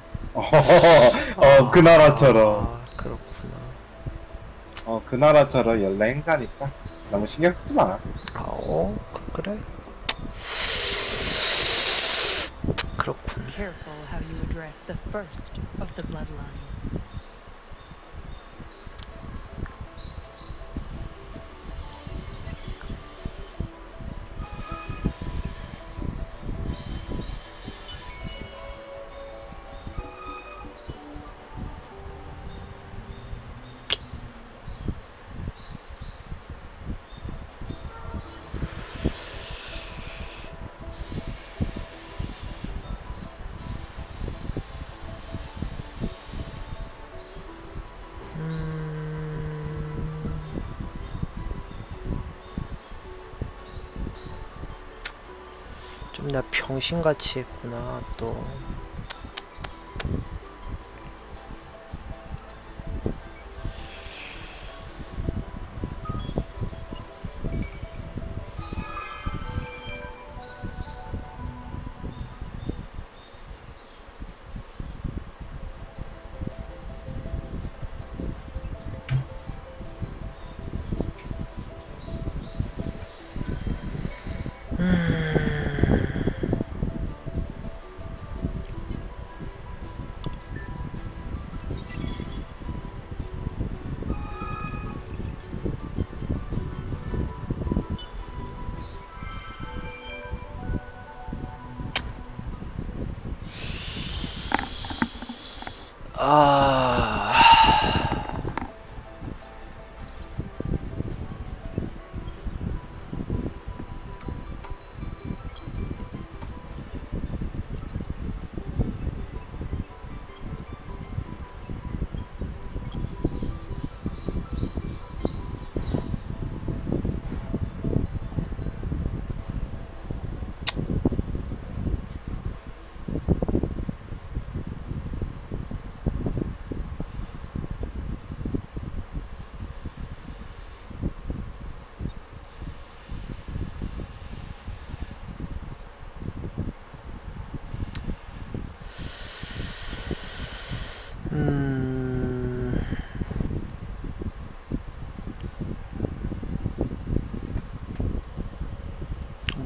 그 나라처럼. 아, 그렇구나. 그 나라처럼 연락 행사니까 너무 신경 쓰지 마. 그래? 그렇군. Careful how you address the first of the bloodline. 좀 나 병신같이 했구나 또.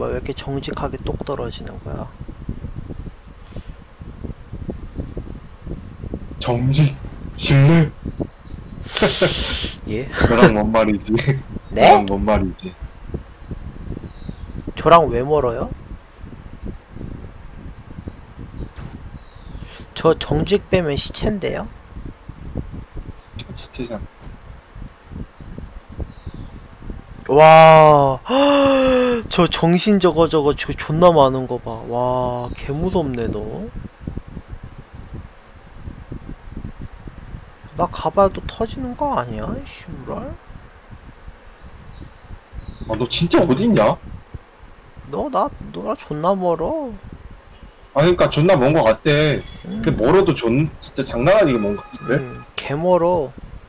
씨발 왜 이렇게 정직하게 똑 떨어지는 거야? 정직 식물 예? 너랑 뭔 말이지? 네? 너랑 뭔 말이지? 저랑 왜 멀어요? 저 정직 빼면 시체인데요? 시체잖아. 와, 저 정신 저거 존나 많은 거 봐. 와, 개 무섭네 너. 나 가봐야 또 터지는 거 아니야? 씨발. 너 진짜 어딨냐? 너나 존나 멀어. 그러니까 존나 먼 거 같대. 그 멀어도 진짜 장난 아니게 먼 거 같은데? 개 멀어.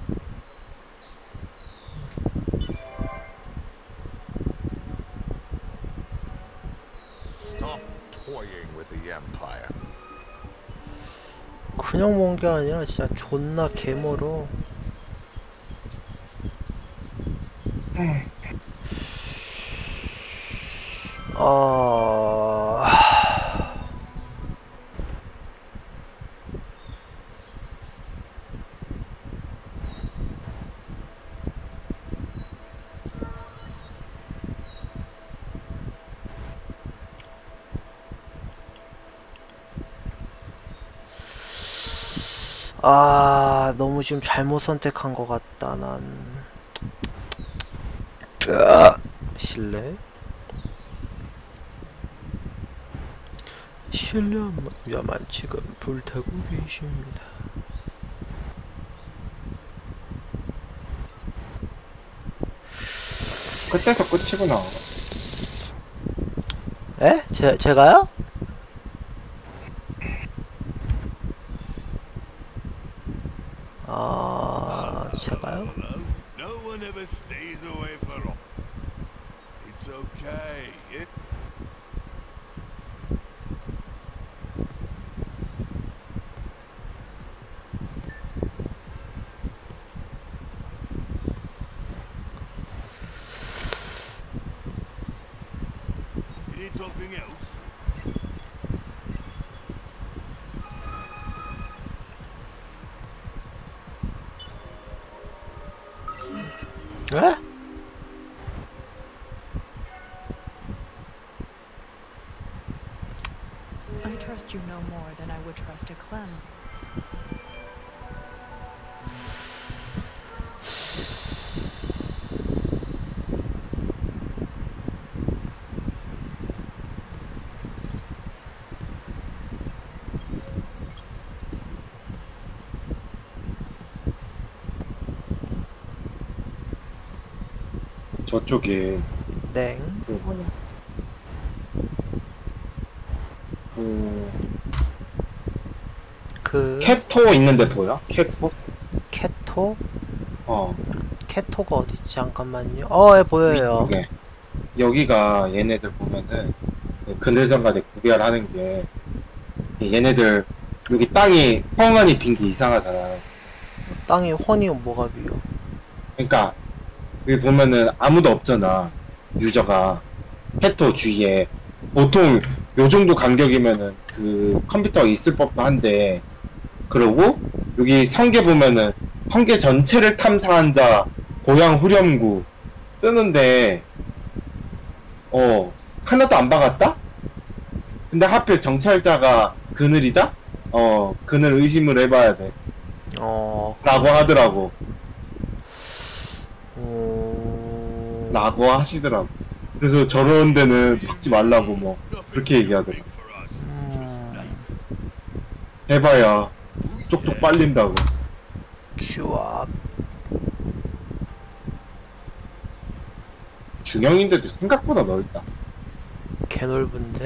Stop toying with the Empire. 그냥 먼 게 아니라 진짜 존나 개 멀어. 너무 지금 잘못 선택한 것 같다, 난. 실례? 실례야만 지금 불타고 계십니다. 끝에서 끝이구나. 에? 제가요? 제가요? No one ever stays away for long. It's okay. You need something else? 에? I trust you no more than I would trust a Clem. 저쪽에 네. 캐토 있는데 보여? 캐토? 캐토? 어. 캐토가 어딨지? 잠깐만요. 예, 보여요. 위쪽에. 여기가 얘네들 보면은 근들성과대 구별하는 게 얘네들 여기 땅이 펑하니 빈 게 이상하잖아. 땅이 훤히 뭐가 비어? 그러니까 여기 보면은 아무도 없잖아. 유저가 캐토 주위에 보통 요 정도 간격이면은 그 컴퓨터가 있을 법도 한데, 그러고 여기 성계 보면은 성계 전체를 탐사한 자 고향 후렴구 뜨는데 하나도 안 박았다? 근데 하필 정찰자가 그늘이다? 그늘 의심을 해봐야 돼 라고 하더라고. 라고 하시더라고. 그래서 저런 데는 박지 말라고 뭐 그렇게 얘기하더라고. 해봐야 쪽쪽 빨린다고. 슈압. 중형인데도 생각보다 넓다. 개 넓은데.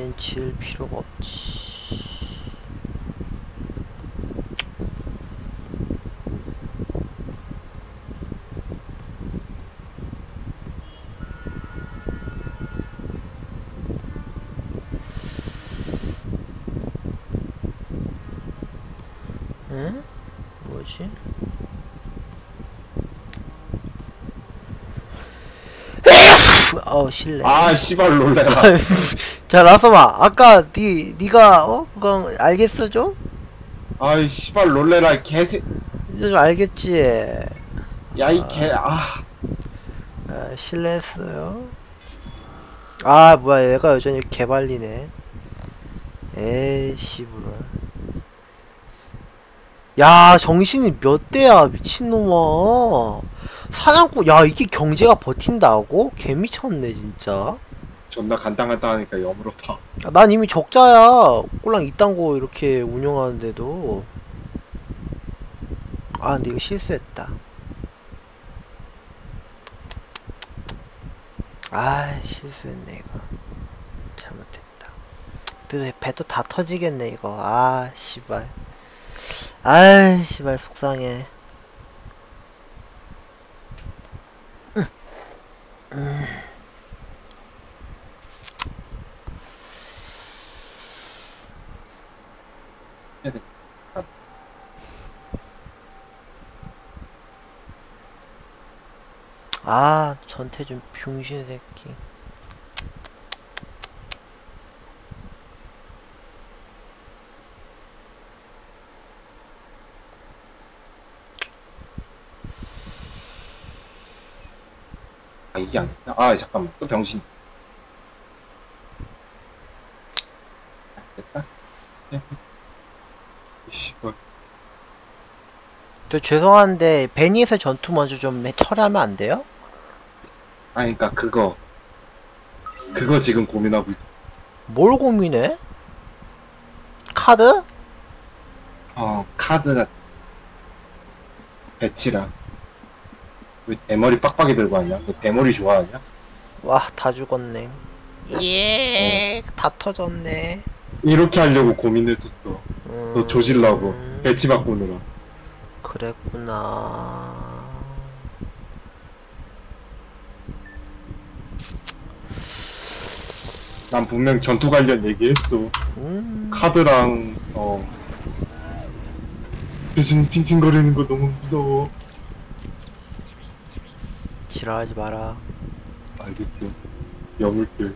이젠 지을 필요가 없지. 응? 뭐지? 실례. 아 씨발 놀래라. 자, 라서마, 아까 니가 그거 알겠어 좀? 아이 씨발 놀래라 개새. 이제 좀 알겠지? 야이 개. 실례했어요. 아, 뭐야, 얘가 여전히 개발리네. 에이, 씨부라. 야, 정신이 몇 대야, 미친놈아. 사냥꾼, 야, 이게 경제가 버틴다고? 개미쳤네, 진짜. 존나 간당간당 하니까 여물어 봐. 난 이미 적자야. 꼴랑 이딴 거 이렇게 운영하는데도. 아, 근데 이거 실수했다. 아, 실수했네, 이거. 잘못했다. 그래도 배도 다 터지겠네, 이거. 아, 씨발. 아이, 씨발, 속상해. 아, 전태준 병신 새끼. 아 이게 아니야. 아 잠깐만 또 병신. 됐다. 씨발. 저 죄송한데 베니에서 전투 먼저 좀 처리하면 안 돼요? 아니 그니까 그거 지금 고민하고 있어. 뭘 고민해? 카드? 카드가 배치랑. 왜 대머리 빡빡이 들고 왔냐? 너 대머리 좋아하냐? 와, 다 죽었네. 예, 다 터졌네. 이렇게 하려고 고민했었어. 너 조질라고 배치 바꾸느라. 그랬구나. 난 분명 전투 관련 얘기했어. 카드랑 배신 칭칭거리는 거 너무 무서워. 지랄하지 마라. 알겠어. 여물게.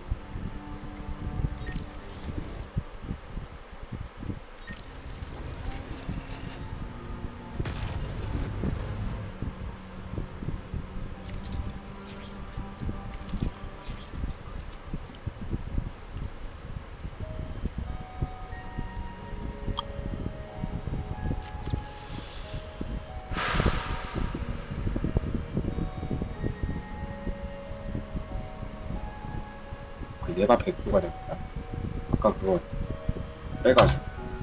얘가 100도가 됐다. 아까 그거 빼가지고.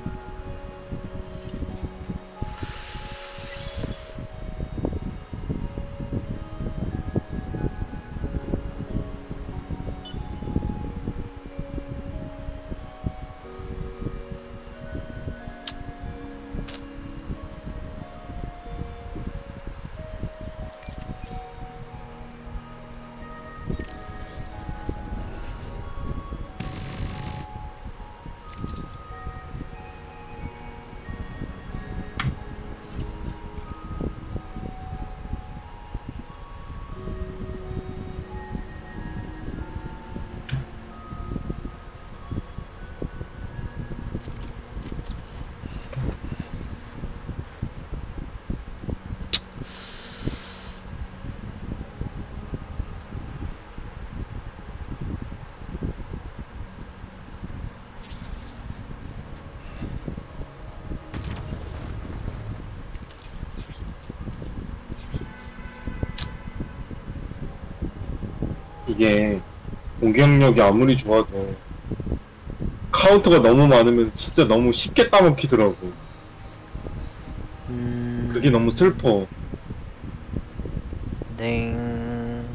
이게 공격력이 아무리 좋아도 카운터가 너무 많으면 진짜 너무 쉽게 따먹히더라고. 그게 너무 슬퍼. 땡.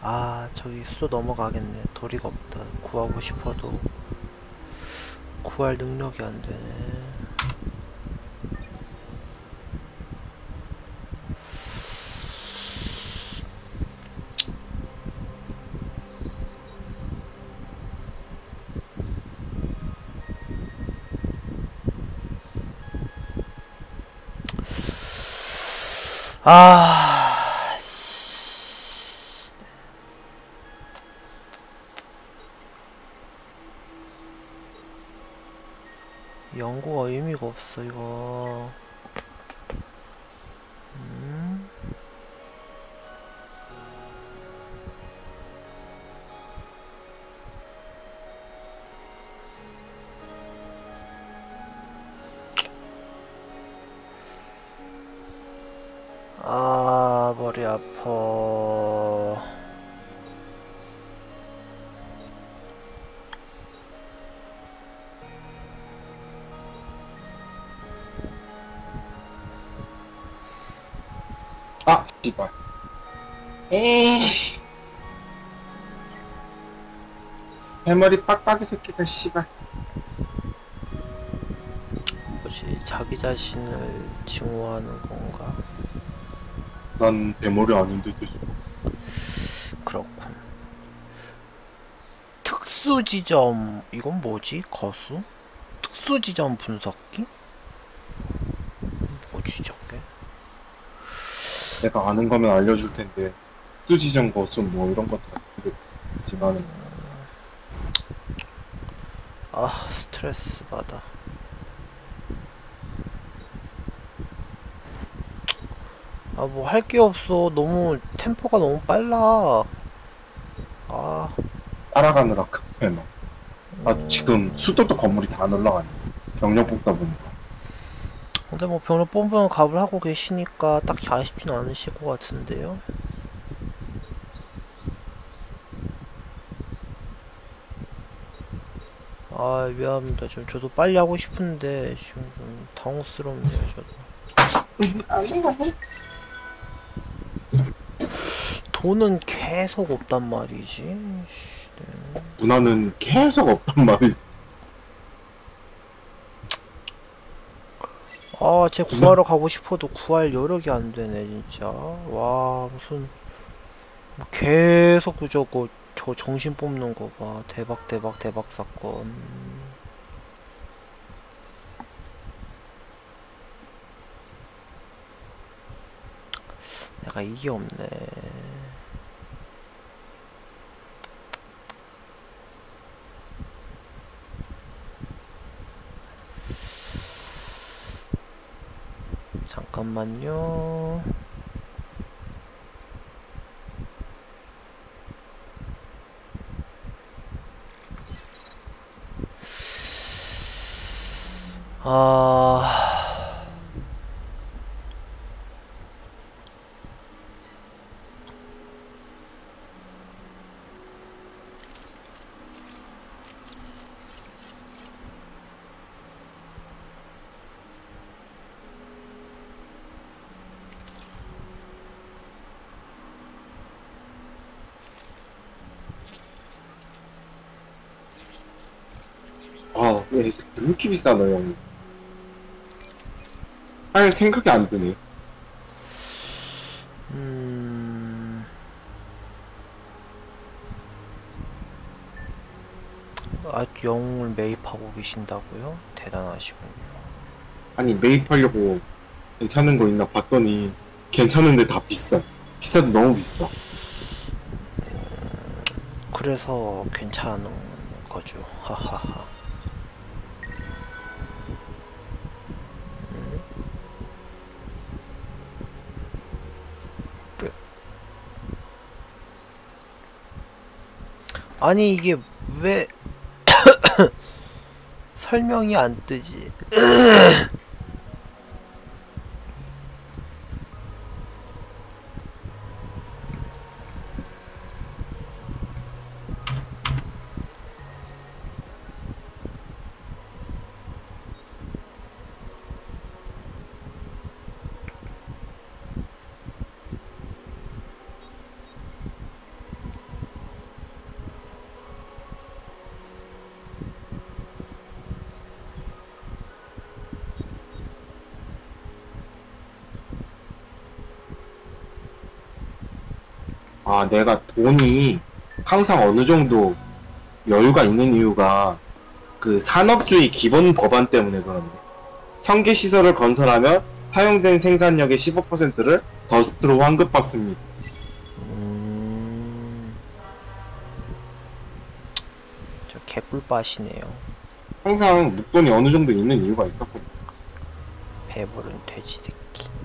아 저기 수도 넘어가겠네. 도리가 없다. 구하고 싶어도 구할 능력이 안 되네. 아, 연구가 의미가 없어 이거. 음? 아, 머리 아파. 아, 씨발. 에이. 해머리 빡빡이 새끼가 씨발. 뭐지? 자기 자신을 증오하는 건가? 난 대머리 아닌데 그렇군. 특수 지점, 이건 뭐지? 거수? 특수 지점 분석기? 뭐지 저게? 내가 아는 거면 알려줄 텐데 수지정 거수 뭐 이런 것도 알지만 아, 스트레스 받아. 아, 뭐 할 게 없어. 너무 템포가 너무 빨라. 아, 따라가느라 급해 막. 아 지금 수도도 건물이 다 올라가네. 병력 뽑다 보니까. 근데 뭐 병력 뽑으면 갑을 하고 계시니까 딱히 아쉽진 않으실 것 같은데요. 아, 미안합니다. 좀 저도 빨리 하고 싶은데 지금 좀 당혹스럽네요. 저도. 돈은 계속 없단 말이지. 네. 문화는 계속 없단 말이지. 아, 쟤 구하러 가고 싶어도 구할 여력이 안 되네, 진짜. 와, 무슨 뭐 계속 저거 저 정신 뽑는 거 봐. 대박 대박 대박 사건. 내가 이게 없네. 잠깐만요. 아, 아, 왜 이렇게 비싸나 형? 할 생각이 안 드네. 아, 영웅을 매입하고 계신다고요? 대단하시군요. 아니 매입하려고 괜찮은 거 있나 봤더니 괜찮은데 다 비싸. 비싸도 너무 비싸. 그래서 괜찮은 거죠. 하하하. 아니 이게 왜 설명이 안 뜨지? 아, 내가 돈이 항상 어느 정도 여유가 있는 이유가 그 산업주의 기본 법안 때문에 그런데. 청계 시설을 건설하면 사용된 생산력의 15%를 거스트로 환급받습니다. 저 개꿀빠시네요. 항상 목돈이 어느 정도 있는 이유가 있었거든. 배부른 돼지 새끼.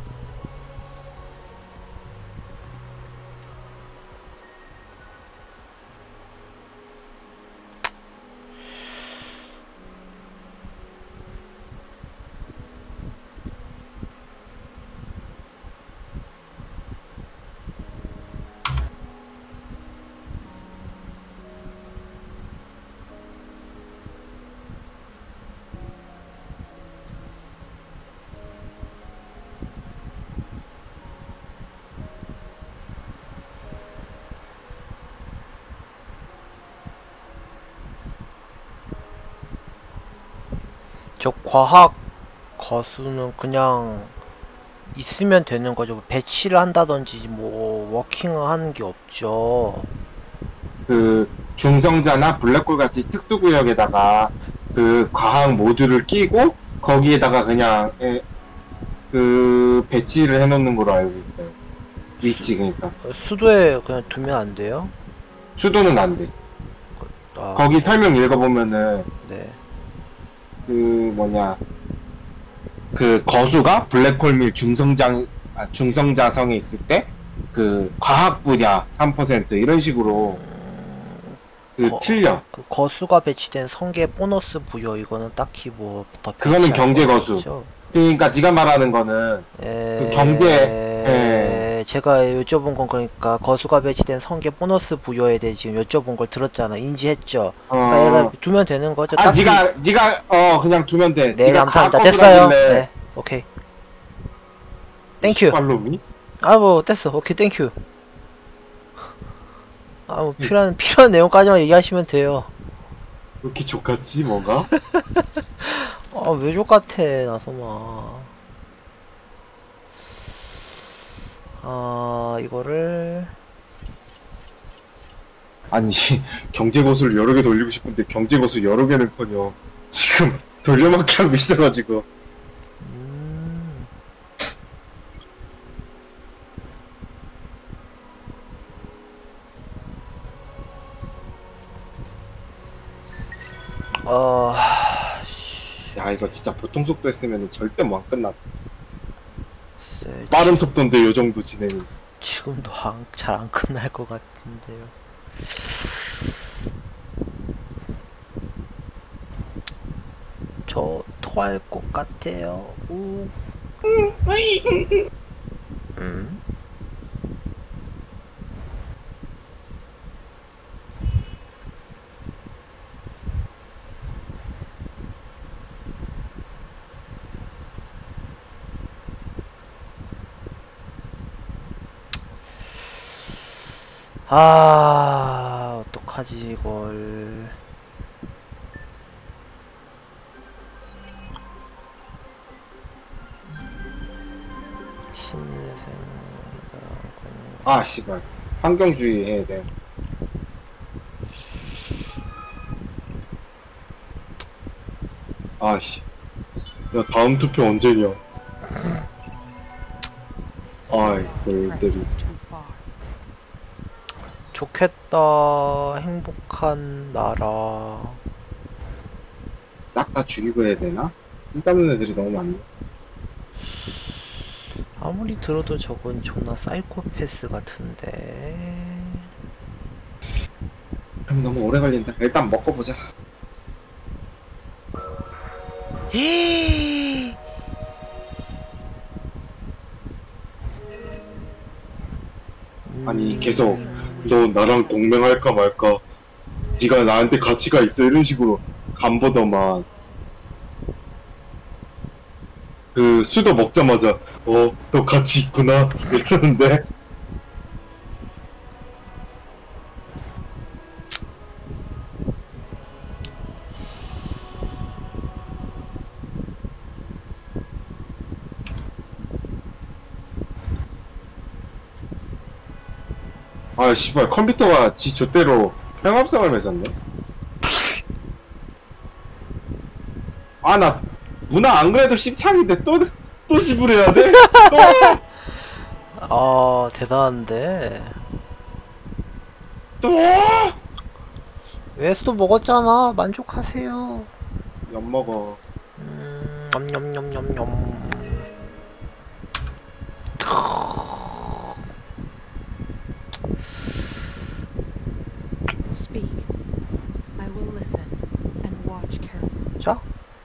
저 과학 거수는 그냥 있으면 되는 거죠. 뭐 배치를 한다든지 뭐 워킹을 하는 게 없죠. 그 중성자나 블랙홀 같이 특수구역에다가 그 과학 모듈을 끼고 거기에다가 그냥 그 배치를 해놓는 걸로 알고 있어요. 위치 그러니까. 수도에 그냥 두면 안 돼요? 수도는 안 돼. 아, 거기 설명 읽어보면은 네. 그 뭐냐 그 거수가 블랙홀 및 중성자성에 있을 때 그 과학 분야 3% 이런 식으로 그 틀려. 그 거수가 배치된 성계 보너스 부여 이거는 딱히 뭐 더 그거는 경제 거수. 그러니까 네가 말하는 거는 그 경제. 제가 여쭤본 건 그러니까 거수가 배치된 성계 보너스 부여에 대해 지금 여쭤본 걸 들었잖아. 인지했죠. 그러니까 얘가 두면 되는 거죠. 아, 네가 그냥 두면 돼. 네, 네가 감사합니다. 다 됐어요. 거꾸라길래. 네, 오케이. 땡큐. 발로미? 아, 뭐 됐어. 오케이, 땡큐. 아, 뭐 필요한 내용까지만 얘기하시면 돼요. 왜 이렇게 족같지 뭐가? 아, 왜 족같아, 나서마. 아, 이거를 아니 경제 고수를 여러 개 돌리고 싶은데 경제 고수 여러 개는커녕 지금 돌려막기 하고 있어가지고. 야 이거 진짜 보통 속도 했으면 절대 뭐 안 끝났. 빠른 속도인데 요 정도 진행이. 지금도 잘 안 끝날 것 같은데요. 저 토할 것 같아요. 우. 아, 어떡하지 이걸. 아 씨발 환경주의 해야 돼. 아씨 야 다음 투표 언제냐. 아이 너희들이 Too far. 좋겠다. 행복한 나라. 싹 다 죽이고 해야 되나? 쓸데없는 애들이 너무 많네. 아무리 들어도 저건 존나 사이코패스 같은데. 그럼 너무 오래 걸린다. 일단 먹고 보자. 아니 계속 너 나랑 동맹할까 말까, 네가 나한테 가치가 있어 이런 식으로 간보더만. 그 수도 먹자마자 너 가치 있구나 이러는데. 아 씨발 컴퓨터가 지 좆대로 평합성을 맺었네. 아 나 문화 안 그래도 씹창인데 또 씹으려야 돼? 아 대단한데. 또 웨스도 먹었잖아. 만족하세요. 엿먹어. 냠냠냠냠냠. Speak. I will listen and watch carefully. 자.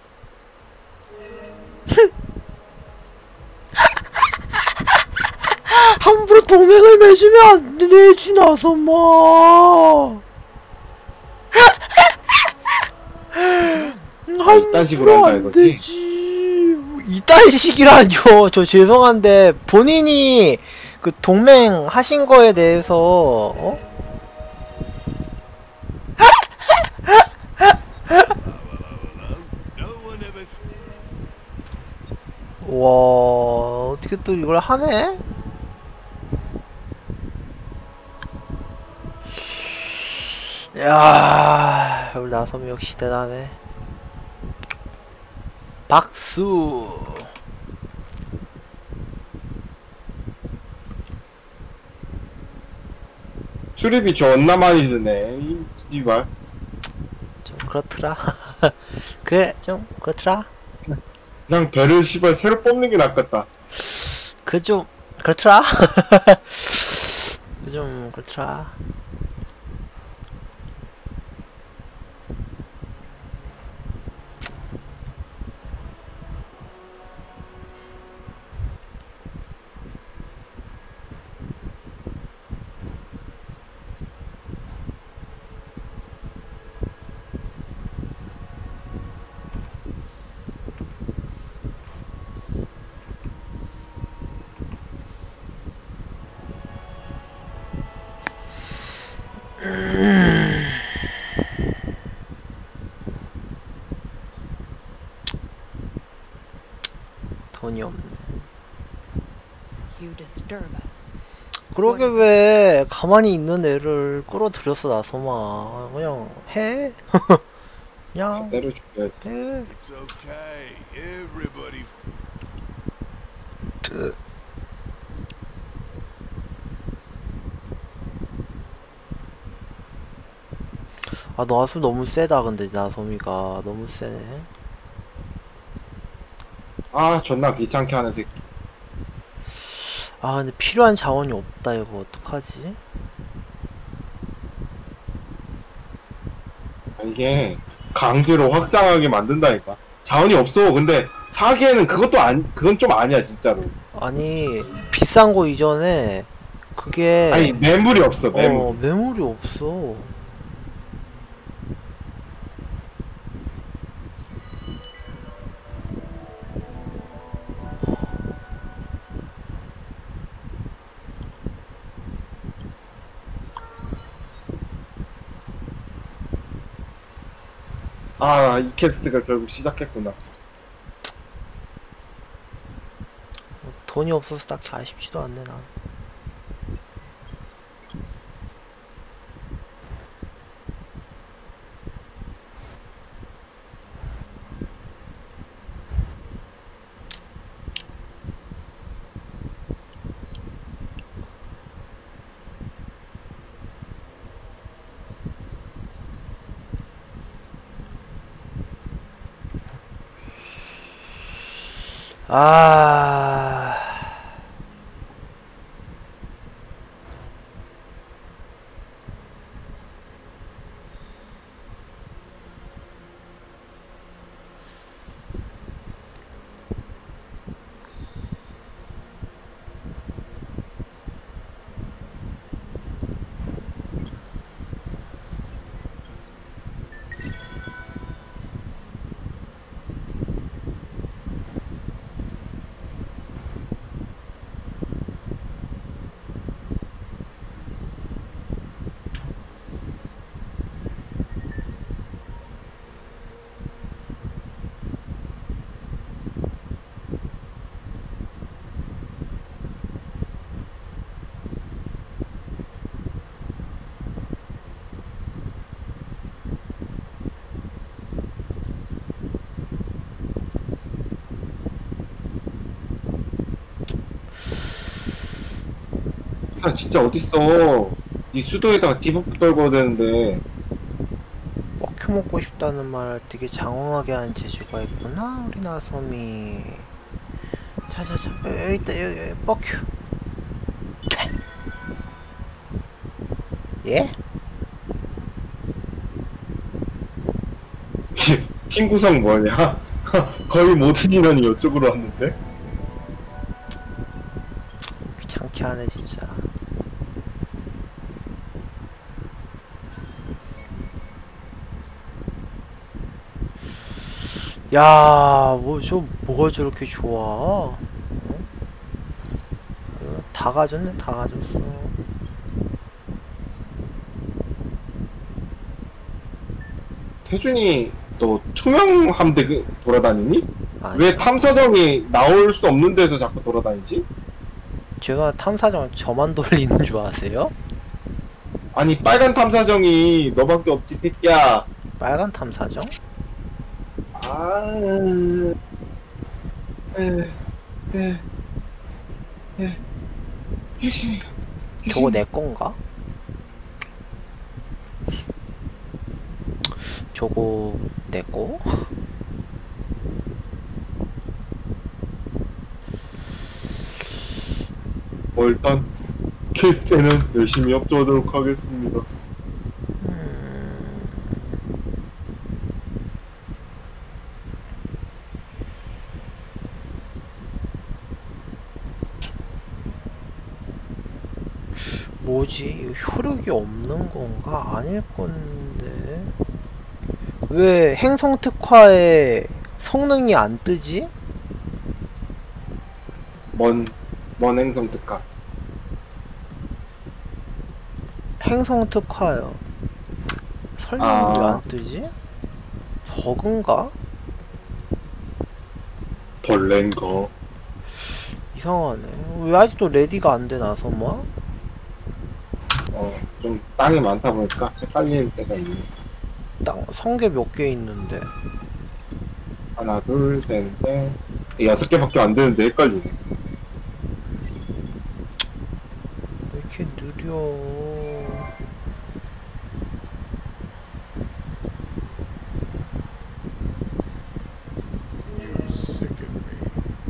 함부로 동맹을 맺으면 안 되지 나서마. 이딴 식으로 한다 이거지? 이딴 식이라뇨. 저 죄송한데 본인이 그 동맹 하신 거에 대해서 No one ever 와 어떻게 또 이걸 하네? 야 우리 나섬 역시 대단해. 박수. 수리비 존나 많이 드네 이 씨발. 좀 그렇더라. 그래 좀 그렇더라. 그냥 배를 씨발 새로 뽑는 게 낫겠다. 그 좀 그렇더라. 그 좀 그렇더라. 돈이 없네. You disturb us. 그러게 왜 가만히 있는 애를 끌어들였어 나서마. 그냥 해. 그냥 때려줄게. 해. It's okay. Everybody 아 나섬 너무 세다. 근데 나섬이가 너무 세네. 아 존나 귀찮게 하는 새끼. 아 근데 필요한 자원이 없다. 이거 어떡하지? 이게 강제로 확장하게 만든다니까. 자원이 없어. 근데 사기에는 그건 좀 아니야 진짜로. 아니 비싼 거 이전에 그게 아니 매물이 없어. 매물. 매물이 없어. 아 이 캐스트가 결국 시작했구나. 돈이 없어서 딱히 아쉽지도 않네 난. 아 아 진짜 어딨어. 이 수도에다가 디버프 떨궈야 되는데. 뻑큐 먹고 싶다는 말을 되게 장황하게 한 재주가 있구나 우리 나섬이. 자자자 여기 있다 여기 뻑큐. 예? 팀 구성 뭐냐? 거의 모든 인원이 이쪽으로 왔는데? 귀찮게 하네 진짜. 야, 뭐가 저렇게 좋아? 어? 다 가졌네, 다 가졌어. 태준이 너 투명 함대 돌아다니니? 아니, 왜 탐사정이 나올 수 없는 데서 자꾸 돌아다니지? 제가 탐사정 저만 돌리는 줄 아세요? 아니 빨간 탐사정이 너밖에 없지 새끼야. 빨간 탐사정? 아, 저거 내 건가? 저거 내 거? 일단 퀘스트는 열심히 협조하도록 하겠습니다. 뭐지? 이거 효력이 없는 건가? 아닐 건데. 왜 행성 특화에 성능이 안 뜨지? 먼 행성 특화. 행성 특화요. 설명이 왜 안 뜨지? 버그인가? 벌레인가? 이상하네. 왜 아직도 레디가 안 돼, 나서마? 좀 땅이 많다 보니까 헷갈리는 때가 있네. 땅, 성게 몇 개 있는데. 하나, 둘, 셋, 넷. 6개밖에 안 되는데 헷갈리네. 왜 이렇게 느려. You sicken me.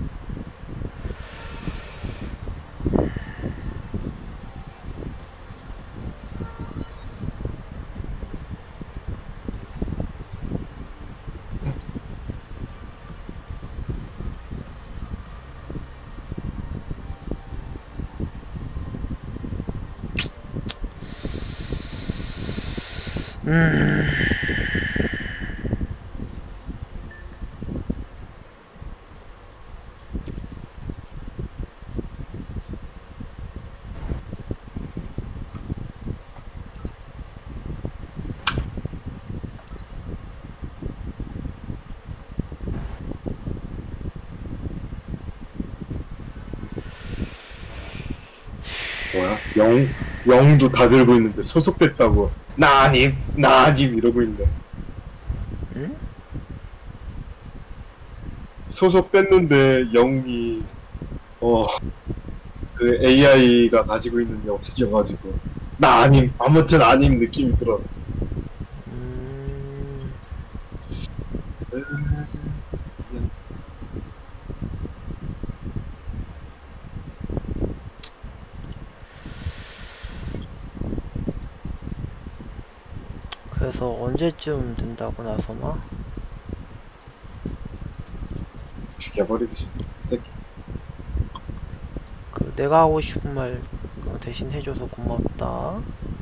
뭐야? 영도 다 들고 있는데 소속됐다고. 나 아님 이러고 있네. 응? 소속됐는데 영이 그 AI가 가지고 있는 영이어가지고 나 아님 아무튼 아님 느낌이 들어서. 그래서 언제쯤 된다고 나서마? 죽여버리고 싶어 새끼. 그 내가 하고 싶은 말 대신 해줘서 고맙다.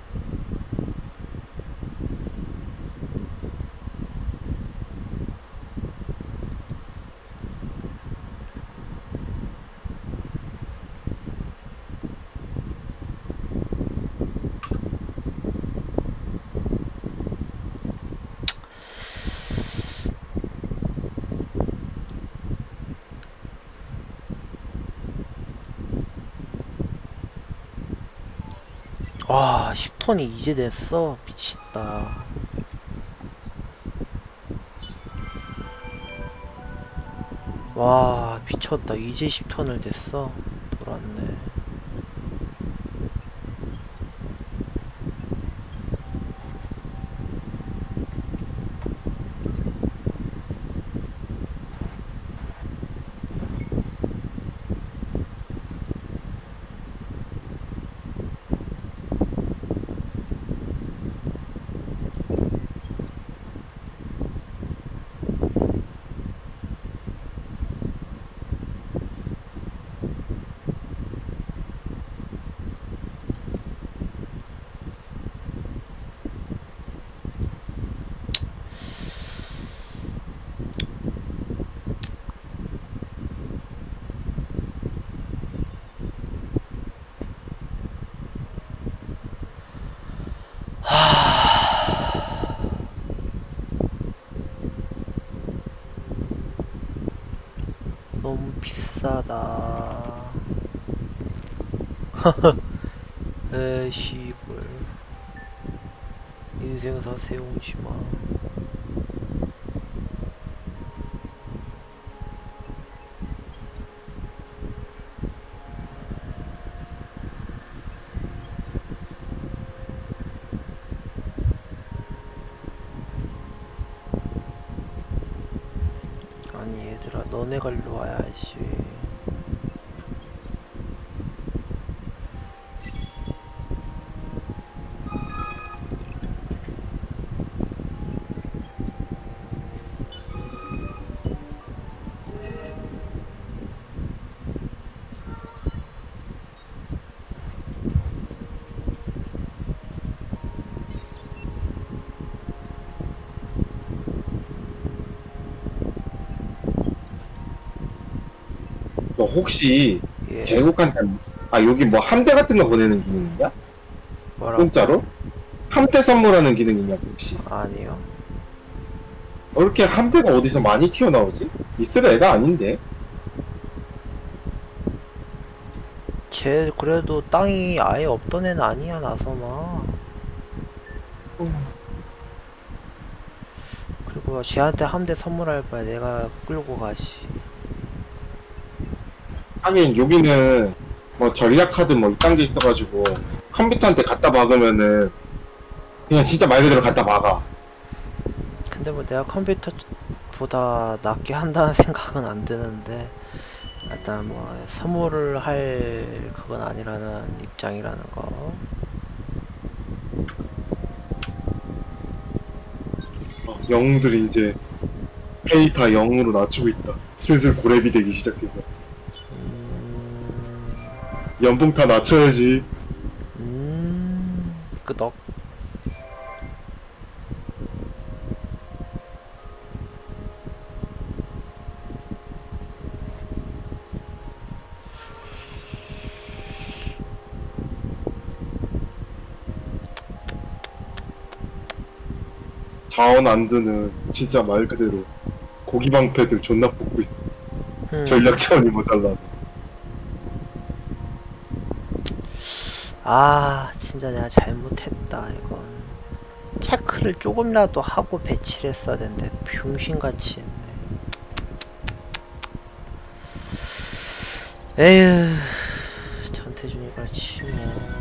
와, 10톤이 이제 됐어? 미치겠다. 와, 미쳤다. 이제 10톤을 됐어? 돌았네. 비싸다. 에 씨발 인생사 세옹지마. 아니 얘들아 너네가 일로 와야지. 너 혹시 예. 제국한테 여기 뭐 함대 같은 거 보내는 기능 있냐? 뭐라고? 공짜로? 함대 선물하는 기능 있냐고 혹시? 아니요. 이렇게 함대가 어디서 많이 튀어나오지? 있을 애가 아닌데. 쟤 그래도 땅이 아예 없던 애는 아니야 나서마. 그리고 쟤한테 함대 선물할 바에 내가 끌고 가지. 하긴 여기는 뭐 전략 카드 뭐 이딴 게 있어가지고 컴퓨터한테 갖다 박으면은 그냥 진짜 말 그대로 갖다 박아. 근데 뭐 내가 컴퓨터보다 낫게 한다는 생각은 안 드는데 일단 뭐 선물을 할 그건 아니라는 입장이라는 거. 영웅들이 이제 페이 다 0으로 낮추고 있다. 슬슬 고렙이 되기 시작해서 연봉 다 낮춰야지. 끄덕. 자원 안드는 진짜 말 그대로 고기방패들 존나 뽑고 있어. 전략 차원이 모자라서. 아 진짜 내가 잘못했다. 이건 체크를 조금이라도 하고 배치를 했어야 되는데 병신같이 했네. 에휴 전태준이 그렇지 뭐.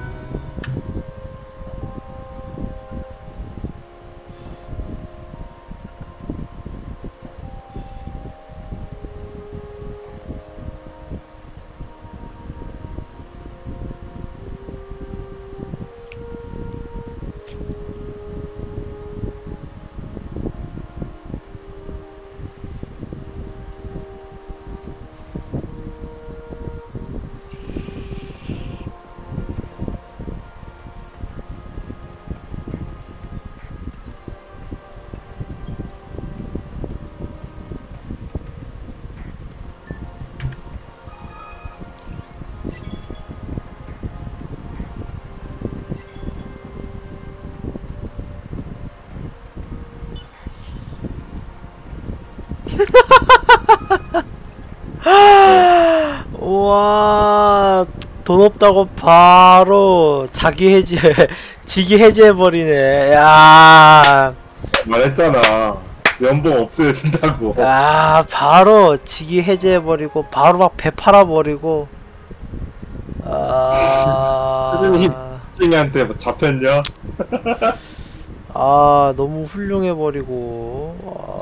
우와 돈 없다고 바로 자기 해제 지기 해제해버리네. 야, 말했잖아. 연봉 없애야 된다고. 야 바로 지기 해제해버리고 바로 막 배 팔아버리고. 혜준이 찡이한테 뭐 잡혔냐? 아 너무 훌륭해버리고.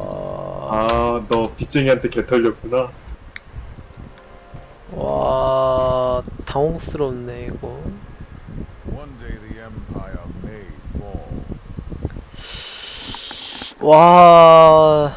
너 빚쟁이한테 개 털렸구나. 와 당혹스럽네 이거. One day the Empire may fall. 와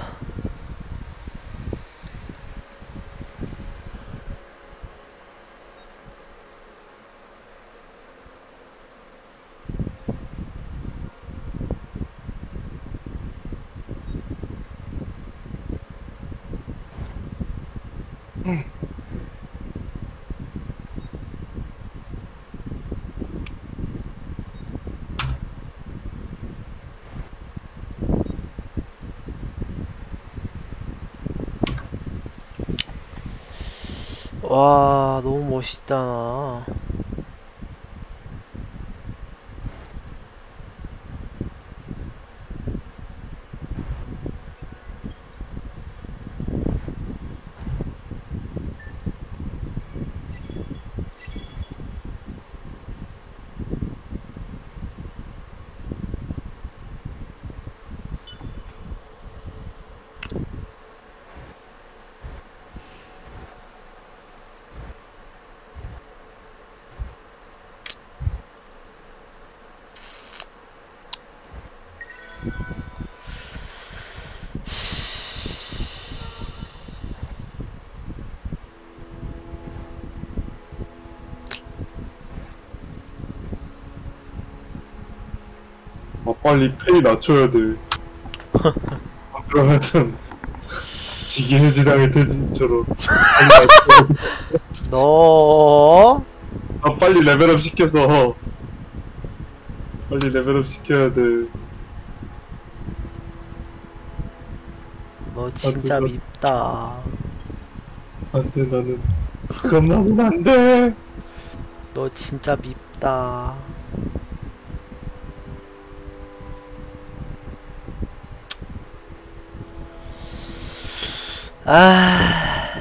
와, 너무 멋있다. 나. 빨리 페이 낮춰야 돼. 안 그러면은 지게해지당의 태진처럼 빨리 낮춰. 너, 빨리 레벨업 시켜서 빨리 레벨업 시켜야 돼. 너 진짜 안 돼, 밉다. 안돼 나는 그건 하면 안돼. 너 진짜 밉다. 아,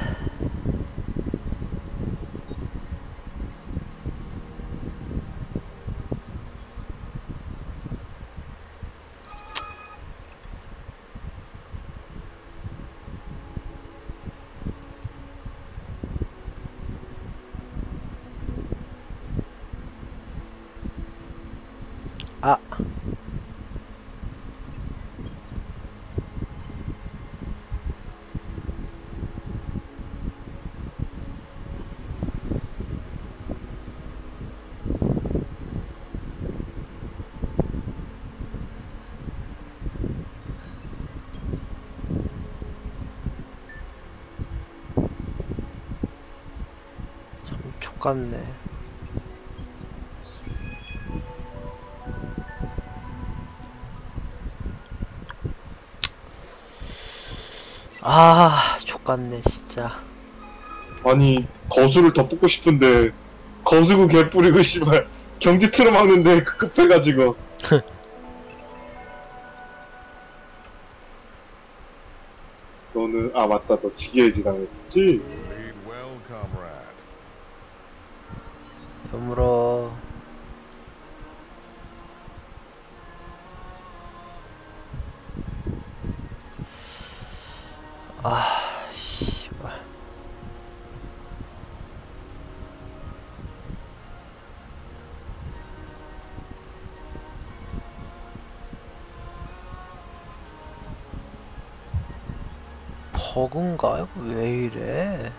아, 참 족같네. 아, 족같네, 진짜. 아니 거수를 더 뽑고 싶은데 거수구 개 뿌리고 씨발 경지 틀어막는데 급해가지고. 너는 아 맞다 너 지게해지당했지? Lead well, comrade. 여물어. 아, 씨발. 버그인가? 이거 왜 이래?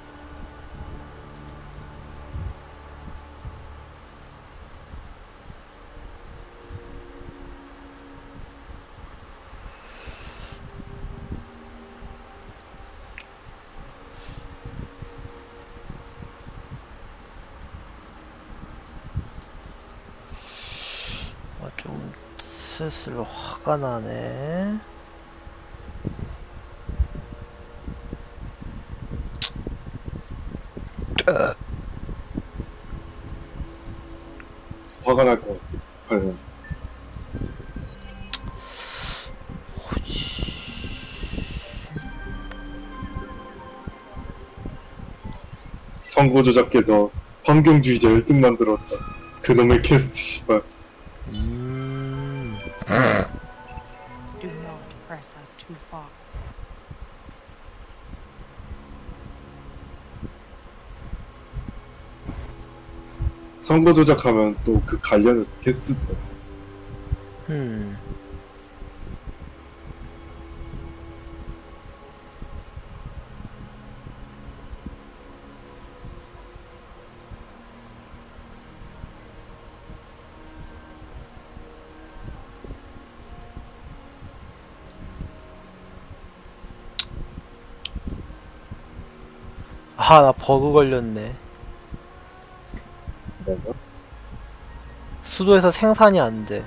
아, 좀 슬슬 화가 나네. 화가 날 것 같아. 그래서 선거 조작해서 환경주의자 1등 만들었다. 그놈의 캐스트 씨발. Do not press us too far. 선거 조작하면 또 그 관련해서 캐스트. 아, 나 버그 걸렸네. 내가 수도에서 생산이 안 돼.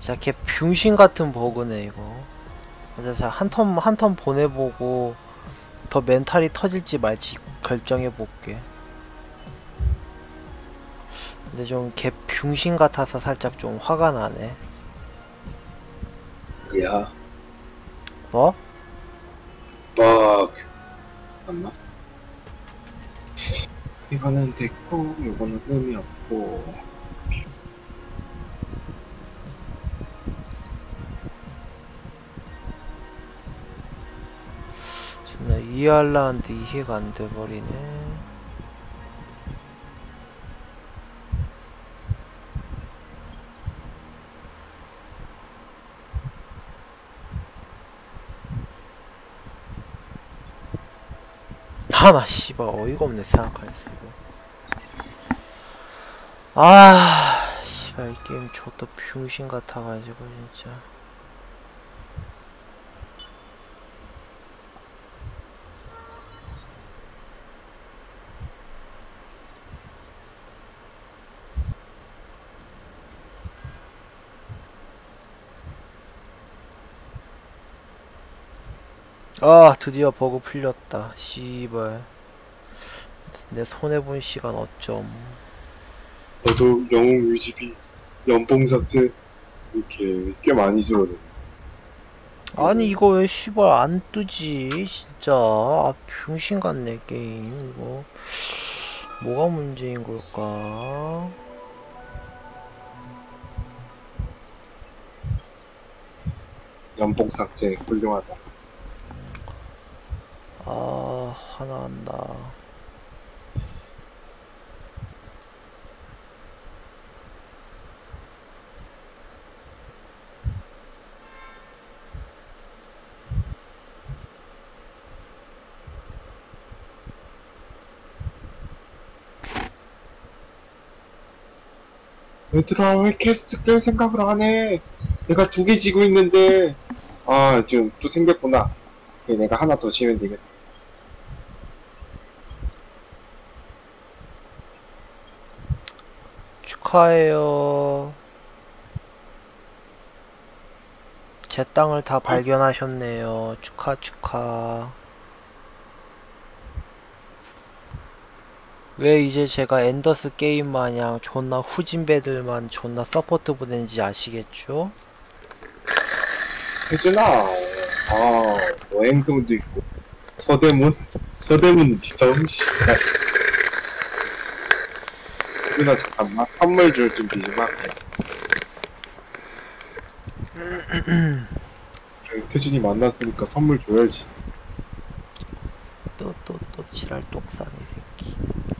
진짜 개 병신 같은 버그네 이거. 진짜 한 턴 보내보고 더 멘탈이 터질지 말지 결정해볼게. 근데 좀 개 병신 같아서 살짝 좀 화가 나네. 야, 뭐? 잠깐만. 이거는 됐고, 이거는 의미 없고. 나 이해할라 하는데 이해가 안 돼버리네. 나 씨발 어이가 없네 생각할수록. 씨발 이 게임 저도 병신 같아가지고 진짜. 드디어 버그 풀렸다. 씨발 내 손해본 시간 어쩜. 너도 영웅 유지비, 연봉 삭제 이렇게 꽤 많이 줄어들어. 아니 이거 왜 씨발 안 뜨지 진짜. 병신 같네 게임 이거. 뭐가 문제인 걸까? 연봉 삭제 훌륭하다. 화난다. 얘들아 왜 캐스트 깰 생각을 안 해? 내가 2개 지고 있는데. 지금 또 생겼구나. 그래, 내가 하나 더 지면 되겠다. 축하해요. 제 땅을 다 발견하셨네요. 축하. 왜 이제 제가 엔더스 게임 마냥 존나 후진배들만 존나 서포트 보내는지 아시겠죠? 혜준아, 뭐 행동도 있고. 서대문 비성, 씨발. 혜준아, 잠깐만. 선물 줄 준비 좀 할게. 그래, 태준이 만났으니까 선물 줘야지. 또 지랄 똥싸네 새끼.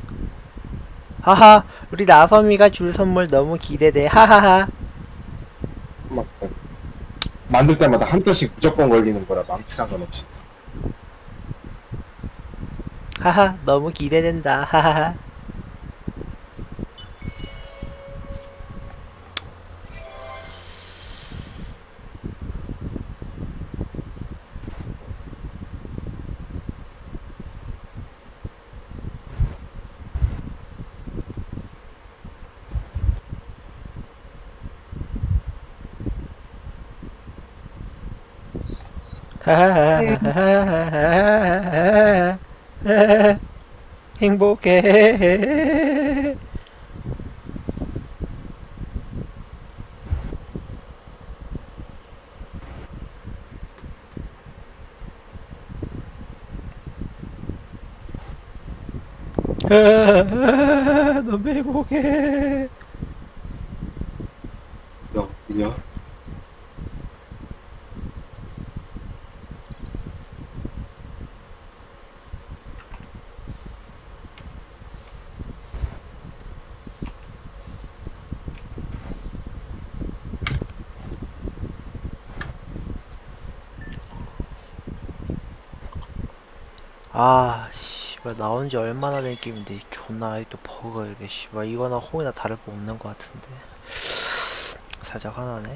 하하, 우리 나섬이가 줄 선물 너무 기대돼. 하하하. 맞다. 만들 때마다 한 턴씩 무조건 걸리는 거라 많기 상관없이. 하하, 너무 기대된다. 하하하. 행복해. 너무 행복해. 야, 그냥. 씨발 나온지 얼마나 된 게임인데 존나 아직도 버그가 이래. 씨발 이거나 홍이나 다를 거 없는 거 같은데 살짝 화나네.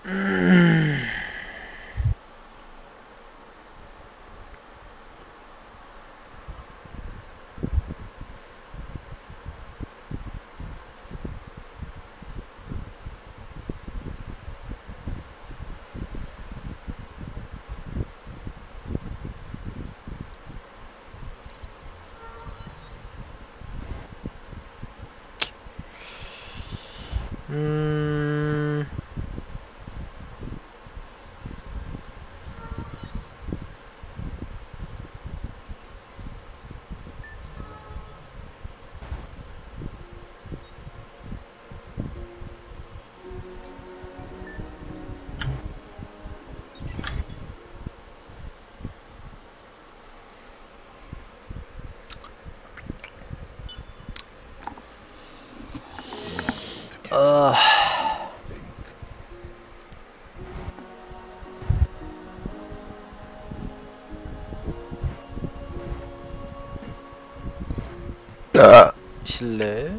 실례.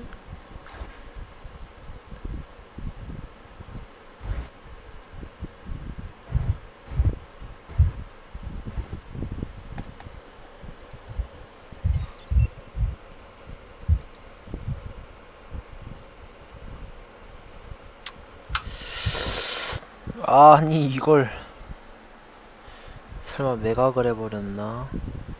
아니 이걸 설마 매각을 해버렸나?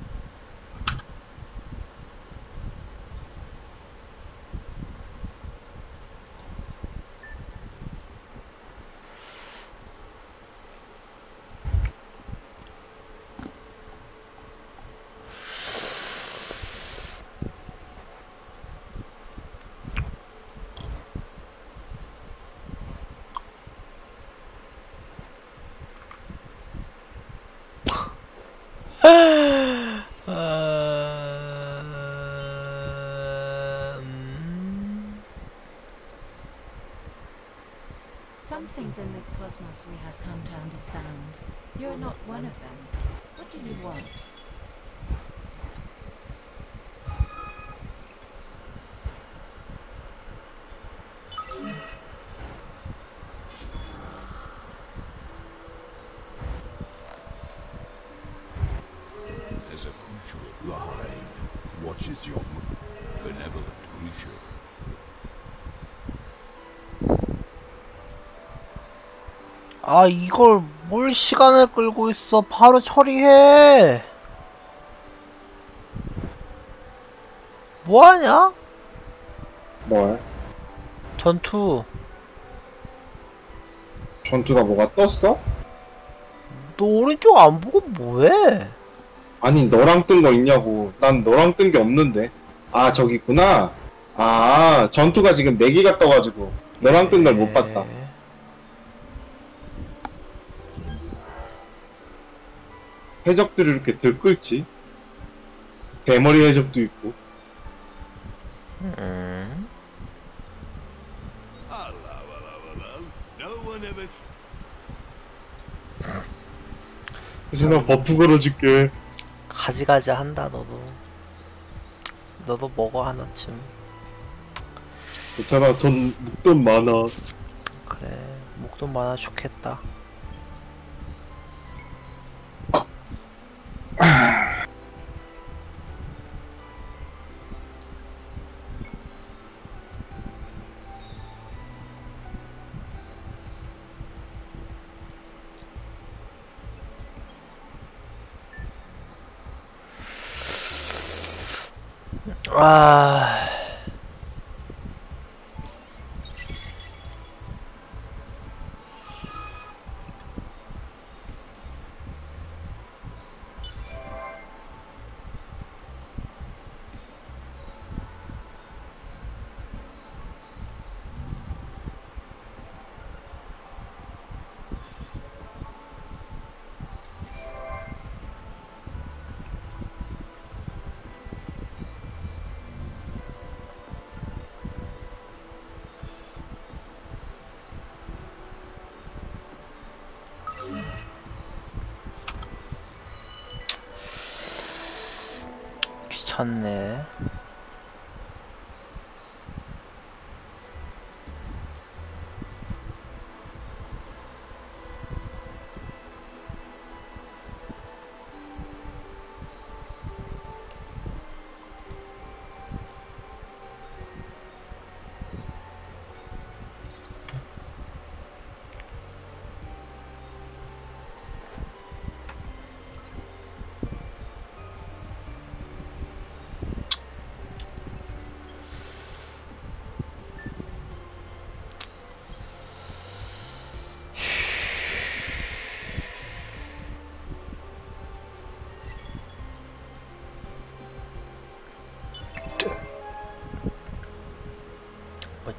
Some things in this cosmos we have come to understand. You're not one of them. What do you want? There's a creature at the hive. Watches your move. Benevolent creature. 아 이걸 뭘 시간을 끌고 있어. 바로 처리해. 뭐하냐? 뭘? 전투. 전투가 뭐가 떴어? 너 오른쪽 안 보고 뭐해? 아니 너랑 뜬 거 있냐고. 난 너랑 뜬 게 없는데. 아 저기 있구나. 아 전투가 지금 4개가 떠가지고 너랑 뜬 걸 못 봤다. 해적들이 이렇게 들끓지? 대머리 해적도 있고. No one ever 그래서 나 버프 걸어줄게. 가지가지 한다 너도. 너도 먹어 하나쯤. 괜찮아, 목돈 많아. 그래 목돈 많아 좋겠다. 아... 귀찮네.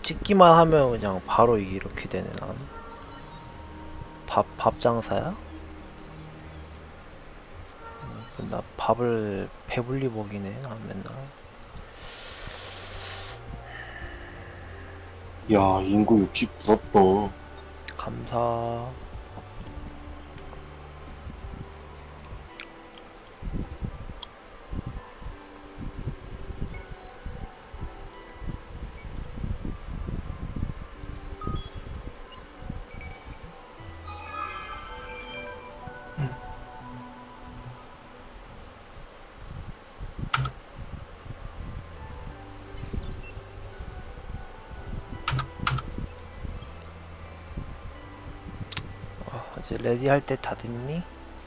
찍기만 하면 그냥 바로 이렇게 되네. 난 밥 장사야? 나 밥을 배불리 먹이네. 난 맨날. 야, 인구 60 부럽다. 감사. 이제 레디 할 때 다 됐니?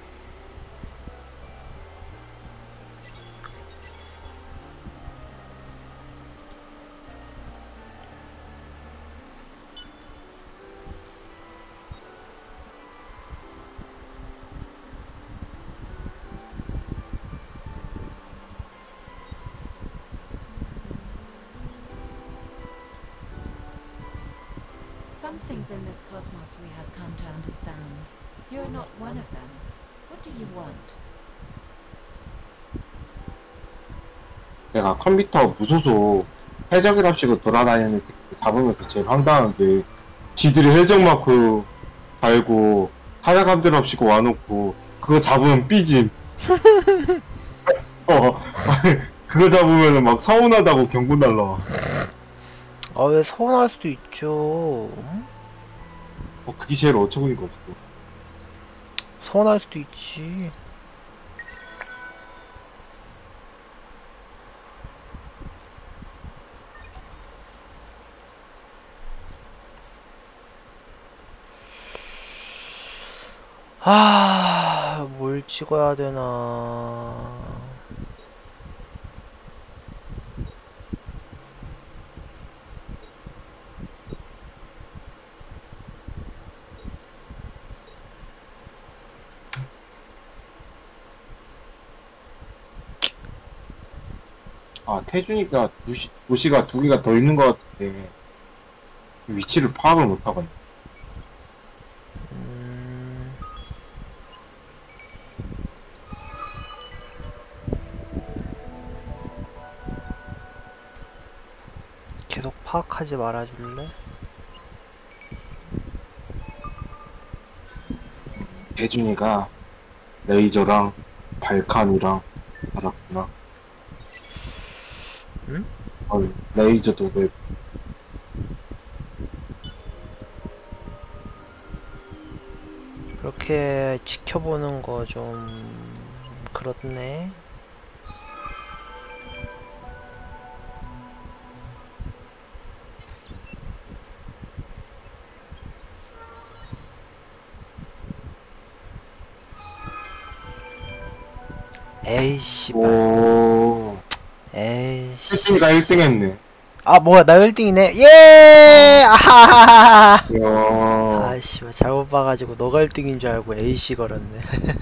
Some things in this cosmos we have come to understand. You're not one of them. What do you want? 내가 컴퓨터 무소속 해적이랍시고 돌아다니는 새끼 잡으면서 제일 황당한 게 지들이 해적 마크 달고 사냥감들랍시고 와놓고 그거 잡으면 삐짐. 그거 잡으면은 막 서운하다고 경고 날라. 아, 왜 서운할 수도 있죠. 응? 그게 제일 어처구니가 없어. 서운할 수도 있지. 뭘 찍어야 되나. 태준이가 도시가 2개가 더 있는 것 같은데 위치를 파악을 못하거든. 계속 파악하지 말아줄래? 태준이가 레이저랑 발칸이랑 알았구나. 응? 레이저도 왜 그렇게 지켜보는 거 좀 그렇네. 에이씨. 오. 에이씨. 태준이가 1등 했네. 아, 뭐야, 나 1등이네. 예! 아하하하. 이야. 아이씨, 잘못 봐가지고 너가 1등인 줄 알고 A씨 걸었네.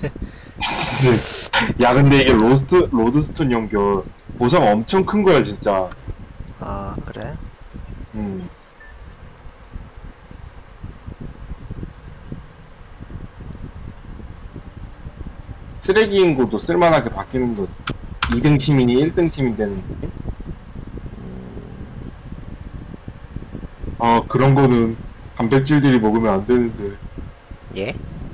야, 근데 이게 로드스톤 연결 보상 엄청 큰 거야, 진짜. 아, 그래? 쓰레기 인구도 쓸만하게 바뀌는 거지. 2등 시민이 1등 시민 되는 느낌? 그런 거는 단백질들이 먹으면 안 되는데. 예?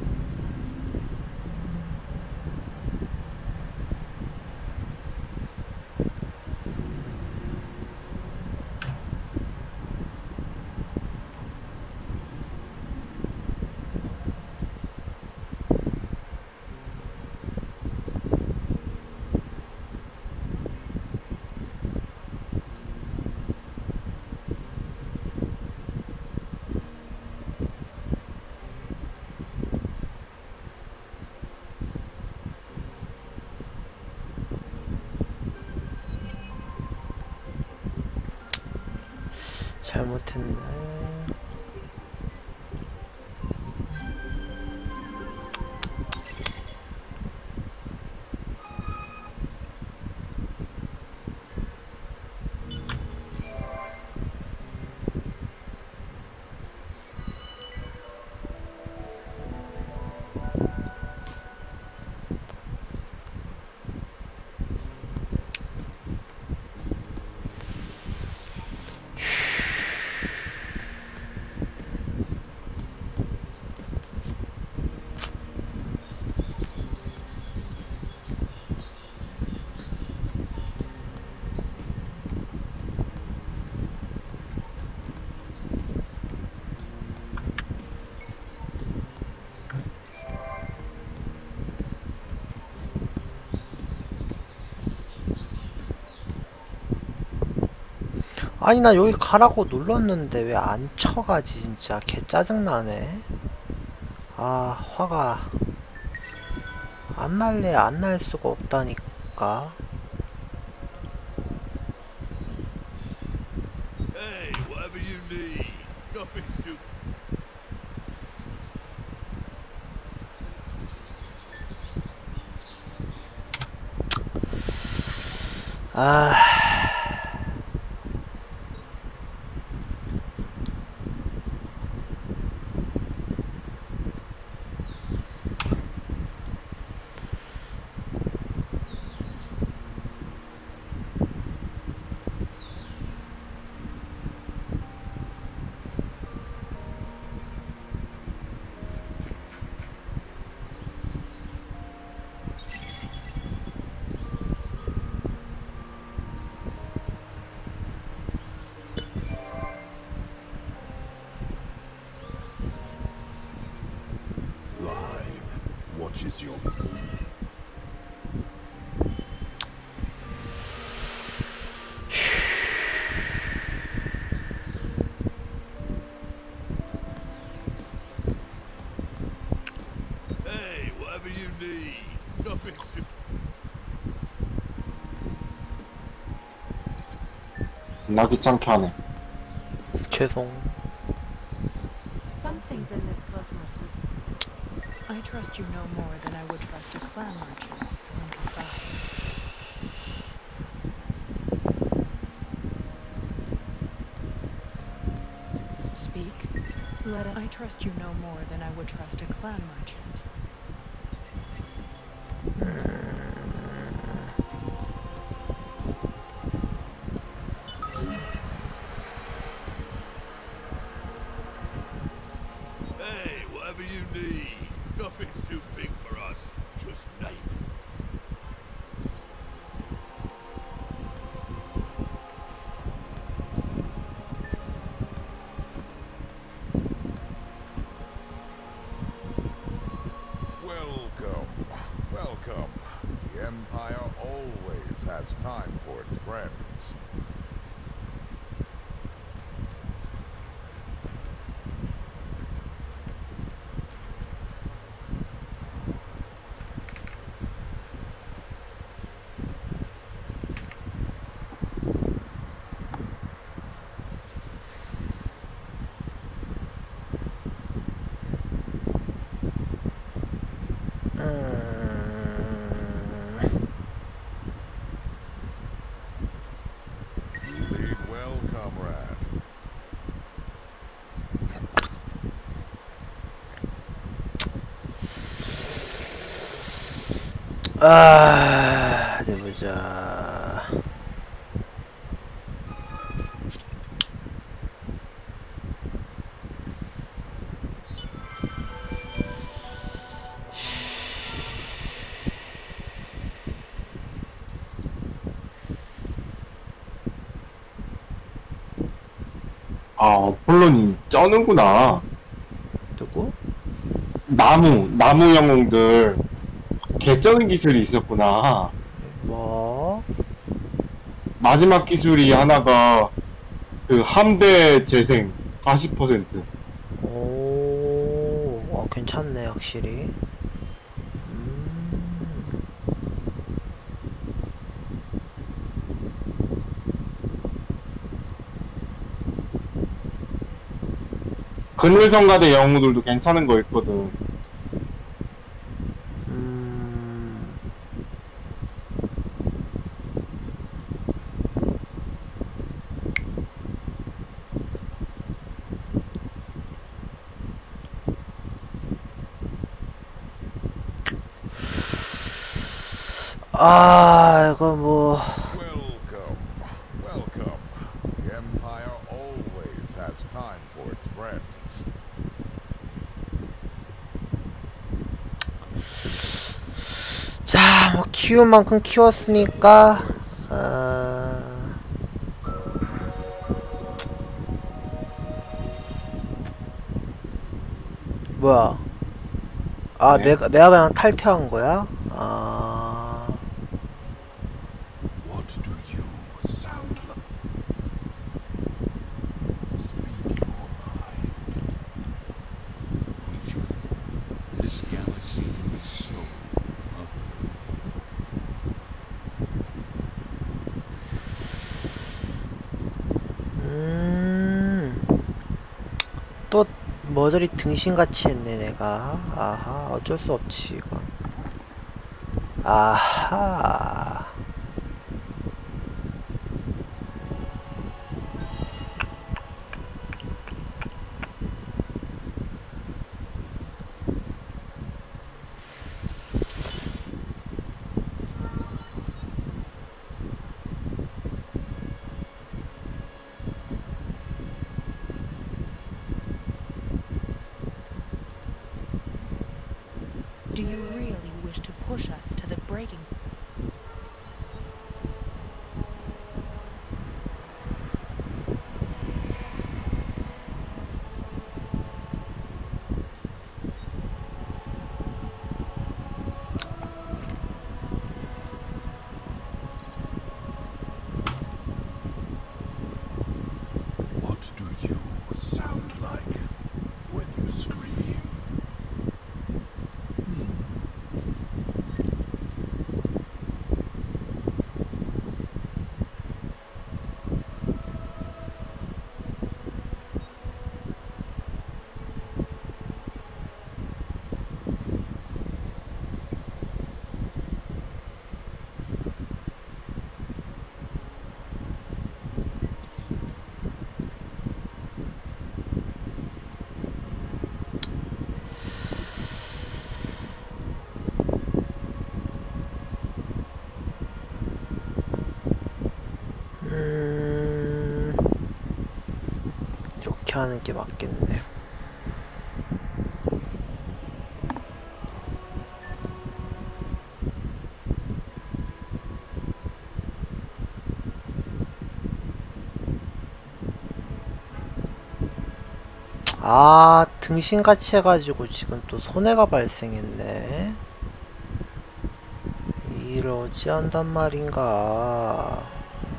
잘못했네. 아니 나 여기 가라고 눌렀는데 왜 안 쳐가지 진짜 개 짜증나네. 아 화가 안 날래 안 날 수가 없다니까. Hey, whatever you need. Nothing's too... 아 Live watches your Hey, whatever you need. Nothing's too... 나 귀찮게 하네. 죄송. Some things in this cosmos we I trust you no more than I would trust a clan merchant selling aside. Speak. let it I trust you no more than I would trust a clan merchant. Hey, whatever you need. Nothing's too big for us. Just name it. welcome. Welcome. The Empire always has time for its friends. You lead well, comrade. 아, 어디 보자. 아, 폴론이 쩌는구나. 누구? 나무 영웅들 개 쩌는 기술이 있었구나. 뭐? 마지막 기술이 하나가 그 함대 재생 40%. 오, 괜찮네 확실히. 그늘성가대 영웅들도 괜찮은 거 있거든. 아, 이거 뭐. Welcome. Welcome. The Empire always has time for its friends. 자, 뭐 키울 만큼 키웠으니까. 뭐야? 아, 네? 내가 그냥 탈퇴한 거야? 아. What do you sound like? 머저리 등신같이 했네 내가. 아하 어쩔 수 없지 이건. 아하. Do you really wish to push us to the breaking? What do you sound like when you scream? 이렇게 하는 게 맞겠네. 아, 등신같이 해가지고 지금 또 손해가 발생했네. 이를 어찌한단 말인가.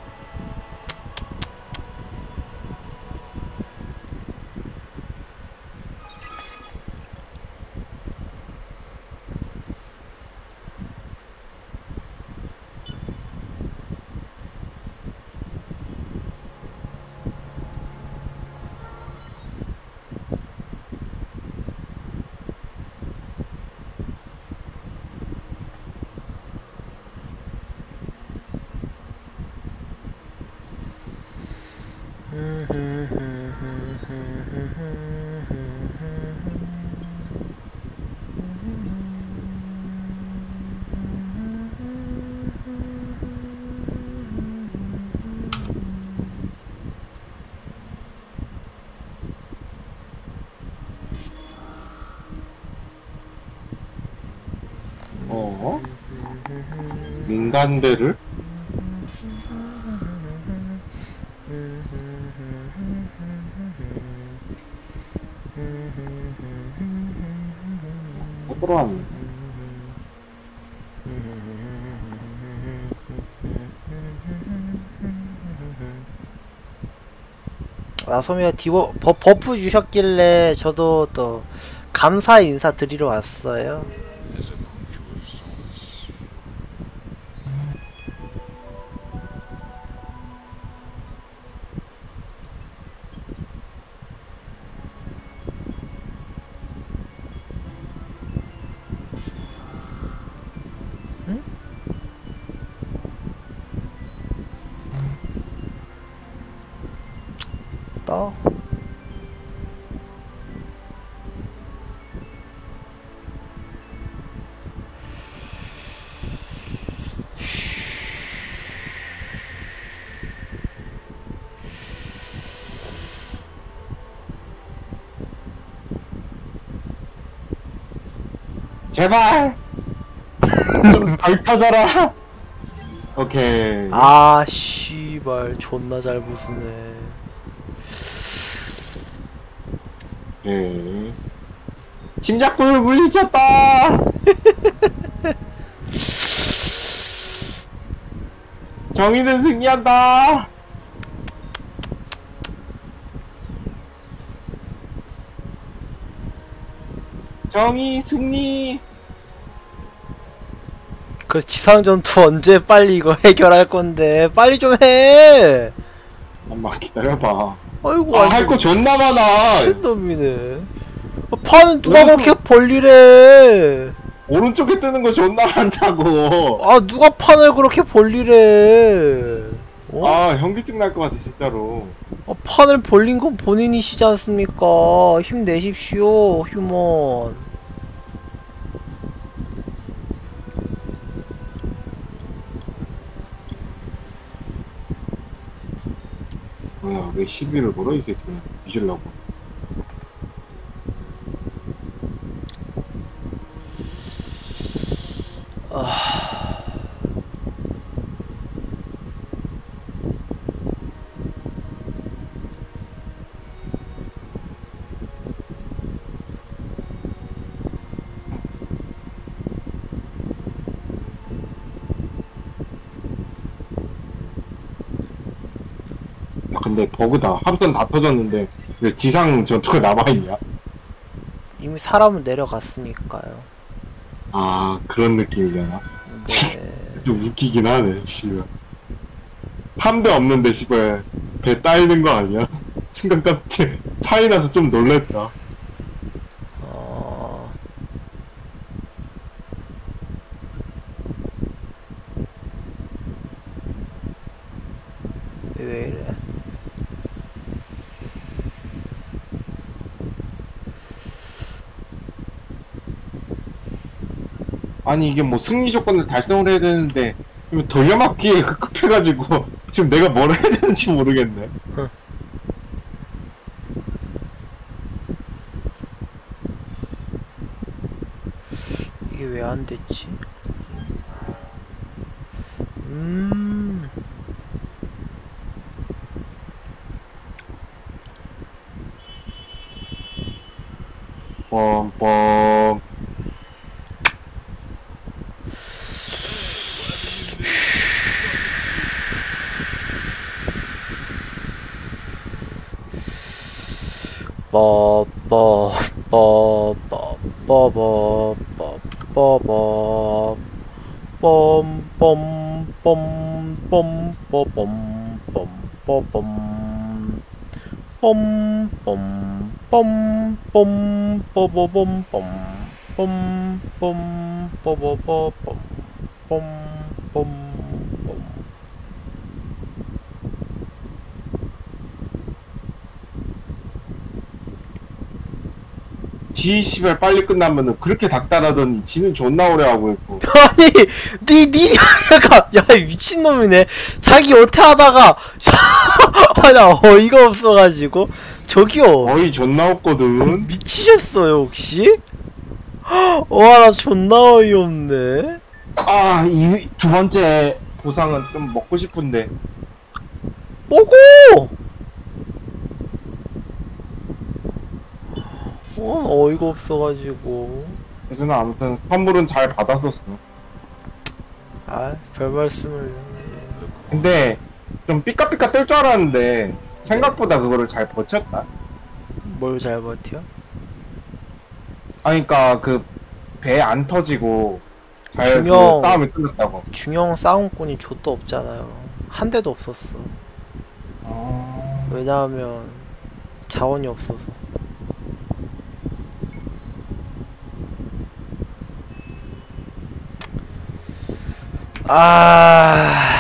인간대를? 해보라니. 아소미가 버프 주셨길래 저도 또 감사 인사 드리러 왔어요. As a creature of solace. 떠. 제발! 좀 덜 터져라! 오케이. 아, 씨발, 존나 잘 부수네. 예. 침략군을 물리쳤다! 정의는 승리한다! 정의 승리! 그 지상전투 언제 빨리 이거 해결할 건데 빨리 좀 해. 엄마 기다려봐. 아이고 아, 할 거 존나 많아. 미친놈이네. 판은 누가 그렇게 볼일해? 오른쪽에 뜨는 거 존나 많다고. 아 누가 판을 그렇게 볼일해? 어? 아 현기증 날 것 같아 진짜로. 판을 벌린 건 본인이시지 않습니까? 힘내십시오, 휴먼. 뭐야 왜 시비를 걸어 이 새끼. 뒤질라고. 야 근데 버그다. 합선 다 터졌는데 왜 지상 전투가 남아있냐? 이미 사람은 내려갔으니까요. 아 그런 느낌이잖아. 네. 좀 웃기긴 하네 씨발. 한 대 없는데 씨발 배 따이는 거 아니야? 생각같아. 차이 나서 좀 놀랬다. 왜 이래? 아니 이게 뭐 승리 조건을 달성을 해야 되는데 이거 돌려막기에 급급해가지고 지금 내가 뭘 해야 되는지 모르겠네. 이게 왜 안 됐지? 뻔뻔. 지 씨발 빨리 끝나면은 그렇게 닥달하더니 지는 존나 오래 하고 있고. 아니, 니, 약간, 야, 미친놈이네. 자기 어태 하다가, 아, 나 어이가 없어가지고. 저기요. 거의 존나 없거든. 미치셨어요, 혹시? 와, 나 존나 어이없네. 아, 이 두 번째 보상은 좀 먹고 싶은데. 뭐고! 어이가 없어가지고. 예전에 아무튼 선물은 잘 받았었어. 아, 별 말씀을. 근데 좀 삐까삐까 뜰 줄 알았는데 생각보다 그거를 잘 버텼다. 뭘 잘 버텨? 아니 그니까 그 배 안 터지고 잘 그 중형. 싸움이 끝났다고. 중형 싸움꾼이 좆도 없잖아요. 한 대도 없었어. 왜냐하면 자원이 없어서. 아.